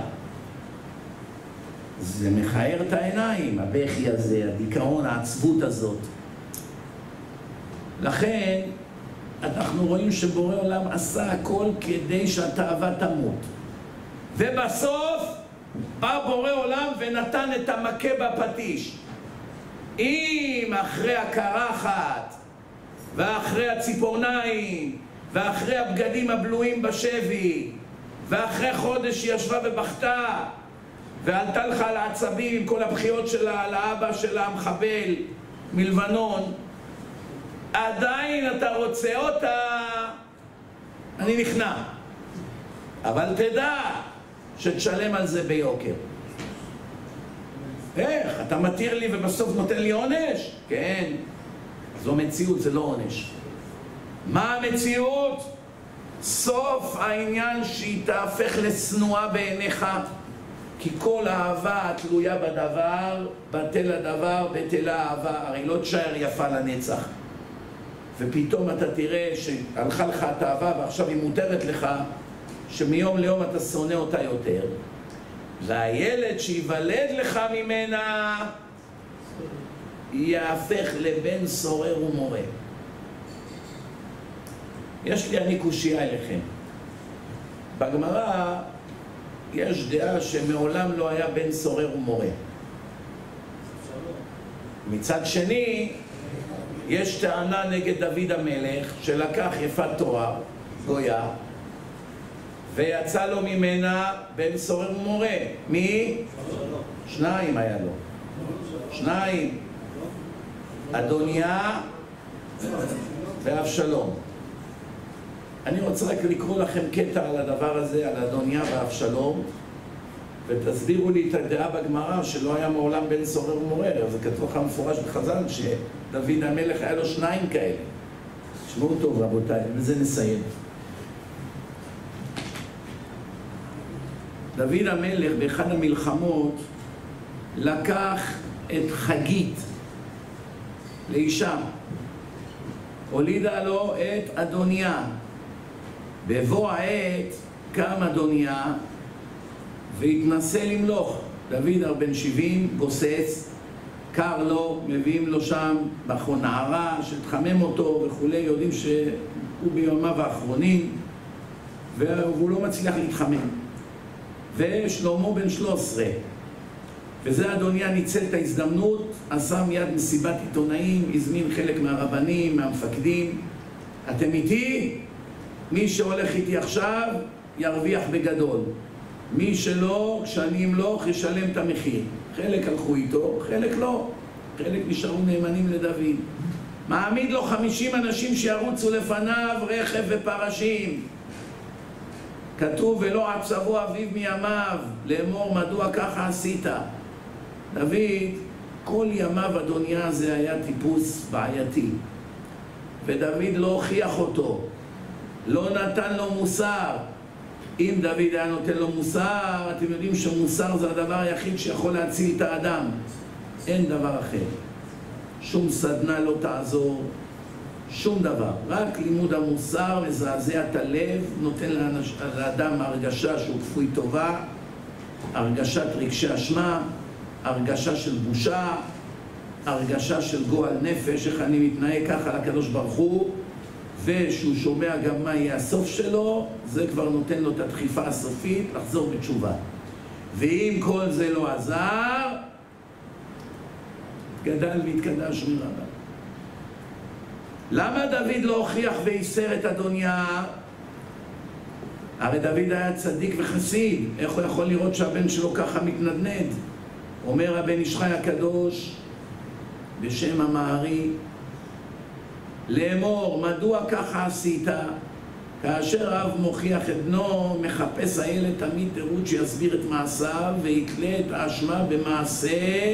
זה מכער את העיניים, הבכי הזה, הדיכאון, העצבות הזאת. לכן, אנחנו רואים שבורא עולם עשה הכל כדי שהתאווה תמות. ובסוף, בא בורא עולם ונתן את המכה בפטיש. אם אחרי הקרחת, ואחרי הציפורניים, ואחרי הבגדים הבלויים בשבי, ואחרי חודש היא ישבה ובכתה, ועלתה לך על העצבים עם כל הבחיות שלה, על האבא שלה המחבל מלבנון, עדיין אתה רוצה אותה, אני נכנע. אבל תדע שתשלם על זה ביוקר. איך? אתה מתיר לי ובסוף נותן לי עונש? כן. זו מציאות, זה לא עונש. מה המציאות? סוף העניין שהיא תהפך לסנועה בעיניך, כי כל אהבה תלויה בדבר, בטל הדבר, בטלה אהבה. הרי לא תשאר יפה לנצח. ופתאום אתה תראה שהלכה לך את האהבה ועכשיו היא מותרת לך, שמיום ליום אתה שונא אותה יותר, והילד שיוולד לך ממנה יהפך לבן סורר ומורה. יש לי אני קושיה אליכם. בגמרא יש דעה שמעולם לא היה בן סורר ומורה. מצד שני, יש טענה נגד דוד המלך שלקח יפת תואר, גויה, ויצא לו ממנה בן סורר ומורה. מי? שניים היה לו. שניים. אדוניה ואבשלום. אני רוצה רק לקרוא לכם קטע על הדבר הזה, על אדוניה ואבשלום, ותסבירו לי את הדעה בגמרא שלא היה מעולם בן סורר ומורה. זה כתוב לך מפורש בחז"ל שדוד המלך היה לו שניים כאלה. תשמעו טוב רבותיי, וזה נסיים. דוד המלך באחד המלחמות לקח את חגית לאישה, הולידה לו את אדוניה. בבוא העת קם אדוניה והתנסה למלוך. דוד בן שבעים, גוסס, קר לו, מביאים לו שם נערה שתחמם אותו וכולי, יודעים שהוא ביומיו האחרונים והוא לא מצליח להתחמם. ושלמה בן שלוש עשרה, וזה אדוניה ניצל את ההזדמנות, עשה מיד מסיבת עיתונאים, הזמין חלק מהרבנים, מהמפקדים. אתם איתי? מי שהולך איתי עכשיו ירוויח בגדול, מי שלא, כשאני אמלוך ישלם את המחיר. חלק הלכו איתו, חלק לא, חלק נשארו נאמנים לדוד. מעמיד לו חמישים אנשים שירוצו לפניו, רכב ופרשים. כתוב, ולא עצבו אביו מימיו, לאמור מדוע ככה עשית. דוד, כל ימיו אדוניה הזה היה טיפוס בעייתי, ודוד לא הוכיח אותו, לא נתן לו מוסר. אם דוד היה נותן לו מוסר, אתם יודעים שמוסר זה הדבר היחיד שיכול להציל את האדם, אין דבר אחר. שום סדנה לא תעזור, שום דבר, רק לימוד המוסר מזעזע את הלב, נותן לאנש, לאדם הרגשה שהוא כפוי טובה, הרגשת רגשי אשמה, הרגשה של בושה, הרגשה של גועל נפש, איך אני מתנהג ככה לקדוש ברוך הוא, ושהוא שומע גם מה יהיה הסוף שלו, זה כבר נותן לו את הדחיפה הסופית לחזור בתשובה. ואם כל זה לא עזר, גדל והתקדש מרבה. למה דוד לא הוכיח ואיסר את אדוניה? הרי דוד היה צדיק וחסיד, איך הוא יכול לראות שהבן שלו ככה מתנדנד? אומר הבן איש חי הקדוש בשם המערי, לאמור, מדוע ככה עשית? כאשר אב מוכיח את בנו, מחפש הילד תמיד תירוץ שיסביר את מעשיו ויקלה את האשמה במעשה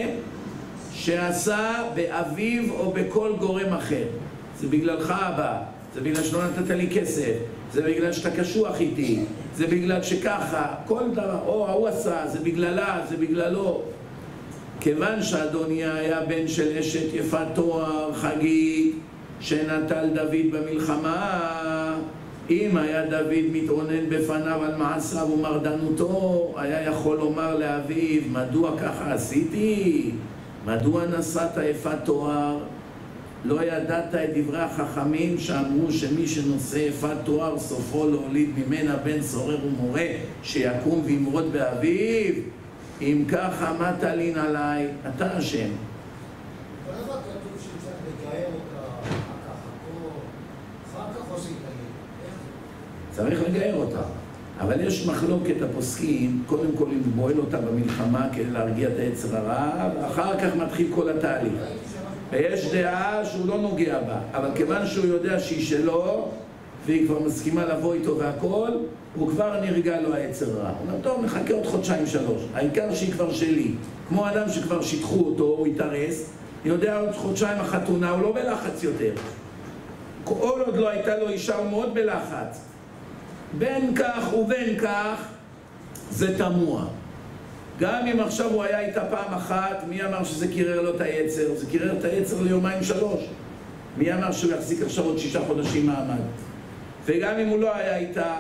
שעשה באביו או בכל גורם אחר. זה בגללך אבא, זה בגלל שלא נתת לי כסף, זה בגלל שאתה קשוח איתי, זה בגלל שככה, כל דבר, או הוא עשה, זה בגללה, זה בגללו. כיוון שאדוניה היה בן של אשת יפת תואר חגית שנטל דוד במלחמה, אם היה דוד מתעונן בפניו על מעשיו ומרדנותו, היה יכול לומר לאביו, מדוע ככה עשיתי? מדוע נשאת יפת תואר? לא ידעת את דברי החכמים שאמרו שמי שנושא יפת תואר סופו להוליד ממנה בן סורר ומורה שיקום וימרוד באביו? אם ככה מה תלין עליי? אתה אשם. למה כתוב שצריך לגאר אותה ככה פה? אחר כך עושים את צריך לגאר אותה, אבל יש מחלוקת הפוסקים, קודם כל אם בועל אותה במלחמה כדי להרגיע את היצר הרע, ואחר כך מתחיל כל התהליך. ויש דעה שהוא לא נוגע בה, אבל כיוון שהוא יודע שהיא שלו והיא כבר מסכימה לבוא איתו והכל, הוא כבר נרגע לו היצר רע. הוא אומר, טוב, נחכה עוד חודשיים שלוש, העיקר שהיא כבר שלי. כמו אדם שכבר שיתחו אותו, הוא יתארס, יודע עוד חודשיים החתונה, הוא לא בלחץ יותר. כל עוד לא הייתה לו אישה, הוא מאוד בלחץ. בין כך ובין כך זה תמוה. גם אם עכשיו הוא היה איתה פעם אחת, מי אמר שזה קירר לו את היצר? זה קירר את היצר ליומיים שלוש. מי אמר שהוא יחזיק עכשיו עוד שישה חודשים מעמד? וגם אם הוא לא היה איתה,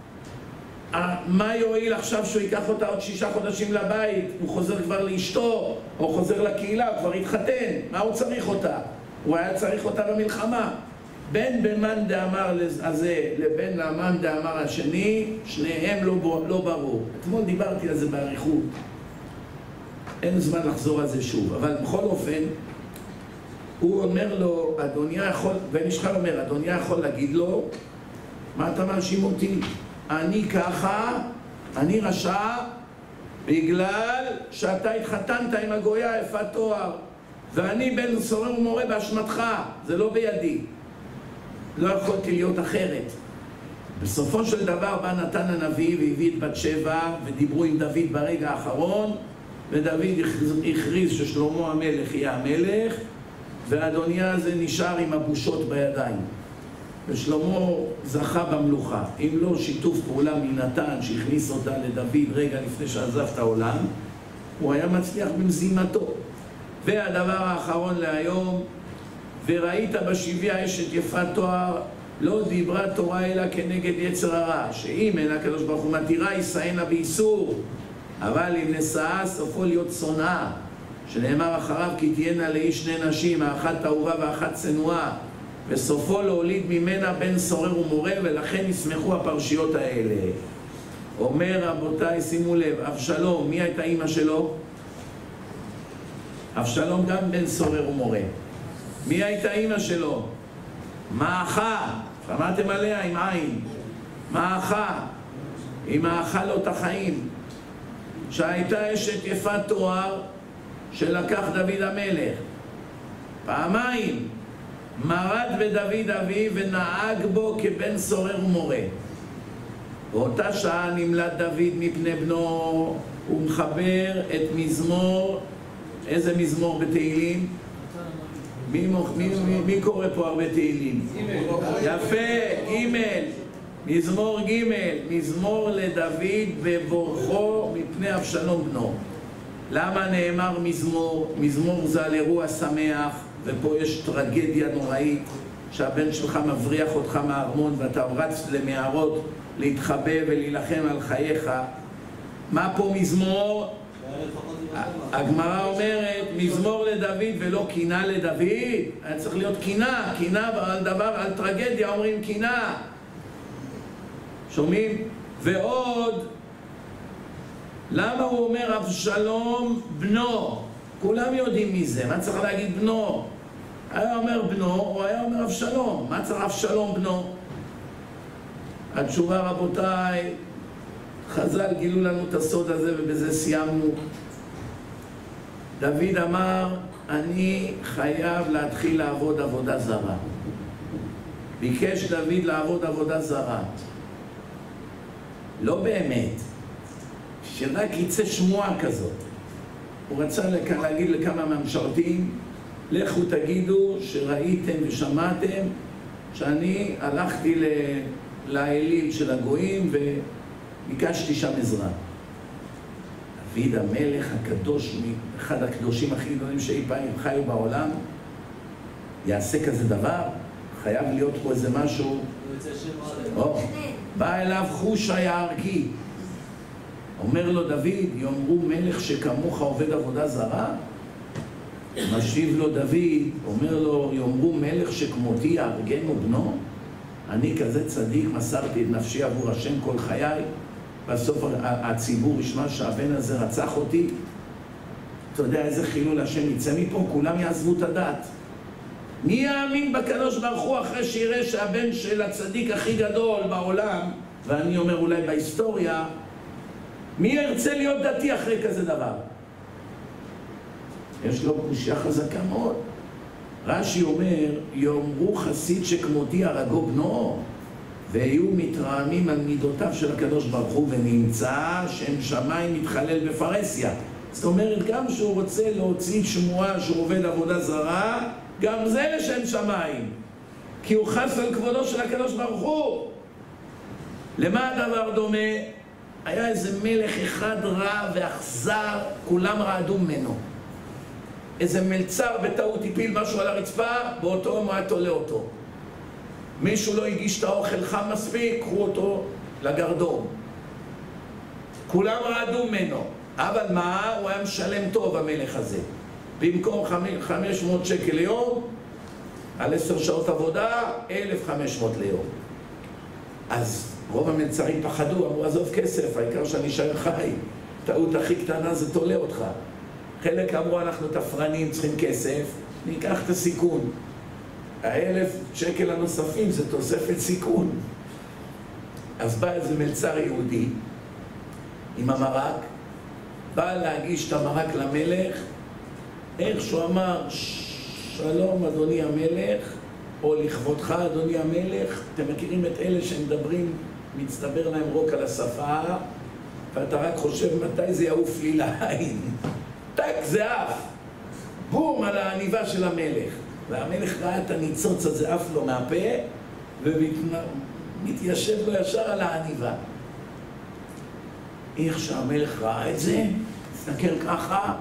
מה יועיל עכשיו שהוא ייקח אותה עוד שישה חודשים לבית? הוא חוזר כבר לאשתו, או חוזר לקהילה, הוא כבר התחתן. מה הוא צריך אותה? הוא היה צריך אותה במלחמה. בין במאן דאמר הזה לבין למאן דאמר השני, שניהם לא, לא ברור. אתמול דיברתי על זה בעריכות. אין זמן לחזור על זה שוב. אבל בכל אופן, הוא אומר לו, אדוניה יכול, בן איש חי אומר, אדוניה יכול להגיד לו, מה אתה מאשים אותי? אני ככה, אני רשע, בגלל שאתה התחתנת עם הגויה יפת תואר, ואני בן סורר ומורה באשמתך, זה לא בידי. לא יכולתי להיות אחרת. בסופו של דבר בא נתן הנביא והביא את בת שבע ודיברו עם דוד ברגע האחרון, ודוד הכריז ששלמה המלך יהיה המלך, ואדוניה הזה נשאר עם הבושות בידיים. ושלמה זכה במלוכה. אם לא שיתוף פעולה מנתן שהכניס אותה לדוד רגע לפני שעזב את העולם, הוא היה מצליח במזימתו. והדבר האחרון להיום, וראית בשביה אשת יפת תואר, לא דיברה תורה אלא כנגד יצר הרע, שאם אין הקדוש ברוך הוא מתירה ישאנה באיסור, אבל אם נשאה סופו להיות שונאה, שנאמר אחריו כי תהיינה לאיש שני נשים, האחת אהובה ואחת צנועה, וסופו להוליד ממנה בן סורר ומורה, ולכן ישמחו הפרשיות האלה. אומר רבותיי, שימו לב, אבשלום, מי הייתה אימא שלו? אבשלום גם בן סורר ומורה. מי הייתה אימא שלו? מאחה, שמעתם עליה עם עין. מאחה, היא מאחה לו את החיים, שהייתה אשת יפת תואר שלקח דוד המלך. פעמיים מרד בדוד אביו ונהג בו כבן סורר ומורה. באותה שעה נמלט דוד מפני בנו, הוא מחבר את מזמור, איזה מזמור בתהילים? מי, מי, מי, מי קורא פה הרבה תהילים? יפה, ג' מזמור ג' מזמור לדוד בבורכו מפני אבשלום בנו. למה נאמר מזמור? מזמור זה על אירוע שמח, ופה יש טרגדיה נוראית שהבן שלך מבריח אותך מהארמון ואתה רץ למערות להתחבא ולהילחם על חייך. מה פה מזמור? הגמרא אומרת מזמור לדוד ולא קינה לדוד. היה צריך להיות קינה, קינה על דבר, על טרגדיה אומרים קינה. שומעים? ועוד, למה הוא אומר אבשלום בנו? כולם יודעים מי זה, מה צריך להגיד בנו? היה אומר בנו, או היה אומר אבשלום. מה צריך אבשלום בנו? התשובה, רבותיי, חז"ל גילו לנו את הסוד הזה ובזה סיימנו. דוד אמר, אני חייב להתחיל לעבוד עבודה זרה. ביקש דוד לעבוד עבודה זרה. לא באמת, שרק יצא שמועה כזאת. הוא רצה להגיד לכמה מהמשרתים, לכו תגידו שראיתם ושמעתם שאני הלכתי לאליל של הגויים וביקשתי שם עזרה. דוד המלך הקדוש, אחד הקדושים הכי גדולים שאי פעם חיו בעולם, יעשה כזה דבר? חייב להיות פה איזה משהו. או, בא אליו חושי הערכי, אומר לו דוד, יאמרו מלך שכמוך עובד עבודה זרה? משיב לו דוד, אומר לו, יאמרו מלך שכמותי יהרגנו בנו? אני כזה צדיק, מסרתי את נפשי עבור השם כל חיי, בסוף הציבור ישמע שהבן הזה רצח אותי. אתה יודע איזה חילול השם יצא מפה? כולם יעזבו את הדת. מי יאמין בקדוש ברוך הוא אחרי שיראה שהבן של הצדיק הכי גדול בעולם, ואני אומר אולי בהיסטוריה, מי ירצה להיות דתי אחרי כזה דבר? יש לו קושיה חזקה מאוד. רש"י אומר, יאמרו חסיד שכמותי הרגו בנו, והיו מתרעמים על מידותיו של הקדוש ברוך הוא, ונמצא שם שמיים מתחלל בפרסיה. זאת אומרת, גם שהוא רוצה להוציא שמועה שהוא עובד עבודה זרה, גם זה לשם שמיים, כי הוא חס על כבודו של הקדוש ברוך הוא. למה הדבר דומה? היה איזה מלך אחד רע ואכזר, כולם רעדו ממנו. איזה מלצר בטעות הפיל משהו על הרצפה, באותו יום הוא היה תולה אותו. מישהו לא הגיש את האוכל חם מספיק, קחו אותו לגרדום. כולם רעדו ממנו. אבל מה? הוא היה משלם טוב, המלך הזה. במקום חמש מאות שקל ליום, על עשר שעות עבודה, אלף וחמש מאות ליום. אז רוב המלצרים פחדו, אמרו, עזוב כסף, העיקר שאני אשאר חי. טעות הכי קטנה זה תולה אותך. חלק אמרו, אנחנו תפרנים, צריכים כסף, ניקח את הסיכון. האלף שקל הנוספים זה תוספת סיכון. אז בא איזה מלצר יהודי עם המרק, בא להגיש את המרק למלך, איך שהוא אמר, שלום אדוני המלך, או לכבודך אדוני המלך. אתם מכירים את אלה שמדברים, מצטבר להם רוק על השפה, ואתה רק חושב מתי זה יעוף לי לעין. טק זה אף, בום על העניבה של המלך. והמלך ראה את הניצוץ הזה אף לו מהפה, ומתיישב לו ישר על העניבה. איך שהמלך ראה את זה, הסתכל ככה,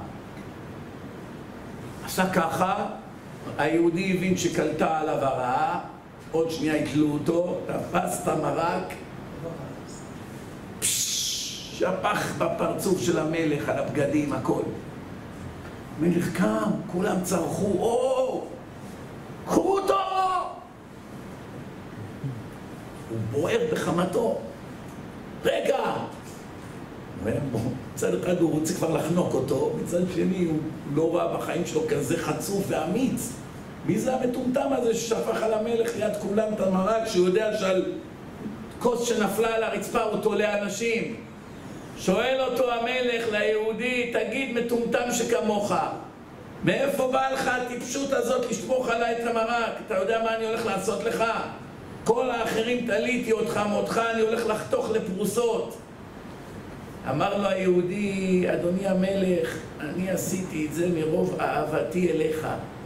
עשה ככה, היהודי הבין שקלטה עליו הרעה, עוד שנייה התלו אותו, תפס את המרק, שפך בפרצוף של המלך על הבגדים, הכל. המלך קם, כולם צרחו, או, קחו אותו! הוא בוער בחמתו. רגע! מצד אחד הוא רוצה כבר לחנוק אותו, מצד שני הוא לא ראה בחיים שלו כזה חצוף ואמיץ. מי זה המטומטם הזה ששפך על המלך ליד כולם את המרק, שהוא יודע שעל כוס שנפלה על הרצפה הוא תולה אנשים? שואל אותו המלך ליהודי, תגיד מטומטם שכמוך, מאיפה בא לך הטיפשות הזאת לשפוך עליי את המרק? אתה יודע מה אני הולך לעשות לך? כל האחרים תליתי אותך מותך, אני הולך לחתוך לפרוסות. אמר לו היהודי, אדוני המלך, אני עשיתי את זה מרוב אהבתי אליך.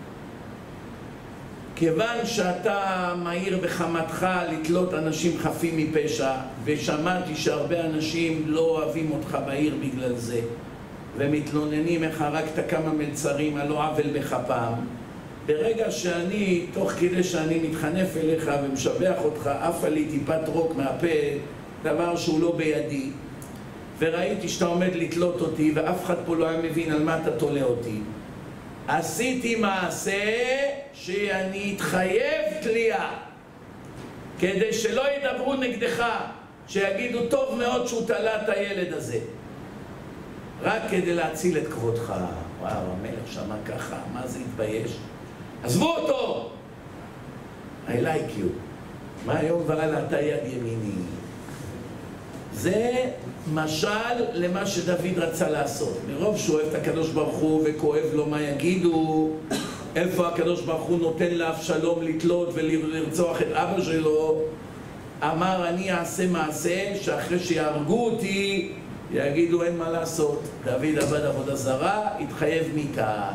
כיוון שאתה מהיר בחמתך לתלות אנשים חפים מפשע, ושמעתי שהרבה אנשים לא אוהבים אותך בעיר בגלל זה, ומתלוננים איך הרגת כמה מלצרים על לא עוול בכפם, ברגע שאני, תוך כדי שאני מתחנף אליך ומשבח אותך, עפה לי טיפת רוק מהפה, דבר שהוא לא בידי, וראיתי שאתה עומד לתלות אותי ואף אחד פה לא היה מבין על מה אתה תולה אותי, עשיתי מעשה שאני אתחייב תלייה, כדי שלא ידברו נגדך, שיגידו טוב מאוד שהוא תלה את הילד הזה, רק כדי להציל את כבודך. וואו, המלך שמע ככה, מה זה התבייש? עזבו אותו! I like you. מה היום וראה אתה יד ימיני? זה משל למה שדוד רצה לעשות. מרוב שהוא אוהב את הקדוש ברוך הוא וכואב לו מה יגידו, איפה הקדוש ברוך הוא נותן לאבשלום לתלות ולרצוח את אבא שלו, אמר אני אעשה מעשה שאחרי שיהרגו אותי יגידו אין מה לעשות. דוד עבד עבודה זרה, התחייב מיתה.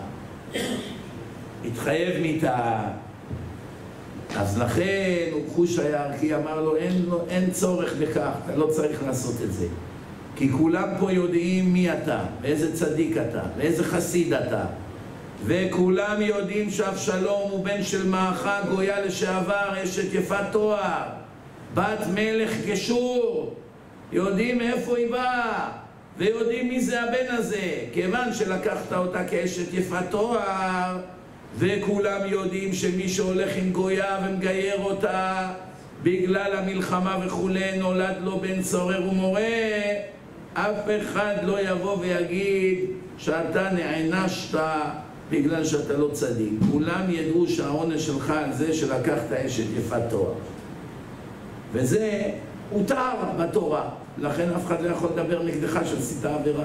התחייב מיתה. אז לכן חוש היערכי אמר לו אין, אין צורך בכך, אתה לא צריך לעשות את זה. כי כולם פה יודעים מי אתה, ואיזה צדיק אתה, ואיזה חסיד אתה. וכולם יודעים שאבשלום הוא בן של מעכה גויה לשעבר, אשת יפת תואר, בת מלך גשור. יודעים איפה היא באה, ויודעים מי זה הבן הזה, כיוון שלקחת אותה כאשת יפת תואר, וכולם יודעים שמי שהולך עם גויה ומגייר אותה בגלל המלחמה וכולי נולד לו בן צורר ומורה, אף אחד לא יבוא ויגיד שאתה נענשת בגלל שאתה לא צדיק. כולם ידעו שהעונש שלך על זה שלקחת אשת יפת תואר, וזה הותר בתורה, לכן אף אחד לא יכול לדבר נגדך שעשית עבירה.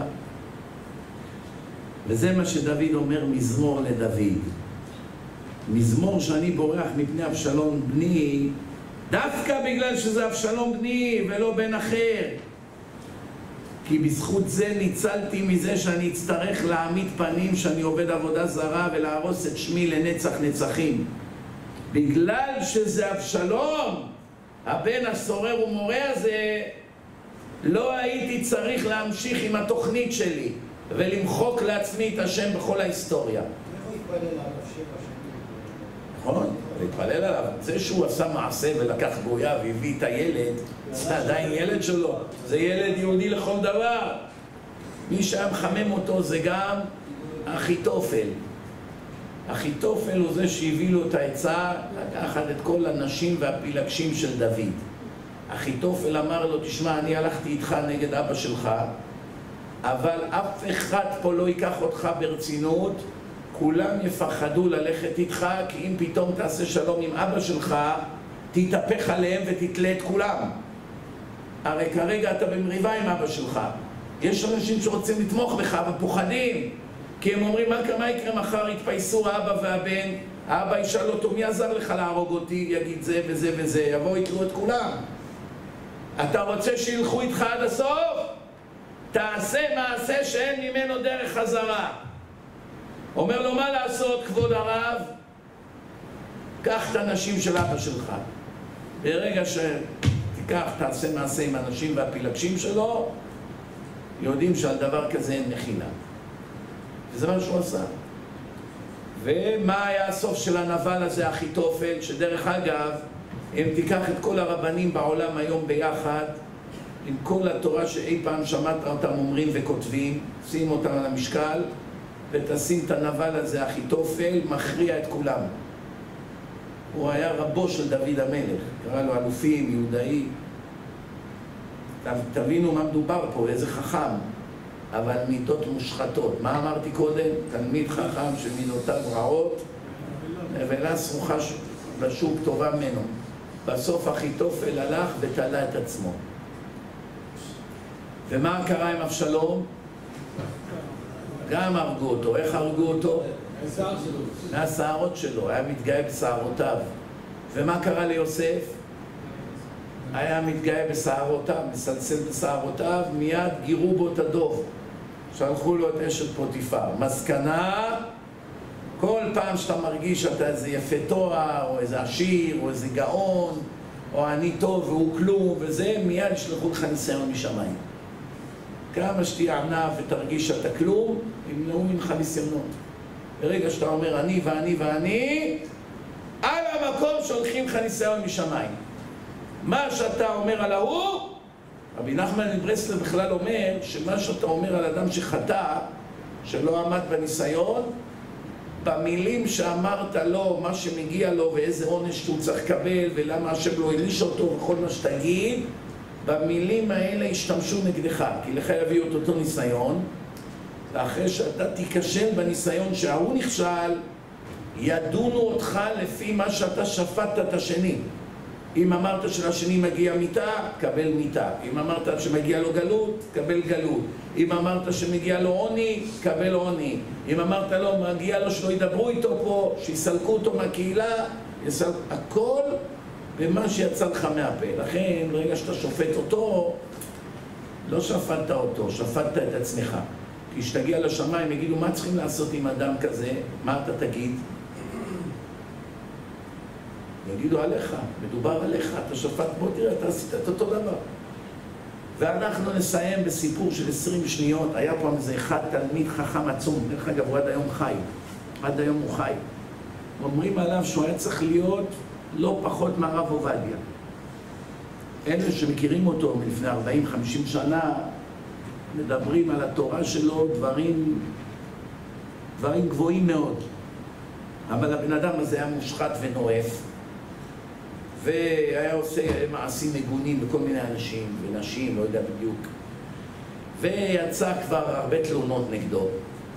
וזה מה שדוד אומר מזמור לדוד. מזמור שאני בורח מפני אבשלום בני דווקא בגלל שזה אבשלום בני ולא בן אחר, כי בזכות זה ניצלתי מזה שאני אצטרך להעמיד פנים שאני עובד עבודה זרה ולהרוס את שמי לנצח נצחים. בגלל שזה אבשלום הבן הסורר ומורה הזה לא הייתי צריך להמשיך עם התוכנית שלי ולמחוק לעצמי את השם בכל ההיסטוריה. איך הוא התפלל עליו שבע שנים? נכון, להתפלל עליו. זה שהוא עשה מעשה ולקח גויה והביא את הילד, זה עדיין ילד שלו, זה ילד יהודי לכל דבר. מי שהיה מחמם אותו זה גם אחיתופל. אחיתופל הוא זה שהביא לו את העצה לקחת את כל הנשים והפילגשים של דוד. אחיתופל אמר לו, תשמע, אני הלכתי איתך נגד אבא שלך, אבל אף אחד פה לא ייקח אותך ברצינות, כולם יפחדו ללכת איתך, כי אם פתאום תעשה שלום עם אבא שלך, תתהפך עליהם ותתלה את כולם. הרי כרגע אתה במריבה עם אבא שלך. יש אנשים שרוצים לתמוך בך ופוחדים, כי הם אומרים, מה, מה יקרה מחר? יתפייסו האבא והבן, האבא ישאל אותו, מי עזר לך להרוג אותי? יגיד זה וזה וזה, יבואו יקראו את כולם. אתה רוצה שילכו איתך עד הסוף? תעשה מעשה שאין ממנו דרך חזרה. אומר לו, מה לעשות, כבוד הרב? קח את הנשים של אבא שלך. ברגע שתיקח, תעשה מעשה עם הנשים והפילגשים שלו, יודעים שעל דבר כזה אין מחילה. וזה מה שהוא עשה. ומה היה הסוף של הנבל הזה, אחיתופל? שדרך אגב, אם תיקח את כל הרבנים בעולם היום ביחד, עם כל התורה שאי פעם שמעת אותם אומרים וכותבים, שים אותם על המשקל, ותשים את הנבל הזה, אחיתופל, מכריע את כולם. הוא היה רבו של דוד המלך, קרא לו אלופים, יהודאי. תבינו מה מדובר פה, איזה חכם, אבל מידות מושחתות. מה אמרתי קודם? תלמיד חכם שמידותיו רעות, נבלה סרוחה בשוק טובה ממנו. בסוף אחיתופל הלך ותלה את עצמו. ומה קרה עם אבשלום? גם הרגו אותו. איך הרגו אותו? מהשערות שלו, היה מתגאה בשערותיו. ומה קרה ליוסף? היה מתגאה בשערותיו, מסלסל בשערותיו, מיד גירו בו את הדוב. שלחו לו את אשת פוטיפר. מסקנה, כל פעם שאתה מרגיש שאתה איזה יפה תואר, או איזה עשיר, או איזה גאון, או אני טוב והוא כלום, וזה, מיד ישלחו לך ניסיון משמיים. כמה שתהיה ענב ותרגיש שאתה כלום, ימנעו ממך ניסיונות. ברגע שאתה אומר אני ואני ואני, על המקום שולחים לך ניסיון משמיים. מה שאתה אומר על ההוא, רבי נחמן מברסלב בכלל אומר שמה שאתה אומר על אדם שחטא, שלא עמד בניסיון, במילים שאמרת לו, מה שמגיע לו ואיזה עונש שהוא צריך לקבל ולמה השם לא הליש אותו וכל מה שתגיד, במילים האלה השתמשו נגדך, כי לך יביאו את אותו ניסיון, ואחרי שאתה תיכשל בניסיון שההוא נכשל, ידונו אותך לפי מה שאתה שפטת את השני. אם אמרת שלשני מגיע מיטה, קבל מיטה. אם אמרת שמגיע לו גלות, קבל גלות. אם אמרת שמגיע לו עוני, קבל עוני. אם אמרת לו מגיע לו שלא ידברו איתו פה, שיסלקו אותו מהקהילה, יסל... הכל במה שיצא לך מהפה. לכן ברגע שאתה שופט אותו, לא שפטת אותו, שפטת את עצמך. כי כשתגיע לשמיים יגידו מה צריכים לעשות עם אדם כזה, מה אתה תגיד? יגידו עליך, מדובר עליך, אתה שפט, בוא תראה, אתה עשית את אותו דבר. ואנחנו נסיים בסיפור של עשרים שניות. היה פעם איזה אחד תלמיד חכם עצום, דרך אגב הוא עד היום חי, עד היום הוא חי. אומרים עליו שהוא היה צריך להיות לא פחות מהרב עובדיה. אלה שמכירים אותו מלפני ארבעים חמישים שנה, מדברים על התורה שלו דברים, דברים גבוהים מאוד. אבל הבן אדם הזה היה מושחת ונואף, והיה עושה מעשים מגונים בכל מיני אנשים ונשים, לא יודע בדיוק. ויצא כבר הרבה תלונות נגדו.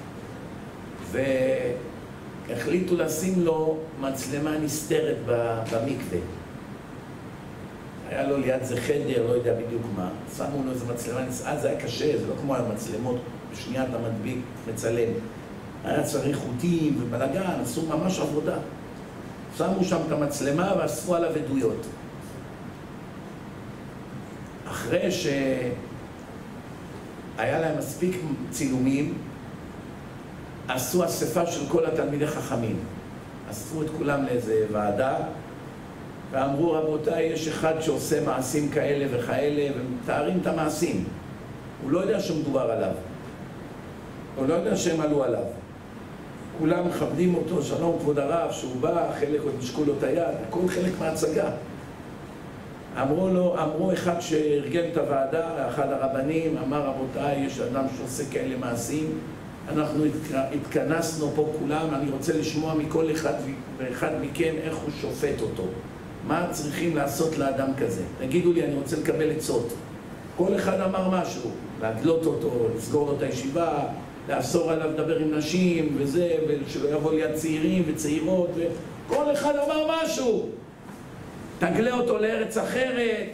והחליטו לשים לו מצלמה נסתרת במקווה. היה לו ליד זה חדר, לא יודע בדיוק מה. שמו לו איזה מצלמה נסתרת, אז זה היה קשה, זה לא כמו המצלמות, בשנייה אתה מדביק, מצלם. היה צריך חוטים ובלגן, עשו ממש עבודה. שמו שם את המצלמה ואספו עליו עדויות. אחרי שהיה להם מספיק צילומים, עשו אספה של כל התלמידי חכמים. אספו את כולם לאיזה ועדה, ואמרו, רבותיי, יש אחד שעושה מעשים כאלה וכאלה, ומתארים את המעשים. הוא לא יודע שמדובר עליו. הוא לא יודע שהם עלו עליו. כולם מכבדים אותו, שלום כבוד הרב, שהוא בא, חלק עוד נשקו לו את היד, הכל חלק מההצגה. אמרו לו, אמרו אחד שארגן את הוועדה, אחד הרבנים, אמר רבותיי, יש אדם שעושה כאלה מעשים, אנחנו התכנסנו פה כולם, אני רוצה לשמוע מכל אחד ואחד מכם איך הוא שופט אותו. מה צריכים לעשות לאדם כזה? תגידו לי, אני רוצה לקבל עצות. כל אחד אמר משהו, להגלות אותו, לסגור לו את הישיבה, לאסור עליו לדבר עם נשים וזה, ושלא יבוא ליד צעירים וצעירות, וכל אחד אמר משהו. תגלה אותו לארץ אחרת,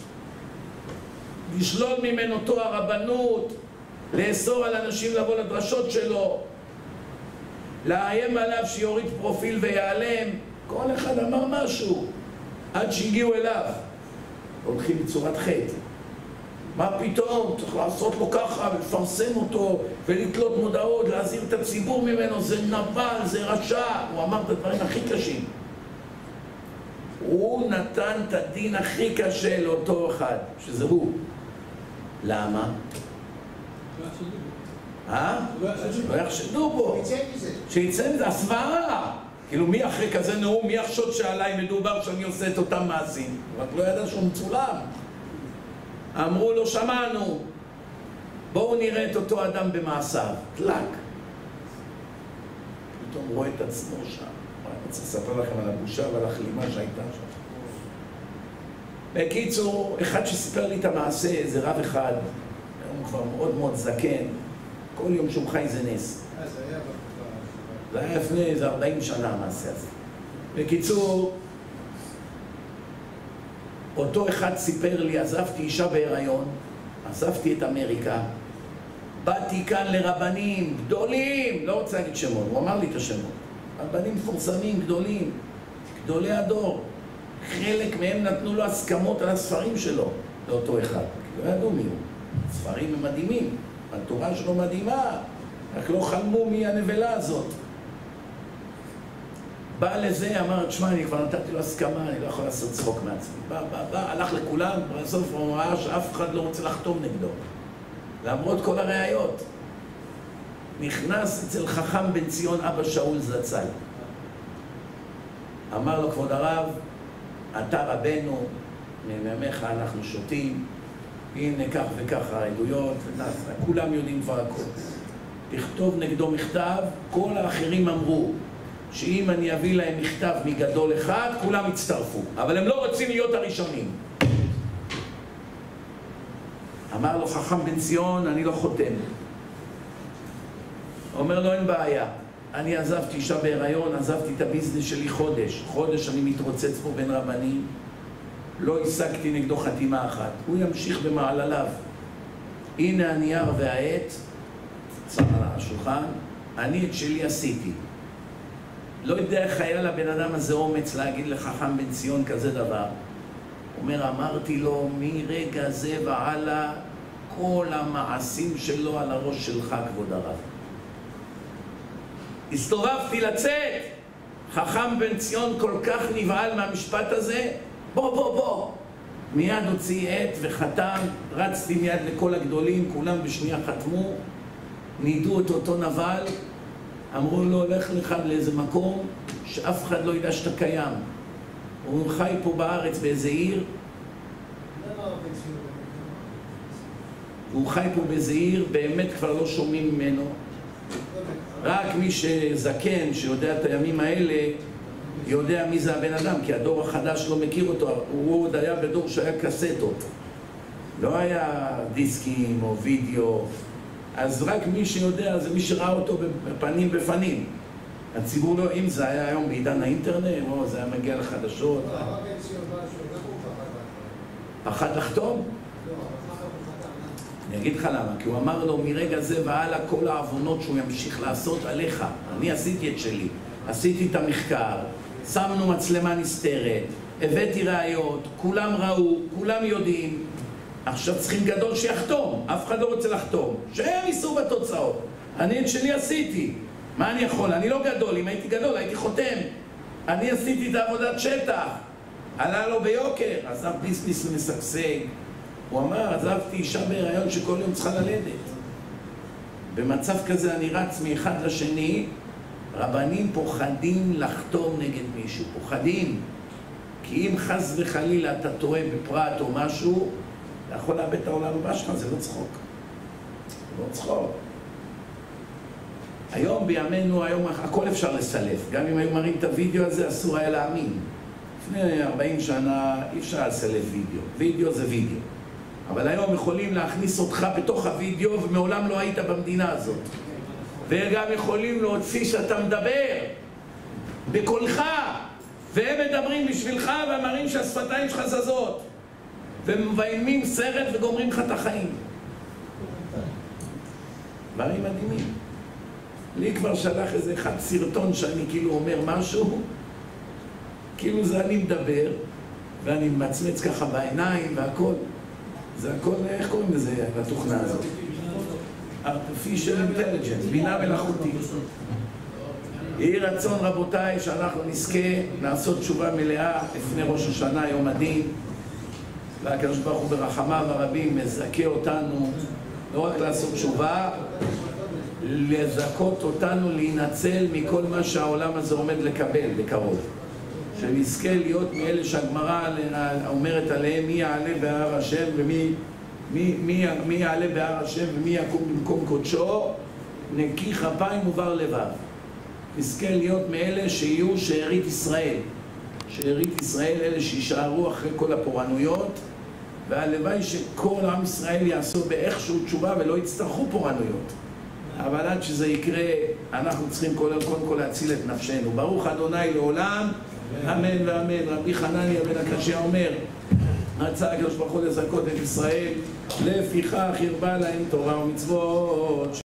לשלול ממנו תואר רבנות, לאסור על אנשים לבוא לדרשות שלו, לאיים עליו שיוריד פרופיל ויעלם. כל אחד אמר משהו, עד שהגיעו אליו. הולכים בצורת חטא. מה פתאום? צריך לעשות לו ככה ולפרסם אותו ולתלות מודעות, להזהיר את הציבור ממנו, זה נבל, זה רשע. הוא אמר את הדברים הכי קשים. הוא נתן את הדין הכי קשה לאותו אחד, שזה הוא. למה? אה? לא יחשדו בו. שיצא מזה, הסברה. כאילו מי אחרי כזה נאום, מי יחשוד שעליי מדובר שאני עושה את אותם מעשים? רק לא ידע שהוא מצולם. אמרו לו, שמענו, בואו נראה את אותו אדם במעשיו. טלק. פתאום רואה את עצמו שם. אני רוצה לספר לכם על הבושה ועל הכלימה שהייתה שם. בקיצור, אחד שסיפר לי את המעשה, זה רב אחד, הוא כבר מאוד מאוד זקן, כל יום שהוא חי זה נס. זה היה לפני איזה ארבעים שנה המעשה הזה. בקיצור, אותו אחד סיפר לי, עזבתי אישה בהיריון, עזבתי את אמריקה, באתי כאן לרבנים גדולים, לא רוצה להגיד שמות, הוא אמר לי את השמות, רבנים מפורסמים גדולים, גדולי הדור, חלק מהם נתנו לו הסכמות על הספרים שלו, לאותו אחד, כי לא ידעו מי הוא, הספרים הם מדהימים, התורה שלו מדהימה, רק לא חלמו מי הנבלה הזאת. בא לזה, אמר, תשמע, אני כבר נתתי לו הסכמה, אני לא יכול לעשות צחוק מעצמי. בא, בא, בא, הלך לכולם, בסוף הוא ראה שאף אחד לא רוצה לחתום נגדו. למרות כל הראיות. נכנס אצל חכם בן ציון אבא שאול זצ"ל. אמר לו, כבוד הרב, אתה רבנו, מימיך אנחנו שותים, הנה כך וכך העדויות, כולם יודעים כבר הכל. תכתוב נגדו מכתב, כל האחרים אמרו, שאם אני אביא להם מכתב מגדול אחד, כולם יצטרפו. אבל הם לא רוצים להיות הראשונים. אמר לו חכם בן ציון, אני לא חותם. אומר לו, אין בעיה. אני עזבתי אישה בהיריון, עזבתי את הביזנס שלי חודש. חודש אני מתרוצץ פה בין רבנים, לא השגתי נגדו חתימה אחת. הוא ימשיך במעלליו. הנה הנייר והעט, שם על השולחן, אני את שלי עשיתי. לא יודע איך היה לבן אדם הזה אומץ להגיד לחכם בן ציון כזה דבר. אומר, אמרתי לו, מרגע זה ועלה, כל המעשים שלו על הראש שלך, כבוד הרב. הסתובבתי לצאת, חכם בן ציון כל כך נבהל מהמשפט הזה, בוא בוא בוא. מיד הוציא עט וחתם, רצתי מיד לכל הגדולים, כולם בשנייה חתמו, נידו את אותו נבל, אמרו לו, הולך לך לאיזה מקום שאף אחד לא ידע שאתה קיים. הוא חי פה בארץ באיזה עיר, והוא חי פה באיזה עיר, באמת כבר לא שומעים ממנו. רק מי שזקן, שיודע את הימים האלה, יודע מי זה הבן אדם, כי הדור החדש לא מכיר אותו. הוא עוד היה בדור שהיה קסטות. לא היה דיסקים או וידאו. אז רק מי שיודע, זה מי שראה אותו בפנים בפנים. הציבור לא, אם זה היה היום בעידן האינטרנט, או זה היה מגיע לחדשות. פחד לחתום? אני אגיד לך למה, כי הוא אמר לו מרגע זה והלאה כל העוונות שהוא ימשיך לעשות עליך. אני עשיתי את שלי, עשיתי את המחקר, שמנו מצלמה נסתרת, הבאתי ראיות, כולם ראו, כולם יודעים. עכשיו צריכים גדול שיחתום, אף אחד לא רוצה לחתום, שהם יישאו בתוצאות. אני את שלי עשיתי, מה אני יכול? אני לא גדול, אם הייתי גדול הייתי חותם. אני עשיתי את העבודת שטח, עלה לו ביוקר, עזב ביסניס ומשגשג. הוא אמר, עזבתי אישה בהיריון שכל יום צריכה ללדת. במצב כזה אני רץ מאחד לשני, רבנים פוחדים לחתום נגד מישהו, פוחדים. כי אם חס וחלילה אתה טועה בפרט או משהו, אתה יכול לאבד את העולם הבא שלך, זה לא צחוק. זה לא צחוק. היום בימינו, היום הכל אפשר לסלף. גם אם היו מראים את הוידאו הזה, אסור היה להאמין. לפני ארבעים שנה אי אפשר לסלף וידאו. וידאו זה וידאו. אבל היום יכולים להכניס אותך בתוך הוידאו ומעולם לא היית במדינה הזאת. וגם יכולים להוציא שאתה מדבר בקולך, והם מדברים בשבילך ומראים שהשפתיים שלך זזות. ומביימים סרט וגומרים לך את החיים. דברים מדהימים. לי כבר שלח איזה אחד סרטון שאני כאילו אומר משהו, כאילו זה אני מדבר, ואני מצמץ ככה בעיניים והכל. זה הכל, איך קוראים לזה, לתוכנה הזאת? artificial intelligence, בינה מלאכותית. יהי רצון רבותיי שאנחנו נזכה לעשות תשובה מלאה לפני ראש השנה, יום הדין, והקדוש ברוך הוא ברחמיו הרבים מזכה אותנו לא רק לעשות תשובה, לזכות אותנו להינצל מכל מה שהעולם הזה עומד לקבל בקרוב. שנזכה להיות מאלה שהגמרא אומרת עליהם מי יעלה בהר השם ומי מי, מי, מי יעלה בהר השם ומי יקום במקום קודשו, נקי כפיים ובר לבב. נזכה להיות מאלה שיהיו שארית ישראל, שארית ישראל, אלה שישארו אחרי כל הפורענויות, והלוואי שכל עם ישראל יעשו באיכשהו תשובה ולא יצטרכו פורענויות. אבל עד שזה יקרה, אנחנו צריכים קודם כל, כל להציל את נפשנו. ברוך אדוני לעולם, אמן ואמן. רבי חנניה בן הקשיא אומר, רצה הקדוש ברוך הוא לזכות את ישראל, לפיכך הרבה להם תורה ומצוות.